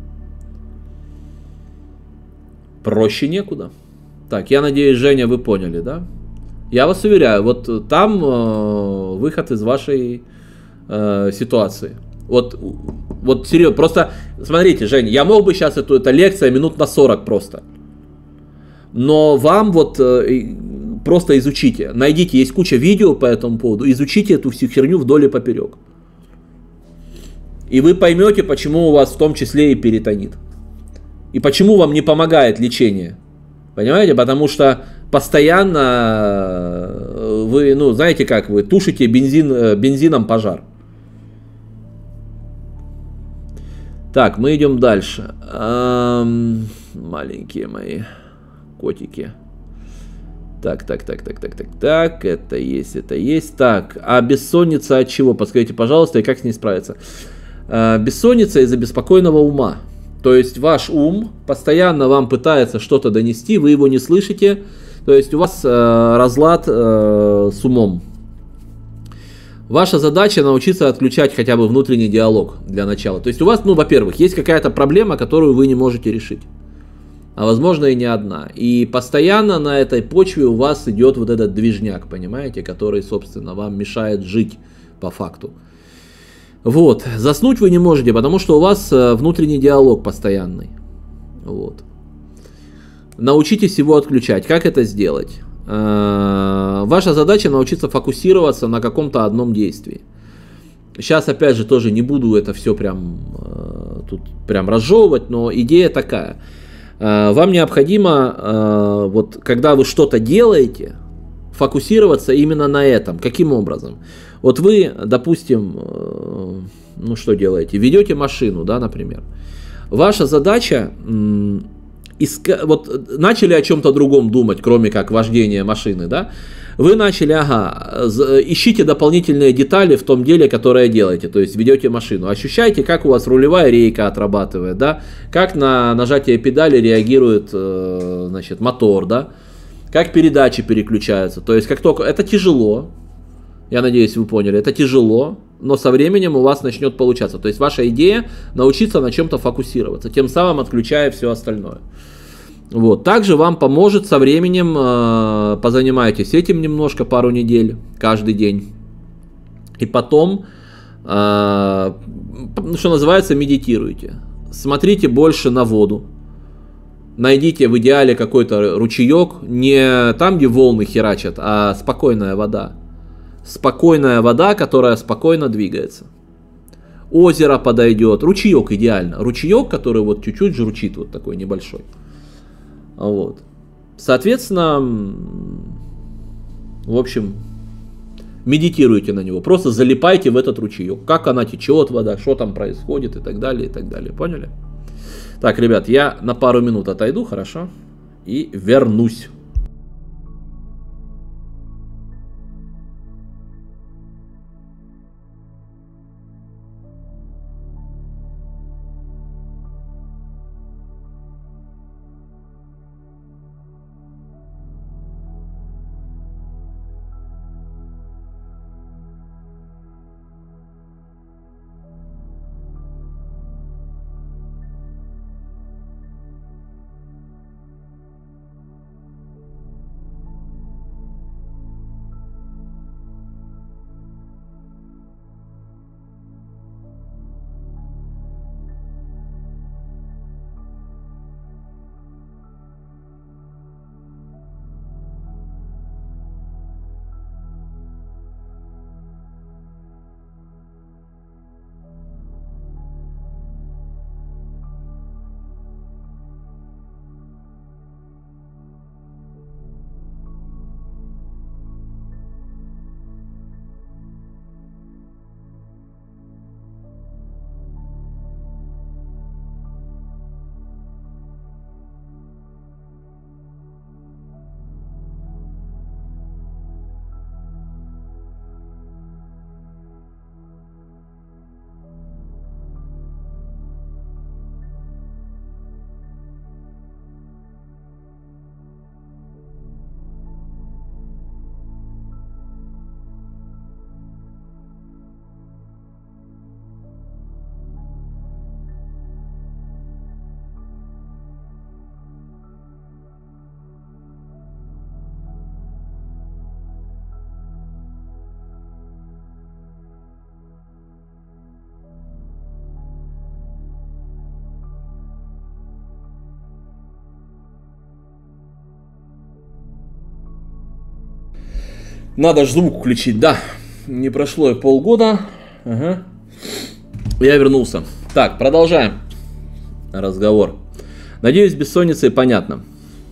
Проще некуда. Так, я надеюсь, Женя, вы поняли, да? Я вас уверяю, вот там э, выход из вашей э, ситуации. Вот, вот серьезно, просто смотрите, Женя, я мог бы сейчас эту, эта лекция минут на сорок просто. Но вам вот э, просто изучите, найдите, есть куча видео по этому поводу, изучите эту всю херню вдоль и поперек. И вы поймете, почему у вас в том числе и перитонит. И почему вам не помогает лечение. Понимаете? Потому что постоянно вы, ну, знаете как, вы тушите бензин, бензином пожар. Так, мы идем дальше. Эм, маленькие мои котики. Так, так, так, так, так, так, так, это есть, это есть. Так, а бессонница от чего? Подскажите, пожалуйста, и как с ней справиться? Э, бессонница из-за беспокойного ума. То есть ваш ум постоянно вам пытается что-то донести, вы его не слышите. То есть у вас э, разлад э, с умом. Ваша задача научиться отключать хотя бы внутренний диалог для начала. То есть у вас, ну, во-первых, есть какая-то проблема, которую вы не можете решить. А возможно и не одна. И постоянно на этой почве у вас идет вот этот движняк, понимаете, который, собственно, вам мешает жить по факту. Вот. Заснуть вы не можете, потому что у вас внутренний диалог постоянный. Вот. Научитесь его отключать. Как это сделать? Ваша задача научиться фокусироваться на каком-то одном действии. Сейчас, опять же, тоже не буду это все прям тут прям разжевывать, но идея такая. Вам необходимо, вот, когда вы что-то делаете, фокусироваться именно на этом. Каким образом? Вот вы, допустим, ну что делаете? Ведете машину, да, например. Ваша задача, иска... вот начали о чем-то другом думать, кроме как вождения машины, да? Вы начали, ага, ищите дополнительные детали в том деле, которое делаете, то есть ведете машину. Ощущаете, как у вас рулевая рейка отрабатывает, да, как на нажатие педали реагирует, значит, мотор, да, как передачи переключаются. То есть, как только... Это тяжело, я надеюсь, вы поняли, это тяжело, но со временем у вас начнет получаться. То есть, ваша идея научиться на чем-то фокусироваться, тем самым отключая все остальное. Вот. Также вам поможет со временем, э, позанимайтесь этим немножко, пару недель, каждый день. И потом, э, что называется, медитируйте. Смотрите больше на воду. Найдите в идеале какой-то ручеек, не там, где волны херачат, а спокойная вода. Спокойная вода, которая спокойно двигается. Озеро подойдет, ручеек идеально. Ручеек, который вот чуть-чуть журчит, вот такой небольшой. Вот. Соответственно, в общем, медитируйте на него. Просто залипайте в этот ручеек. Как она течет, вода, что там происходит и так далее, и так далее. Поняли? Так, ребят, я на пару минут отойду, хорошо? И вернусь. Надо же звук включить, да. Не прошло и полгода. Ага. Я вернулся. Так, продолжаем разговор. Надеюсь, бессонница и понятно.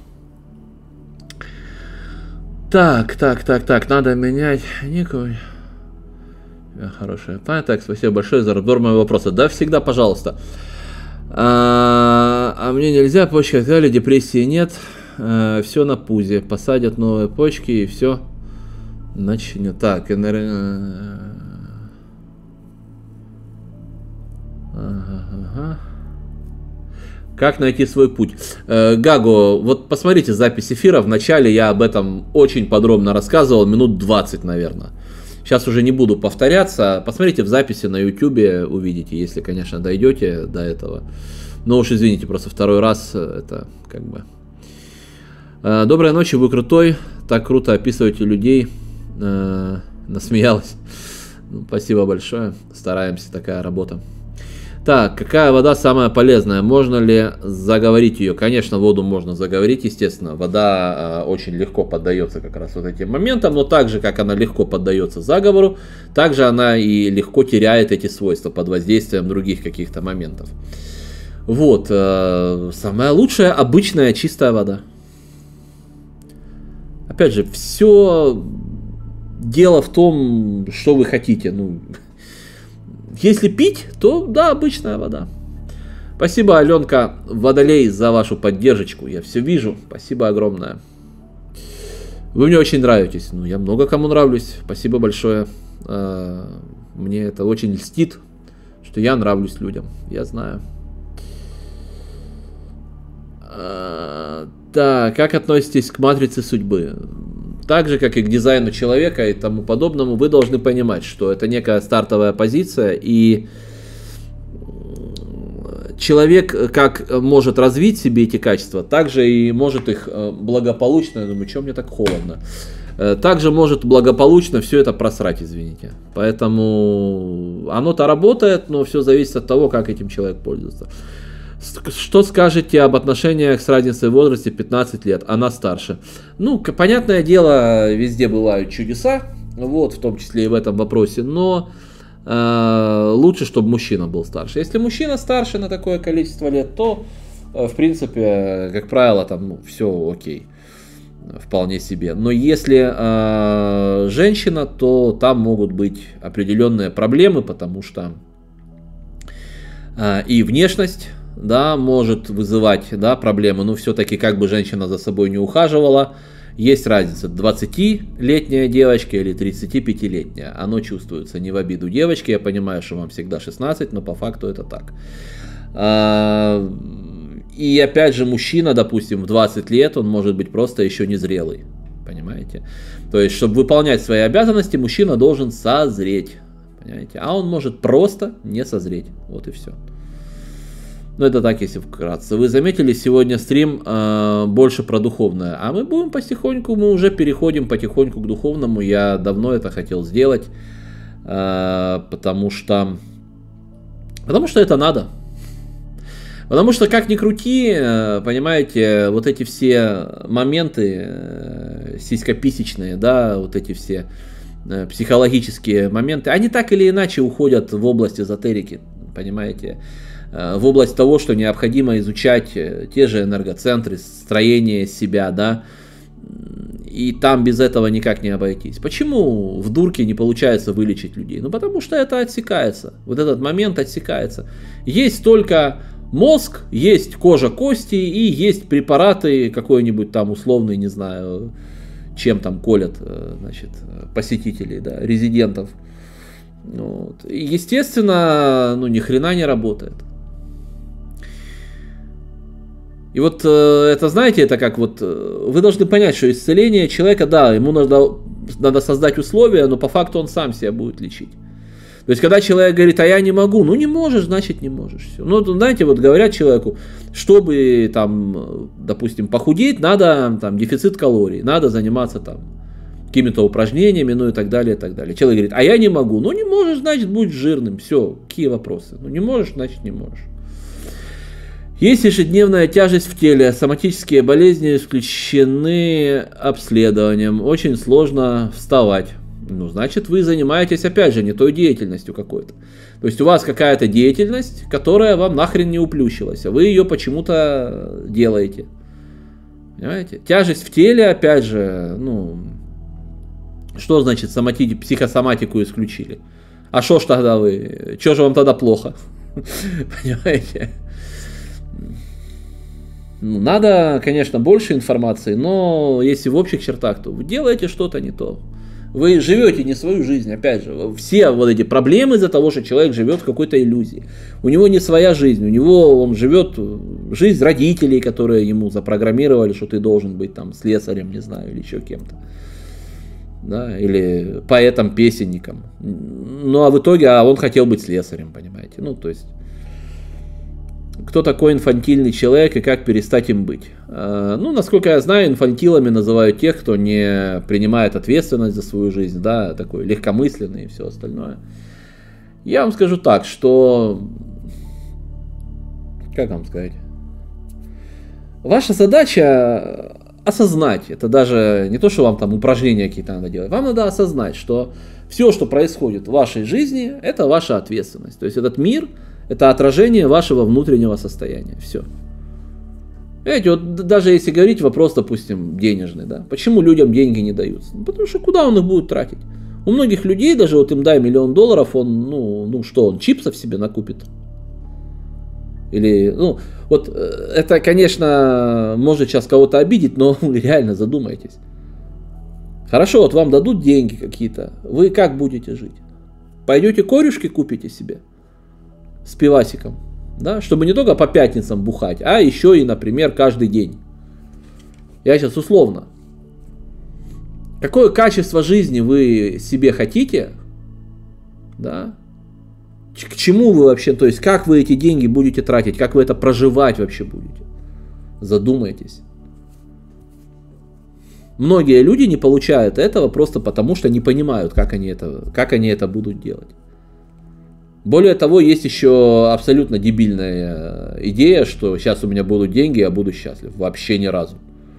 Так, так, так, так, надо менять никакой. Хорошая память. Так, спасибо большое за разбор моего вопроса. Да, всегда, пожалуйста. А, а мне нельзя, почки отказали, депрессии нет. А, все на пузе. Посадят новые почки и все. Начнет. Так, энер... ага, ага. Как найти свой путь? Э, Гаго, вот посмотрите запись эфира. Вначале я об этом очень подробно рассказывал, минут двадцать, наверное. Сейчас уже не буду повторяться. Посмотрите в записи на ютубе, увидите, если, конечно, дойдете до этого. Но уж извините, просто второй раз это как бы... Э, доброй ночи, вы крутой. Так круто описываете людей. Э, насмеялась. Ну, спасибо большое. Стараемся, такая работа. Так, какая вода самая полезная? Можно ли заговорить ее? Конечно, воду можно заговорить, естественно. Вода э, очень легко поддается как раз вот этим моментам, но так же, как она легко поддается заговору, также она и легко теряет эти свойства под воздействием других каких-то моментов. Вот, э, самая лучшая обычная чистая вода. Опять же, все дело в том, что вы хотите. Ну, если пить, то да, обычная вода. Спасибо, Аленка Водолей, за вашу поддержку. Я все вижу. Спасибо огромное. Вы мне очень нравитесь. Ну, я много кому нравлюсь. Спасибо большое. Мне это очень льстит, что я нравлюсь людям. Я знаю. Так, как относитесь к матрице судьбы? Так же, как и к дизайну человека и тому подобному, вы должны понимать, что это некая стартовая позиция, и человек как может развить в себе эти качества, так же и может их благополучно, я думаю, что мне так холодно, также может благополучно все это просрать, извините. Поэтому оно-то работает, но все зависит от того, как этим человек пользуется. Что скажете об отношениях с разницей в возрасте пятнадцать лет? Она старше. Ну, понятное дело, везде бывают чудеса, вот, в том числе и в этом вопросе, но э, лучше, чтобы мужчина был старше. Если мужчина старше на такое количество лет, то, э, в принципе, как правило, там, ну, все окей, вполне себе. Но если э, женщина, то там могут быть определенные проблемы, потому что э, и внешность, да, может вызывать, да, проблемы, но все-таки как бы женщина за собой не ухаживала, есть разница, двадцатилетняя девочка или тридцатипятилетняя, оно чувствуется, не в обиду девочки, я понимаю, что вам всегда шестнадцать, но по факту это так. И опять же, мужчина, допустим, в двадцать лет, он может быть просто еще незрелый, понимаете? То есть, чтобы выполнять свои обязанности, мужчина должен созреть, понимаете? А он может просто не созреть, вот и все. Ну, это так, если вкратце. Вы заметили, сегодня стрим э, больше про духовное. А мы будем потихоньку, мы уже переходим потихоньку к духовному. Я давно это хотел сделать, э, потому что... Потому что это надо. Потому что, как ни крути, понимаете, вот эти все моменты э, сиськописечные, да, вот эти все э, психологические моменты, они так или иначе уходят в область эзотерики, понимаете, в область того, что необходимо изучать те же энергоцентры, строение себя, да, и там без этого никак не обойтись. Почему в дурке не получается вылечить людей? Ну, потому что это отсекается, вот этот момент отсекается. Есть только мозг, есть кожа, кости и есть препараты какой-нибудь там условный, не знаю, чем там колят, значит, посетителей, да, резидентов. Вот. И, естественно, ну, ни хрена не работает. И вот э, это, знаете, это как вот, э, вы должны понять, что исцеление человека, да, ему надо, надо создать условия, но по факту он сам себя будет лечить. То есть, когда человек говорит, а я не могу, ну не можешь, значит не можешь. Все. Ну, знаете, вот говорят человеку, чтобы там, допустим, похудеть, надо там дефицит калорий, надо заниматься там какими-то упражнениями, ну и так далее, и так далее. Человек говорит, а я не могу, ну не можешь, значит будь жирным, все, какие вопросы, ну не можешь, значит не можешь. Есть ежедневная тяжесть в теле, соматические болезни исключены обследованием, очень сложно вставать. Ну, значит, вы занимаетесь, опять же, не той деятельностью какой-то. То есть у вас какая-то деятельность, которая вам нахрен не уплющилась, а вы ее почему-то делаете. Понимаете? Тяжесть в теле, опять же, ну, что значит сомати... психосоматику исключили? А что ж тогда вы, что же вам тогда плохо? Понимаете? Ну, надо, конечно, больше информации, но если в общих чертах, то вы делаете что-то не то. Вы живете не свою жизнь, опять же. Все вот эти проблемы из-за того, что человек живет в какой-то иллюзии. У него не своя жизнь, у него он живет жизнь родителей, которые ему запрограммировали, что ты должен быть там слесарем, не знаю, или еще кем-то. Да, или поэтом-песенником. Ну, а в итоге а он хотел быть слесарем, понимаете. Ну, то есть... Кто такой инфантильный человек и как перестать им быть? Ну, насколько я знаю, инфантилами называют тех, кто не принимает ответственность за свою жизнь, да, такой легкомысленный и все остальное. Я вам скажу так, что... Как вам сказать? Ваша задача осознать, это даже не то, что вам там упражнения какие-то надо делать, вам надо осознать, что все, что происходит в вашей жизни, это ваша ответственность. То есть этот мир... Это отражение вашего внутреннего состояния. Все. Понимаете, вот даже если говорить вопрос, допустим, денежный, да, почему людям деньги не даются? Ну, потому что куда он их будет тратить? У многих людей, даже вот им дай миллион долларов, он, ну, ну что, он чипсов себе накупит? Или, ну, вот это, конечно, может сейчас кого-то обидеть, но реально задумайтесь. Хорошо, вот вам дадут деньги какие-то, вы как будете жить? Пойдете корюшки купите себе с пивасиком, да, чтобы не только по пятницам бухать, а еще и, например, каждый день. Я сейчас условно. Какое качество жизни вы себе хотите, да? К чему вы вообще, то есть как вы эти деньги будете тратить, как вы это проживать вообще будете? Задумайтесь. Многие люди не получают этого просто потому, что не понимают, как они это, как они это будут делать. Более того, есть еще абсолютно дебильная идея, что сейчас у меня будут деньги, я буду счастлив. Вообще ни разу.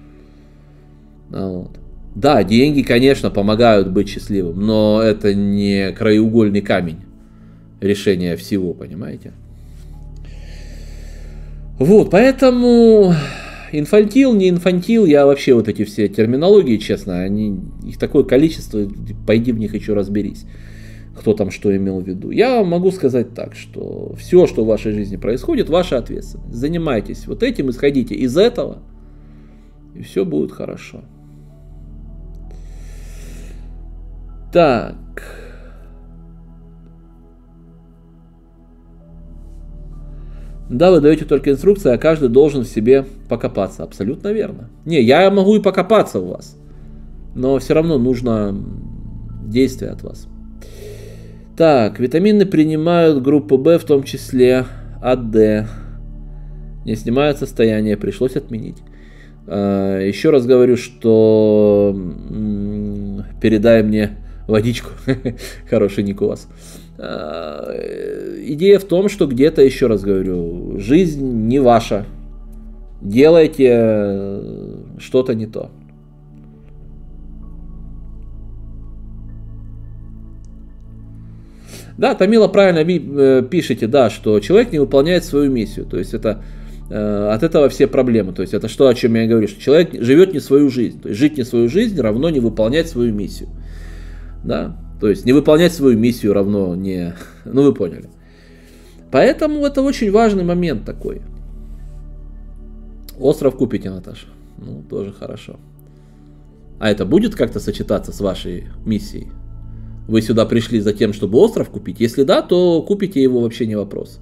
Вот. Да, деньги, конечно, помогают быть счастливым, но это не краеугольный камень решения всего, понимаете? Вот, поэтому инфантил, не инфантил, я вообще вот эти все терминологии, честно, они, их такое количество, пойди в них еще разберись, кто там что имел в виду. Я могу сказать так, что все, что в вашей жизни происходит, ваша ответственность. Занимайтесь вот этим, исходите из этого, и все будет хорошо. Так. Да, вы даете только инструкции, а каждый должен в себе покопаться. Абсолютно верно. Не, я могу и покопаться в вас, но все равно нужно действие от вас. Так, витамины принимают группу В, в том числе А Д. Не снимают состояние, пришлось отменить. Еще раз говорю, что передай мне водичку. Хороший ник у вас. Идея в том, что где-то, еще раз говорю, жизнь не ваша. Делайте что-то не то. Да, Тамила правильно пишете, да, что человек не выполняет свою миссию. То есть это от этого все проблемы. То есть это что, о чем я говорю, что человек живет не свою жизнь. То есть жить не свою жизнь равно не выполнять свою миссию. Да? То есть не выполнять свою миссию равно не... Ну вы поняли. Поэтому это очень важный момент такой. Остров купите, Наташа. Ну, тоже хорошо. А это будет как-то сочетаться с вашей миссией? Вы сюда пришли за тем, чтобы остров купить? Если да, то купите его, вообще не вопрос.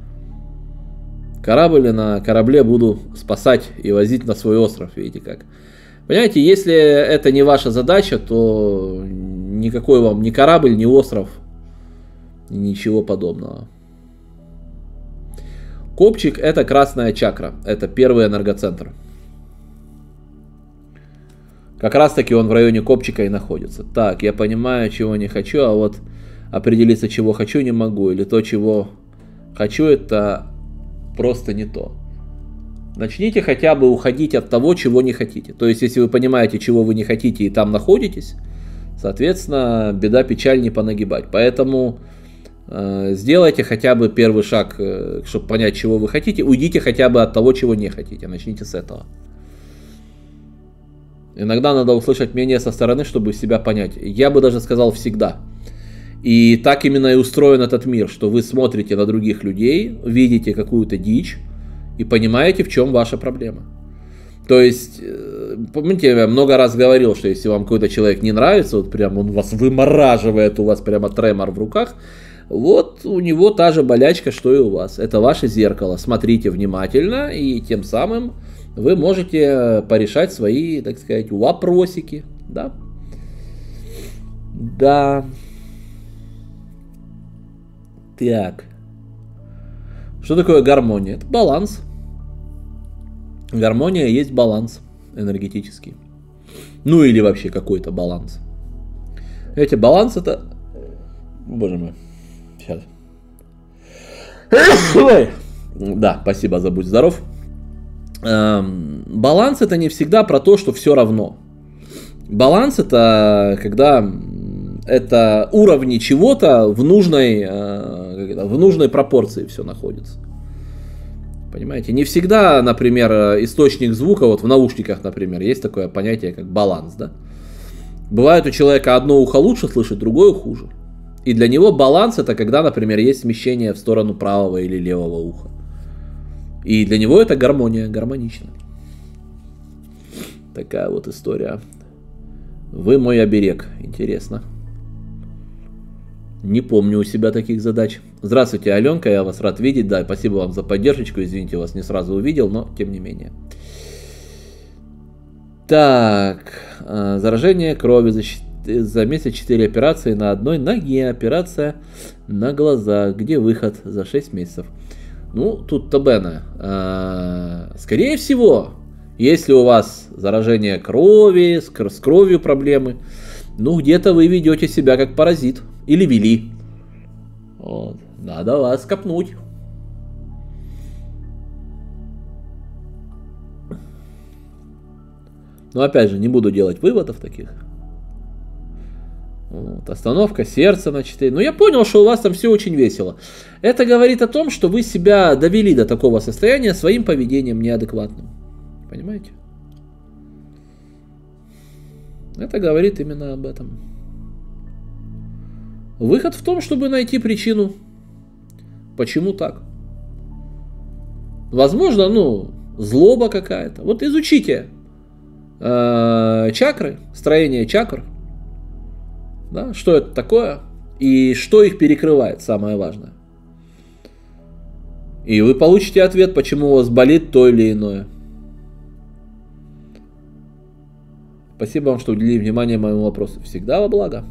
Корабль на корабле буду спасать и возить на свой остров, видите как. Понимаете, если это не ваша задача, то никакой вам ни корабль, ни остров, ничего подобного. Копчик — это красная чакра, это первый энергоцентр. Как раз таки он в районе копчика и находится. Так, я понимаю, чего не хочу, а вот определиться, чего хочу, не могу. Или то, чего хочу, это просто не то. Начните хотя бы уходить от того, чего не хотите. То есть, если вы понимаете, чего вы не хотите и там находитесь, соответственно, беда, печаль не понагибать. Поэтому э, сделайте хотя бы первый шаг, э, чтобы понять, чего вы хотите. Уйдите хотя бы от того, чего не хотите. Начните с этого. Иногда надо услышать мнение со стороны, чтобы себя понять. Я бы даже сказал всегда. И так именно и устроен этот мир, что вы смотрите на других людей, видите какую-то дичь и понимаете, в чем ваша проблема. То есть, помните, я много раз говорил, что если вам какой-то человек не нравится, вот прям он вас вымораживает, у вас прямо тремор в руках, вот у него та же болячка, что и у вас. Это ваше зеркало. Смотрите внимательно, и тем самым вы можете порешать свои, так сказать, вопросики. Да? Да. Так. Что такое гармония? Это баланс. Гармония есть баланс энергетический. Ну или вообще какой-то баланс. Эти баланс это... Боже мой. Сейчас. Да, спасибо, за будь здоров. Эм, баланс это не всегда про то, что все равно. Баланс это когда это уровни чего-то в нужной, э, в нужной пропорции все находится. Понимаете? Не всегда, например, источник звука, вот в наушниках, например, есть такое понятие, как баланс, да? Бывает у человека одно ухо лучше слышит, другое хуже. И для него баланс это когда, например, есть смещение в сторону правого или левого уха. И для него это гармония, гармонично. Такая вот история Вы мой оберег. Интересно. Не помню у себя таких задач. Здравствуйте, Аленка, я вас рад видеть. Да, спасибо вам за поддержку. Извините, вас не сразу увидел, но тем не менее. Так, заражение крови за, за месяц четыре операции на одной ноге. Операция на глазах. Где выход за шесть месяцев? Ну, тут Табена. А, скорее всего, если у вас заражение крови, с, с кровью проблемы, ну, где-то вы ведете себя как паразит. Или вели. Вот. Надо вас копнуть. Но опять же, не буду делать выводов таких. Вот. Остановка сердца на четыре. Ну, я понял, что у вас там все очень весело. Это говорит о том, что вы себя довели до такого состояния своим поведением неадекватным. Понимаете? Это говорит именно об этом. Выход в том, чтобы найти причину, почему так. Возможно, ну, злоба какая-то. Вот изучите э, чакры, строение чакр, да, что это такое и что их перекрывает, самое важное. И вы получите ответ, почему у вас болит то или иное. Спасибо вам, что уделили внимание моему вопросу. Всегда во благо.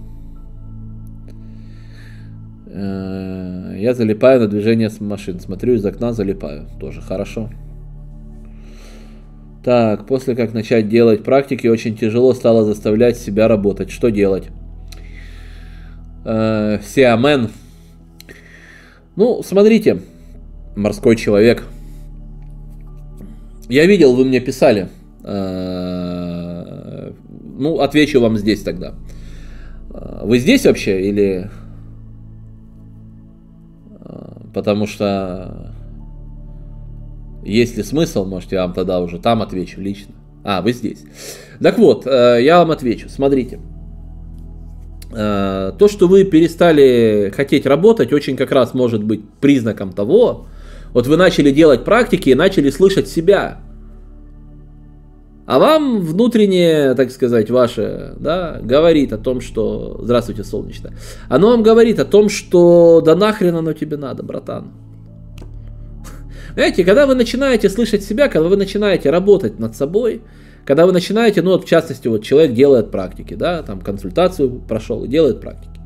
Я залипаю на движение с машин. Смотрю из окна, залипаю. Тоже хорошо. Так, после как начать делать практики, очень тяжело стало заставлять себя работать. Что делать? Сиамен. Ну, смотрите, морской человек. Я видел, вы мне писали. Ну, отвечу вам здесь тогда. Вы здесь вообще или... Потому что есть ли смысл, может, я вам тогда уже там отвечу лично. А, вы здесь. Так вот, я вам отвечу. Смотрите. То, что вы перестали хотеть работать, очень как раз может быть признаком того, вот вы начали делать практики и начали слышать себя. А вам внутреннее, так сказать, ваше, да, говорит о том, что... Здравствуйте, солнечное. Оно вам говорит о том, что да нахрен оно тебе надо, братан. Знаете, когда вы начинаете слышать себя, когда вы начинаете работать над собой, когда вы начинаете, ну вот в частности, вот человек делает практики, да, там консультацию прошел и делает практики.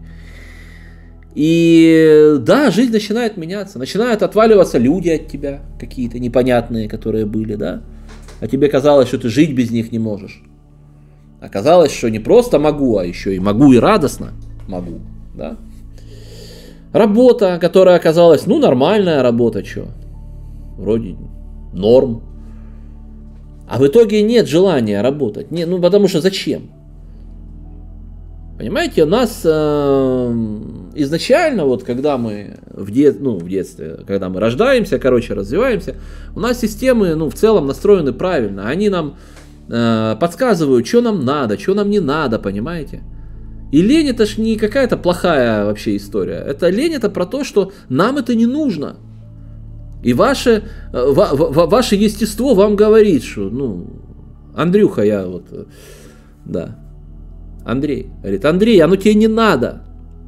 И да, жизнь начинает меняться, начинают отваливаться люди от тебя, какие-то непонятные, которые были, да. А тебе казалось, что ты жить без них не можешь. Оказалось, что не просто могу, а еще и могу и радостно могу. Да? Работа, которая оказалась, ну, нормальная работа, что? Вроде норм. А в итоге нет желания работать. Не, ну, потому что зачем? Понимаете, у нас э, изначально, вот когда мы в, де, ну, в детстве, когда мы рождаемся, короче, развиваемся, у нас системы, ну, в целом настроены правильно. Они нам э, подсказывают, что нам надо, что нам не надо, понимаете? И лень это ж не какая-то плохая вообще история. Это лень это про то, что нам это не нужно. И ваше, ва, ва, ваше естество вам говорит, что, ну, Андрюха, я вот, да. Андрей говорит, Андрей, оно тебе не надо.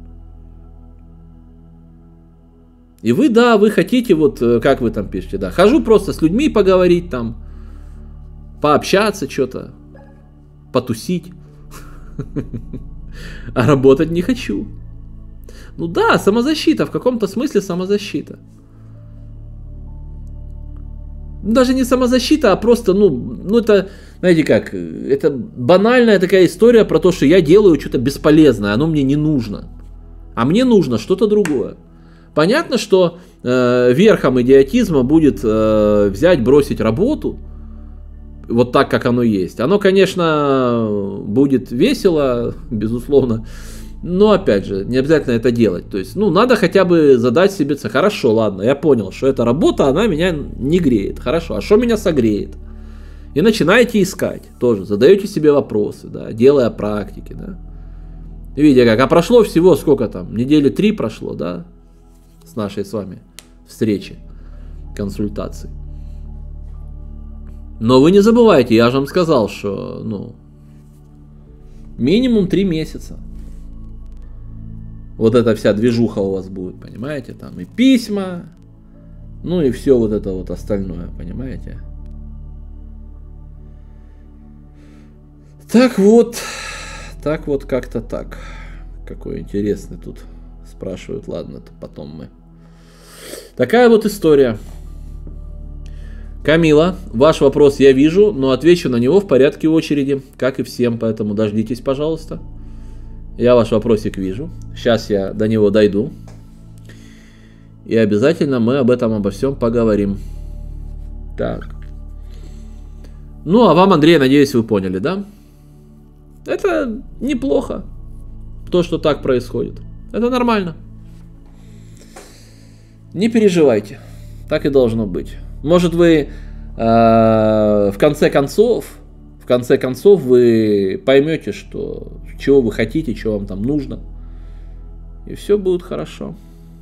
И вы, да, вы хотите, вот, как вы там пишете, да, хожу просто с людьми поговорить там, пообщаться что-то, потусить, а работать не хочу. Ну да, самозащита, в каком-то смысле самозащита. Даже не самозащита, а просто, ну, ну это, знаете как, это банальная такая история про то, что я делаю что-то бесполезное, оно мне не нужно. А мне нужно что-то другое. Понятно, что э, верхом идиотизма будет э, взять, бросить работу, вот так, как оно есть. Оно, конечно, будет весело, безусловно, но, опять же, не обязательно это делать. То есть, ну, надо хотя бы задать себе цель. Хорошо, ладно, я понял, что эта работа, она меня не греет. Хорошо, а что меня согреет? И начинаете искать тоже, задаете себе вопросы, да, делая практики, да. Видите как, а прошло всего сколько там, недели три прошло, да, с нашей с вами встречи, консультации. Но вы не забывайте, я же вам сказал, что, ну, Минимум три месяца. Вот эта вся движуха у вас будет, понимаете? Там и письма, ну и все вот это вот остальное, понимаете? Так вот, так вот как-то так. Какой интересный тут спрашивают. Ладно, это потом мы. Такая вот история. Камила, ваш вопрос я вижу, но отвечу на него в порядке очереди, как и всем, поэтому дождитесь, пожалуйста. Я ваш вопросик вижу. Сейчас я до него дойду. И обязательно мы об этом обо всем поговорим. Так. Ну, а вам, Андрей, надеюсь, вы поняли, да? Это неплохо. То, что так происходит. Это нормально. Не переживайте. Так и должно быть. Может, вы э, в конце концов, в конце концов вы поймете, что чего вы хотите, что вам там нужно. И все будет хорошо.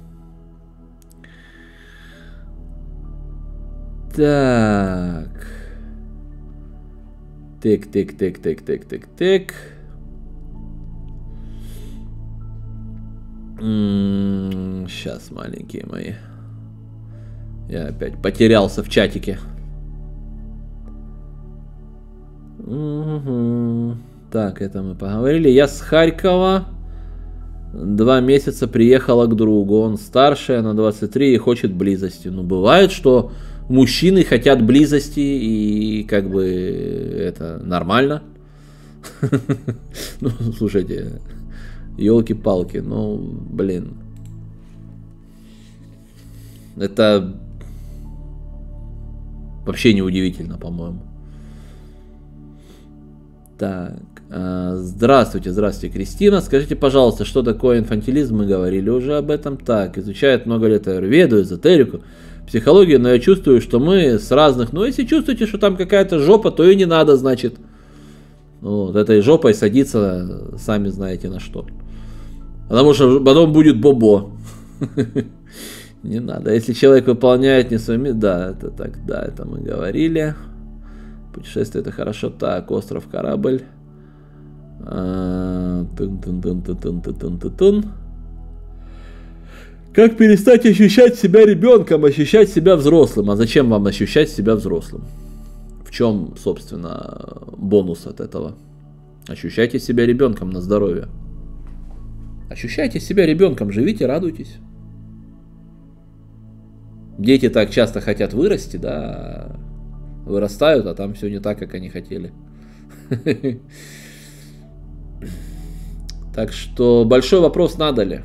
Так. Тык, тык, тык, тык, тык, тык, тык. М-м, сейчас, маленькие мои. Я опять потерялся в чатике. Угу. Так, это мы поговорили. Я с Харькова. Два месяца приехала к другу. Он старший, она двадцать три и хочет близости. Ну, бывает, что мужчины хотят близости, и как бы это нормально. Ну, слушайте, елки-палки, ну, блин. Это вообще неудивительно, по-моему. Так, здравствуйте, здравствуйте, Кристина. Скажите, пожалуйста, что такое инфантилизм? Мы говорили уже об этом. Так, изучает много лет аюрведу, эзотерику, психологию, но я чувствую, что мы с разных... Ну, если чувствуете, что там какая-то жопа, то и не надо, значит. Вот, этой жопой садиться, сами знаете на что. Потому что потом будет бобо. Не надо. Если человек выполняет не своими... Да, это так, да, это мы говорили. Путешествие это хорошо. Так, остров, корабль. Тун-тун-тун-тун-тун-тун-тун-тун. Как перестать ощущать себя ребенком, ощущать себя взрослым? А зачем вам ощущать себя взрослым? В чем, собственно, бонус от этого? Ощущайте себя ребенком на здоровье. Ощущайте себя ребенком, живите, радуйтесь. Дети так часто хотят вырасти, да, вырастают, а там все не так, как они хотели. Так что большой вопрос, надо ли.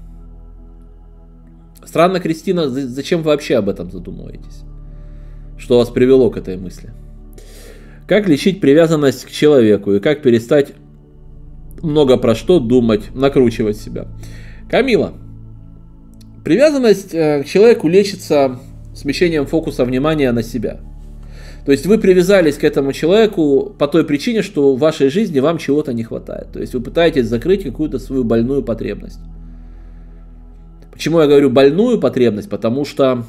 Странно, Кристина, зачем вы вообще об этом задумываетесь? Что вас привело к этой мысли? Как лечить привязанность к человеку и как перестать много про что думать, накручивать себя? Камила, привязанность к человеку лечится смещением фокуса внимания на себя. То есть вы привязались к этому человеку по той причине, что в вашей жизни вам чего-то не хватает. То есть вы пытаетесь закрыть какую-то свою больную потребность. Почему я говорю больную потребность? Потому что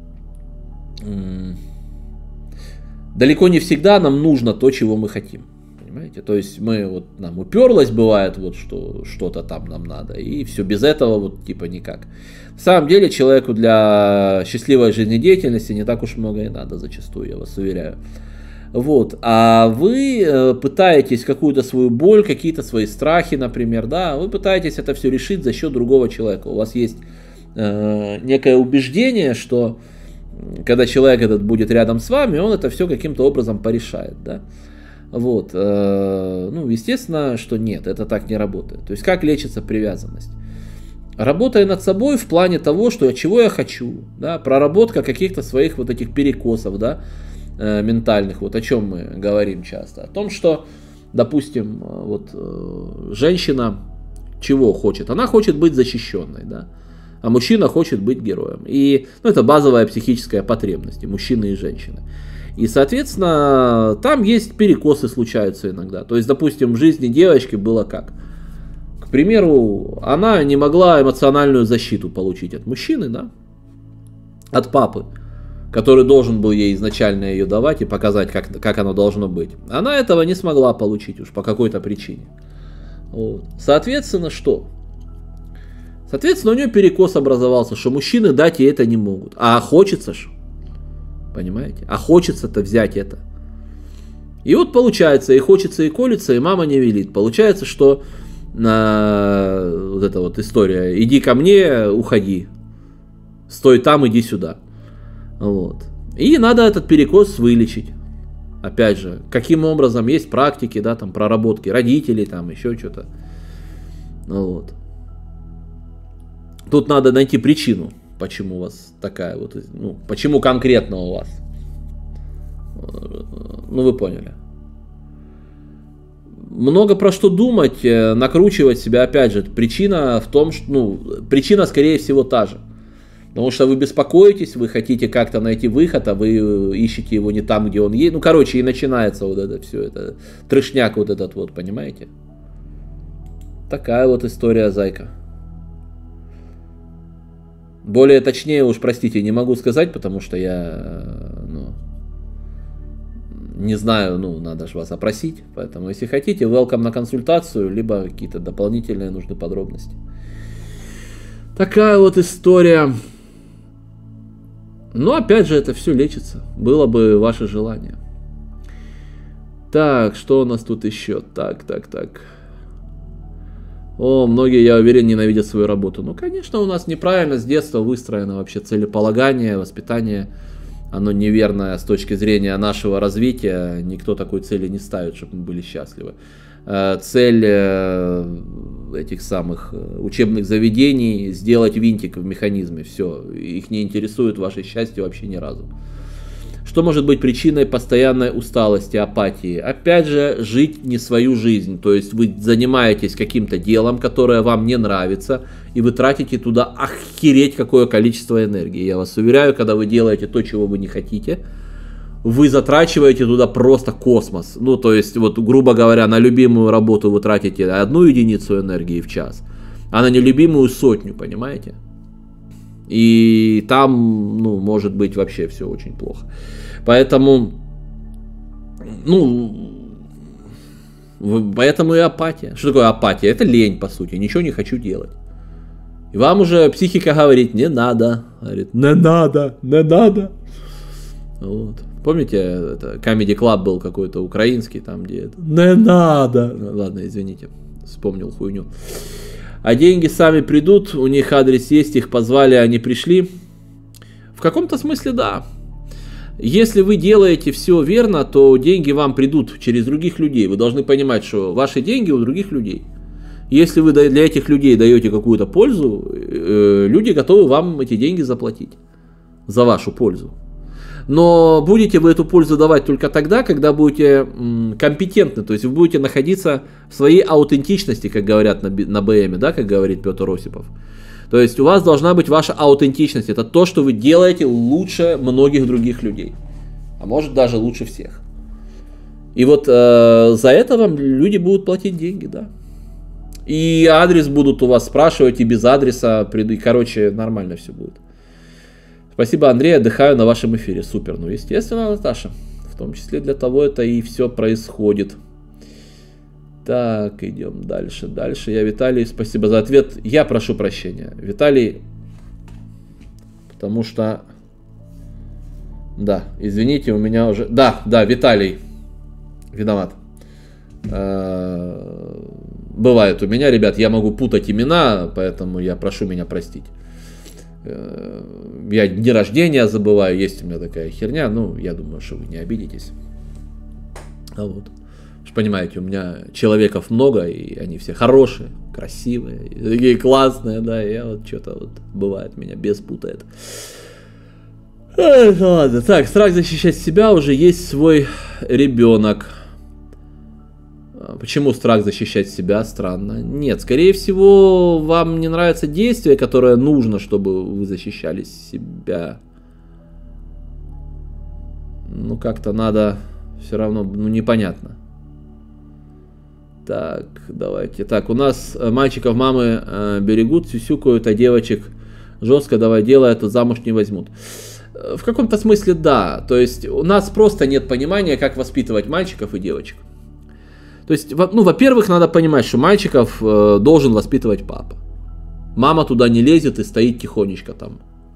м- далеко не всегда нам нужно то, чего мы хотим. Понимаете? То есть мы вот, нам уперлось, бывает, вот, что что-то там нам надо, и все, без этого вот типа никак. На самом деле человеку для счастливой жизнедеятельности не так уж много и надо зачастую, я вас уверяю. Вот. А вы пытаетесь какую-то свою боль, какие-то свои страхи, например, да, вы пытаетесь это все решить за счет другого человека. У вас есть э, некое убеждение, что когда человек этот будет рядом с вами, он это все каким-то образом порешает, да. Вот. Э, ну, естественно, что нет, это так не работает. То есть как лечится привязанность? Работая над собой в плане того, что чего я хочу, да, проработка каких-то своих вот этих перекосов, да, ментальных, вот о чем мы говорим часто, о том, что, допустим, вот женщина чего хочет? Она хочет быть защищенной, да, а мужчина хочет быть героем. И ну, это базовая психическая потребность и мужчины и женщины. И, соответственно, там есть перекосы, случаются иногда. То есть, допустим, в жизни девочки было как? К примеру, она не могла эмоциональную защиту получить от мужчины, да, от папы, который должен был ей изначально ее давать и показать, как, как оно должно быть. Она этого не смогла получить уж по какой-то причине. Вот. Соответственно, что? Соответственно, у нее перекос образовался, что мужчины дать ей это не могут. А хочется ж. Понимаете? А хочется-то взять это. И вот получается, и хочется, и колется, и мама не велит. Получается, что на вот эта вот история: иди ко мне, уходи. Стой там, иди сюда. Вот. И надо этот перекос вылечить. Опять же, каким образом, есть практики, да, там, проработки родителей, там, еще что-то. Вот. Тут надо найти причину, почему у вас такая вот, ну, почему конкретно у вас. Ну, вы поняли. Много про что думать, накручивать себя, опять же, причина в том, что, ну, причина, скорее всего, та же. Потому что вы беспокоитесь, вы хотите как-то найти выход, а вы ищете его не там, где он есть. Ну, короче, и начинается вот это все, это трешняк вот этот вот, понимаете? Такая вот история, зайка. Более точнее уж, простите, не могу сказать, потому что я, ну, не знаю, ну, надо же вас опросить. Поэтому, если хотите, welcome на консультацию, либо какие-то дополнительные нужны подробности. Такая вот история. Но опять же, это все лечится. Было бы ваше желание. Так, что у нас тут еще? Так, так, так. О, многие, я уверен, ненавидят свою работу. Ну, конечно, у нас неправильно с детства выстроено вообще целеполагание, воспитание. Оно неверное с точки зрения нашего развития. Никто такой цели не ставит, чтобы мы были счастливы. Цель этих самых учебных заведений — сделать винтик в механизме. Все, их не интересует ваше счастье вообще ни разу. Что может быть причиной постоянной усталости, апатии? Опять же, жить не свою жизнь. То есть вы занимаетесь каким-то делом, которое вам не нравится, и вы тратите туда охереть какое количество энергии. Я вас уверяю, когда вы делаете то, чего вы не хотите, вы затрачиваете туда просто космос. Ну, то есть, вот, грубо говоря, на любимую работу вы тратите одну единицу энергии в час, а на нелюбимую сотню, понимаете? И там, ну, может быть вообще все очень плохо. Поэтому, ну, поэтому и апатия. Что такое апатия? Это лень, по сути. Ничего не хочу делать. И вам уже психика говорит: не надо. Говорит: не надо, не надо. Вот. Помните, это Comedy Club был какой-то украинский, там где это не надо. Ладно, извините, вспомнил хуйню. А деньги сами придут, у них адрес есть, их позвали, они пришли. В каком-то смысле да. Если вы делаете все верно, то деньги вам придут через других людей. Вы должны понимать, что ваши деньги у других людей. Если вы для этих людей даете какую-то пользу, люди готовы вам эти деньги заплатить за вашу пользу. Но будете вы эту пользу давать только тогда, когда будете м, компетентны, то есть вы будете находиться в своей аутентичности, как говорят на, на бэ эме, да, как говорит Петр Осипов. То есть у вас должна быть ваша аутентичность, это то, что вы делаете лучше многих других людей, а может даже лучше всех. И вот э, за это вам люди будут платить деньги, да. И адрес будут у вас спрашивать, и без адреса, и, короче, нормально все будет. Спасибо, Андрей, отдыхаю на вашем эфире. Супер. Ну, естественно, Наташа. В том числе для того это и все происходит. Так, идем дальше. Дальше. Я Виталий, спасибо за ответ. Я прошу прощения. Виталий, потому что... Да, извините, у меня уже... Да, да, Виталий. Виноват. Бывает у меня, ребят, я могу путать имена, поэтому я прошу меня простить. Я дни рождения забываю, есть у меня такая херня, ну, я думаю, что вы не обидитесь. А вот. Вы понимаете, у меня человеков много, и они все хорошие, красивые, и такие классные, да, и я вот что-то вот бывает, меня бес путает. Эх, ладно, так, страх защищать себя, уже есть свой ребенок. Почему страх защищать себя? Странно. Нет, скорее всего, вам не нравится действие, которое нужно, чтобы вы защищали себя. Ну, как-то надо все равно, ну, непонятно. Так, давайте. Так, у нас мальчиков мамы э, берегут, сюсюкают, а девочек жестко давай делай, а то замуж не возьмут. В каком-то смысле да. То есть у нас просто нет понимания, как воспитывать мальчиков и девочек. То есть, ну, во-первых, надо понимать, что мальчиков э, должен воспитывать папа. Мама туда не лезет и стоит тихонечко там.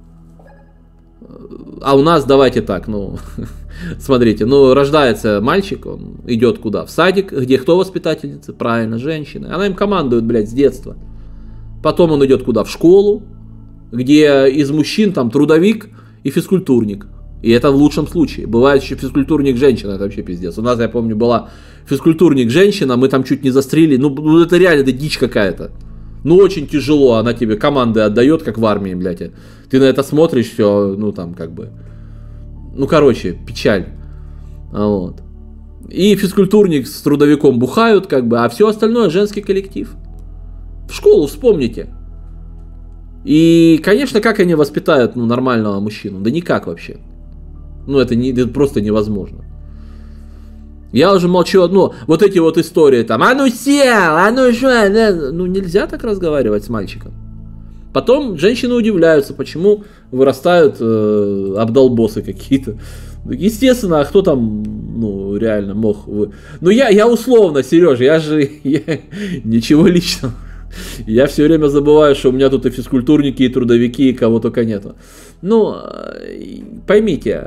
А у нас, давайте так, ну, смотрите, ну, рождается мальчик, он идет куда? В садик, где кто воспитательница? Правильно, женщины. Она им командует, блядь, с детства. Потом он идет куда? В школу, где из мужчин там трудовик и физкультурник. И это в лучшем случае. Бывает еще физкультурник женщина, это вообще пиздец. У нас, я помню, была физкультурник женщина, мы там чуть не застрелили. Ну, это реально, это дичь какая-то. Ну, очень тяжело, она тебе команды отдает, как в армии, блядь. Ты на это смотришь, все, ну, там, как бы... Ну, короче, печаль. Вот. И физкультурник с трудовиком бухают, как бы, а все остальное женский коллектив. В школу вспомните. И, конечно, как они воспитают, ну, нормального мужчину? Да никак вообще. Ну, это, не, это просто невозможно. Я уже молчу одно, вот эти вот истории там, а ну сел, а ну что, ну нельзя так разговаривать с мальчиком. Потом женщины удивляются, почему вырастают э, обдолбосы какие-то. Естественно, а кто там, ну, реально мог... Вы... Ну, я, я условно, Сережа, я же... Я... Ничего личного. Я все время забываю, что у меня тут и физкультурники, и трудовики, и кого только нету. Ну, поймите,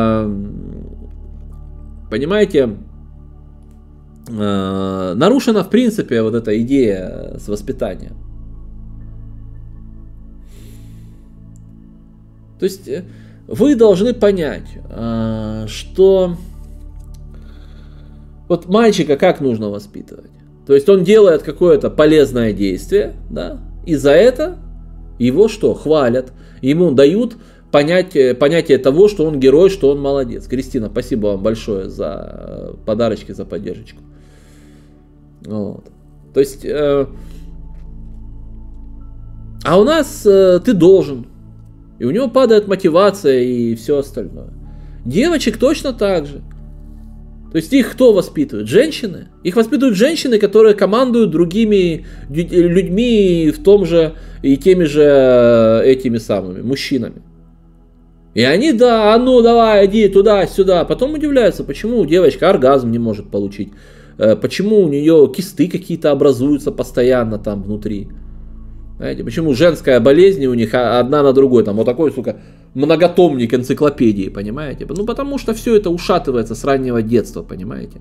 понимаете, нарушена, в принципе, вот эта идея с воспитанием. То есть вы должны понять, что вот мальчика как нужно воспитывать. То есть он делает какое-то полезное действие, да, и за это его что? Хвалят. Ему дают понятие, понятие того, что он герой, что он молодец. Кристина, спасибо вам большое за подарочки, за поддержку. Вот. То есть, э, а у нас э, ты должен. И у него падает мотивация и все остальное. Девочек точно так же. То есть их кто воспитывает? Женщины. Их воспитывают женщины, которые командуют другими людьми в том же и теми же этими самыми мужчинами. И они, да, а ну давай, иди туда-сюда. Потом удивляются, почему девочка оргазм не может получить. Почему у нее кисты какие-то образуются постоянно там внутри. Знаете, почему женская болезнь у них одна на другой, там вот такой, сука, многотомник энциклопедии, понимаете? Ну, потому что все это ушатывается с раннего детства, понимаете?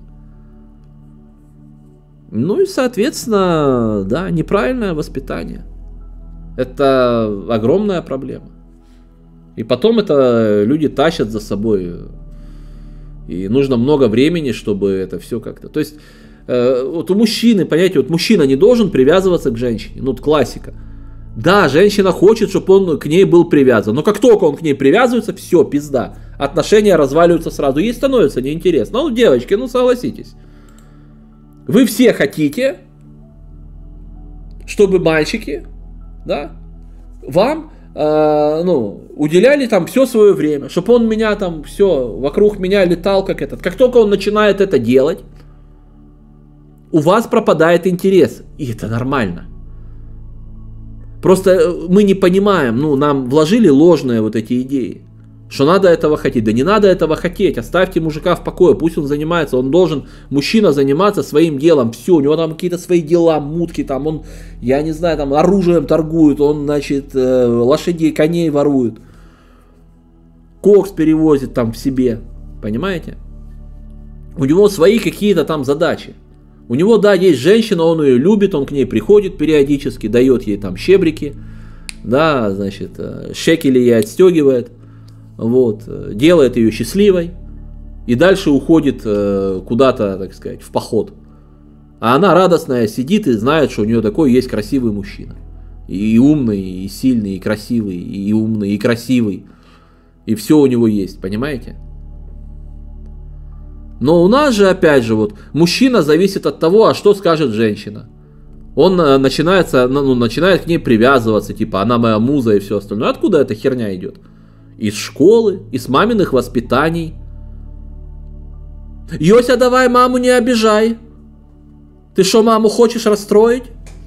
Ну и, соответственно, да, неправильное воспитание. Это огромная проблема. И потом это люди тащат за собой. И нужно много времени, чтобы это все как-то... То есть, э, вот у мужчины, понимаете, вот мужчина не должен привязываться к женщине. Ну, вот классика. Да, женщина хочет, чтобы он к ней был привязан. Но как только он к ней привязывается, все, пизда. Отношения разваливаются сразу. Ей становится неинтересно. Ну, девочки, ну согласитесь. Вы все хотите, чтобы мальчики, да, вам, э, ну, уделяли там все свое время. Чтобы он меня там, все, вокруг меня летал, как этот. Как только он начинает это делать, у вас пропадает интерес. И это нормально. Просто мы не понимаем, ну, нам вложили ложные вот эти идеи, что надо этого хотеть. Да не надо этого хотеть, оставьте мужика в покое, пусть он занимается, он должен, мужчина, заниматься своим делом, все, у него там какие-то свои дела, мутки, там он, я не знаю, там оружием торгует, он, значит, лошадей, коней ворует, кокс перевозит там в себе, понимаете? У него свои какие-то там задачи. У него, да, есть женщина, он ее любит, он к ней приходит периодически, дает ей там щебрики, да, значит, шекели ей отстегивает, вот, делает ее счастливой и дальше уходит куда-то, так сказать, в поход. А она радостная сидит и знает, что у нее такой есть красивый мужчина. И умный, и сильный, и красивый, и умный, и красивый. И все у него есть, понимаете? Но у нас же, опять же, вот, мужчина зависит от того, а что скажет женщина. Он начинается, ну, начинает к ней привязываться, типа, она моя муза и все остальное. Откуда эта херня идет? Из школы, из маминых воспитаний. Йося, давай маму не обижай. Ты что, маму хочешь расстроить?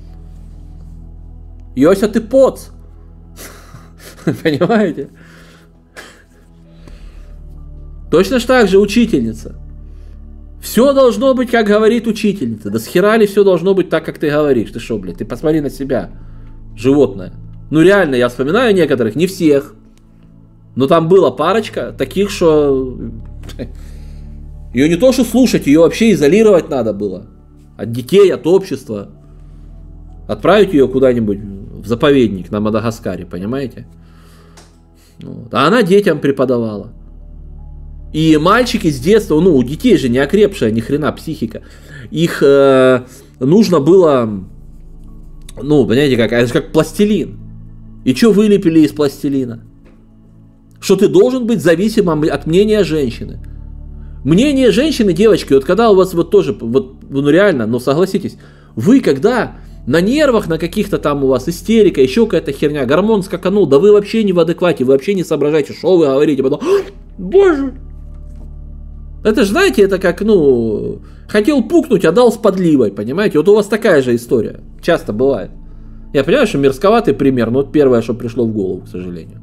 Йося, ты поц. Понимаете? Точно ж так же учительница. Все должно быть, как говорит учительница. Да схера ли все должно быть так, как ты говоришь? Ты что, блядь, ты посмотри на себя, животное. Ну реально, я вспоминаю некоторых, не всех. Но там была парочка таких, что... Ее не то что слушать, ее вообще изолировать надо было. От детей, от общества. Отправить ее куда-нибудь в заповедник на Мадагаскаре, понимаете? Вот. А она детям преподавала. И мальчики с детства, ну, у детей же не окрепшая ни хрена психика. Их э, нужно было, ну, понимаете, как, это же как пластилин. И что вылепили из пластилина? Что ты должен быть зависимым от мнения женщины. Мнение женщины, девочки, вот когда у вас вот тоже, вот, ну реально, ну согласитесь, вы когда на нервах, на каких-то там у вас истерика, еще какая-то херня, гормон скаканул, да вы вообще не в адеквате, вы вообще не соображаете, что вы говорите, потом, боже. Это же, знаете, это как, ну, хотел пукнуть, а дал с подливой, понимаете? Вот у вас такая же история, часто бывает. Я понимаю, что мерзковатый пример, но вот первое, что пришло в голову, к сожалению.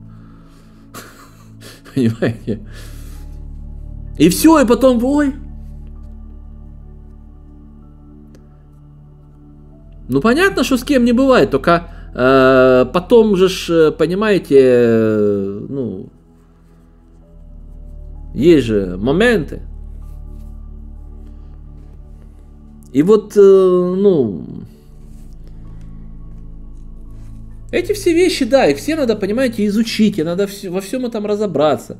Понимаете? И все, и потом, ой. Ну, понятно, что с кем не бывает, только э, потом же, ж, понимаете, э, ну, есть же моменты. И вот, э, ну, эти все вещи, да, их все надо, понимаете, изучить, и надо все, во всем этом разобраться.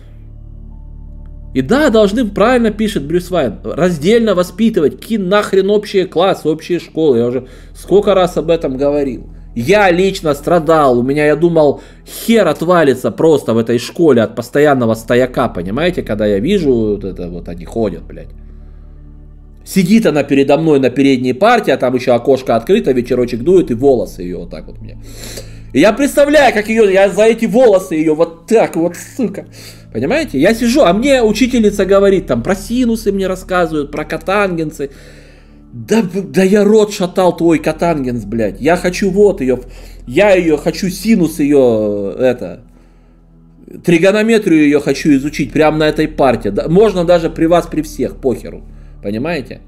И да, должны, правильно пишет Брюс Вайн, раздельно воспитывать, какие нахрен общие классы, общие школы. Я уже сколько раз об этом говорил. Я лично страдал, у меня, я думал, хер отвалится просто в этой школе от постоянного стояка, понимаете, когда я вижу, вот это вот они ходят, блядь. Сидит она передо мной на передней парте, а там еще окошко открыто, ветерочек дует, и волосы ее вот так вот мне. И я представляю, как ее, я за эти волосы ее вот так вот, сука. Понимаете? Я сижу, а мне учительница говорит, там, про синусы мне рассказывают, про котангенсы. Да, да я рот шатал твой котангенс, блядь. Я хочу вот ее, я ее хочу, синус ее, это, тригонометрию ее хочу изучить прямо на этой парте. Да, можно даже при вас, при всех, похеру. Понимаете?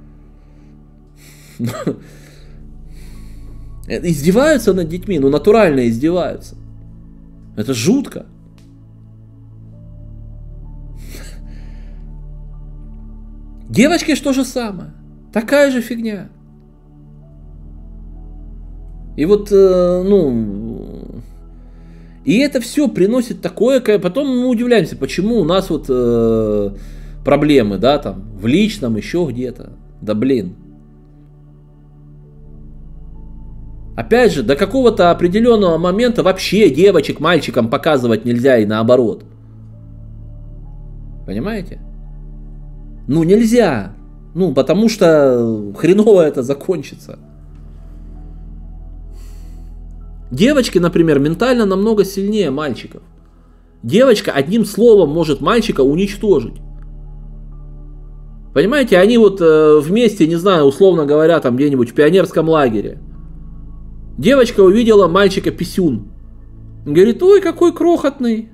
Издеваются над детьми, ну натурально издеваются. Это жутко. Девочки что же самое? Такая же фигня. И вот, э, ну, и это все приносит такое, потом мы удивляемся, почему у нас вот э, проблемы, да, там, в личном, еще где-то. Да блин. Опять же, до какого-то определенного момента вообще девочек мальчикам показывать нельзя и наоборот. Понимаете? Ну, нельзя. Ну, потому что хреново это закончится. Девочки, например, ментально намного сильнее мальчиков. Девочка одним словом может мальчика уничтожить. Понимаете, они вот э, вместе, не знаю, условно говоря, там где-нибудь в пионерском лагере. Девочка увидела мальчика писюн. Говорит, ой, какой крохотный.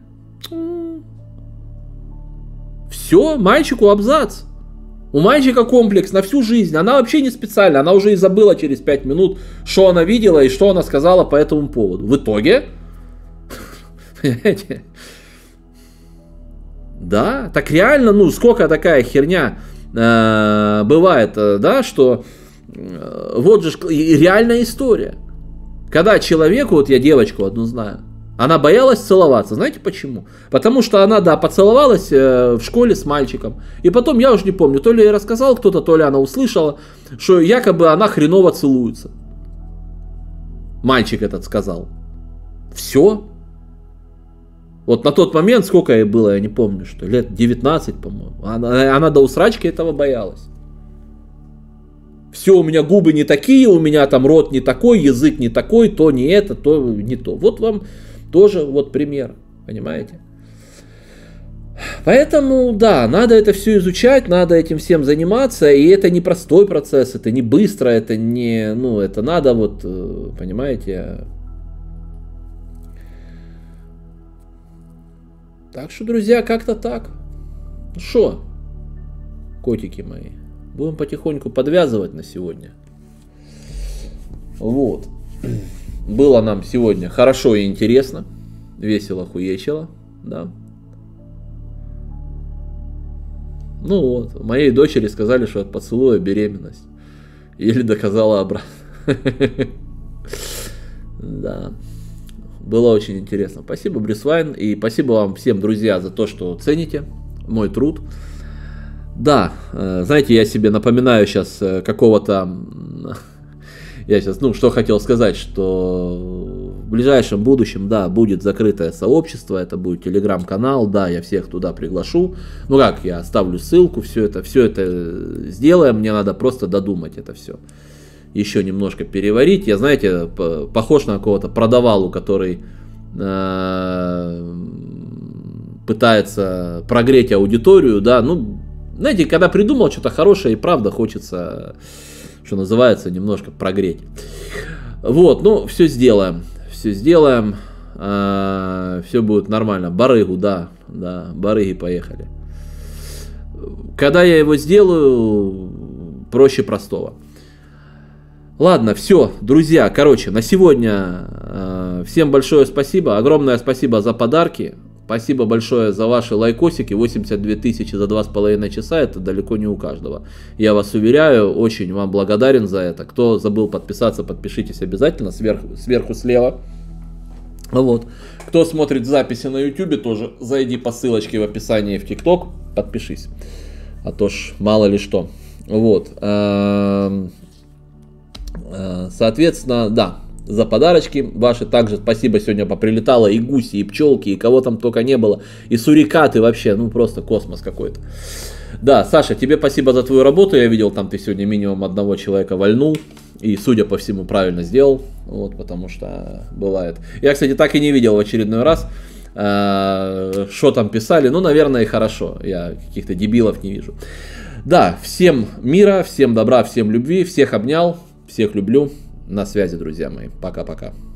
Все, мальчику абзац. У мальчика комплекс на всю жизнь. Она вообще не специально. Она уже и забыла через пять минут, что она видела и что она сказала по этому поводу. В итоге... Понимаете? Да, так реально, ну, сколько такая херня э, бывает, да, что э, вот же реальная история. Когда человеку, вот я девочку одну знаю, она боялась целоваться. Знаете почему? Потому что она, да, поцеловалась э, в школе с мальчиком. И потом, я уже не помню, то ли ей рассказал кто-то, то ли она услышала, что якобы она хреново целуется. Мальчик этот сказал. Все. Вот на тот момент, сколько ей было, я не помню, что лет девятнадцать, по-моему. Она, она до усрачки этого боялась. Все, у меня губы не такие, у меня там рот не такой, язык не такой, то не это, то не то. Вот вам тоже вот пример, понимаете? Поэтому, да, надо это все изучать, надо этим всем заниматься, и это не простой процесс, это не быстро, это не, ну, это надо вот, понимаете. Так что, друзья, как-то так. Ну шо? котики мои. Будем потихоньку подвязывать на сегодня. Вот. Было нам сегодня хорошо и интересно. Весело, хуечело. Да. Ну вот. Моей дочери сказали, что от поцелуя беременность. Или доказала обратно. Да. Было очень интересно. Спасибо, Брисвайн. И спасибо вам всем, друзья, за то, что цените мой труд. Да, знаете, я себе напоминаю сейчас какого-то... Я сейчас, ну, что хотел сказать, что в ближайшем будущем, да, будет закрытое сообщество, это будет телеграм-канал, да, я всех туда приглашу. Ну как, я оставлю ссылку, все это, все это сделаем, мне надо просто додумать это все. Еще немножко переварить. Я, знаете, похож на какого-то продавалу, который э, пытается прогреть аудиторию, да, ну, знаете, когда придумал что-то хорошее и правда хочется, что называется, немножко прогреть. Вот, ну, все сделаем, все сделаем, э, все будет нормально. Барыгу, да, да, барыги поехали. Когда я его сделаю, проще простого. Ладно, все, друзья, короче, на сегодня э, всем большое спасибо, огромное спасибо за подарки, спасибо большое за ваши лайкосики, восемьдесят две тысячи за два с половиной часа, это далеко не у каждого. Я вас уверяю, очень вам благодарен за это. Кто забыл подписаться, подпишитесь обязательно, сверху, сверху слева. Вот. Кто смотрит записи на ютубе, тоже зайди по ссылочке в описании в тикток, подпишись, а то ж мало ли что. Вот. Соответственно, да, за подарочки ваши также спасибо, сегодня поприлетало и гуси, и пчелки, и кого там только не было, и сурикаты вообще, ну просто космос какой-то. Да, Саша, тебе спасибо за твою работу, я видел, там ты сегодня минимум одного человека вальнул, и судя по всему правильно сделал, вот, потому что бывает. Я, кстати, так и не видел в очередной раз, что там писали, ну, наверное, и хорошо, я каких-то дебилов не вижу. Да, всем мира, всем добра, всем любви, всех обнял. Всех люблю. На связи, друзья мои. Пока-пока.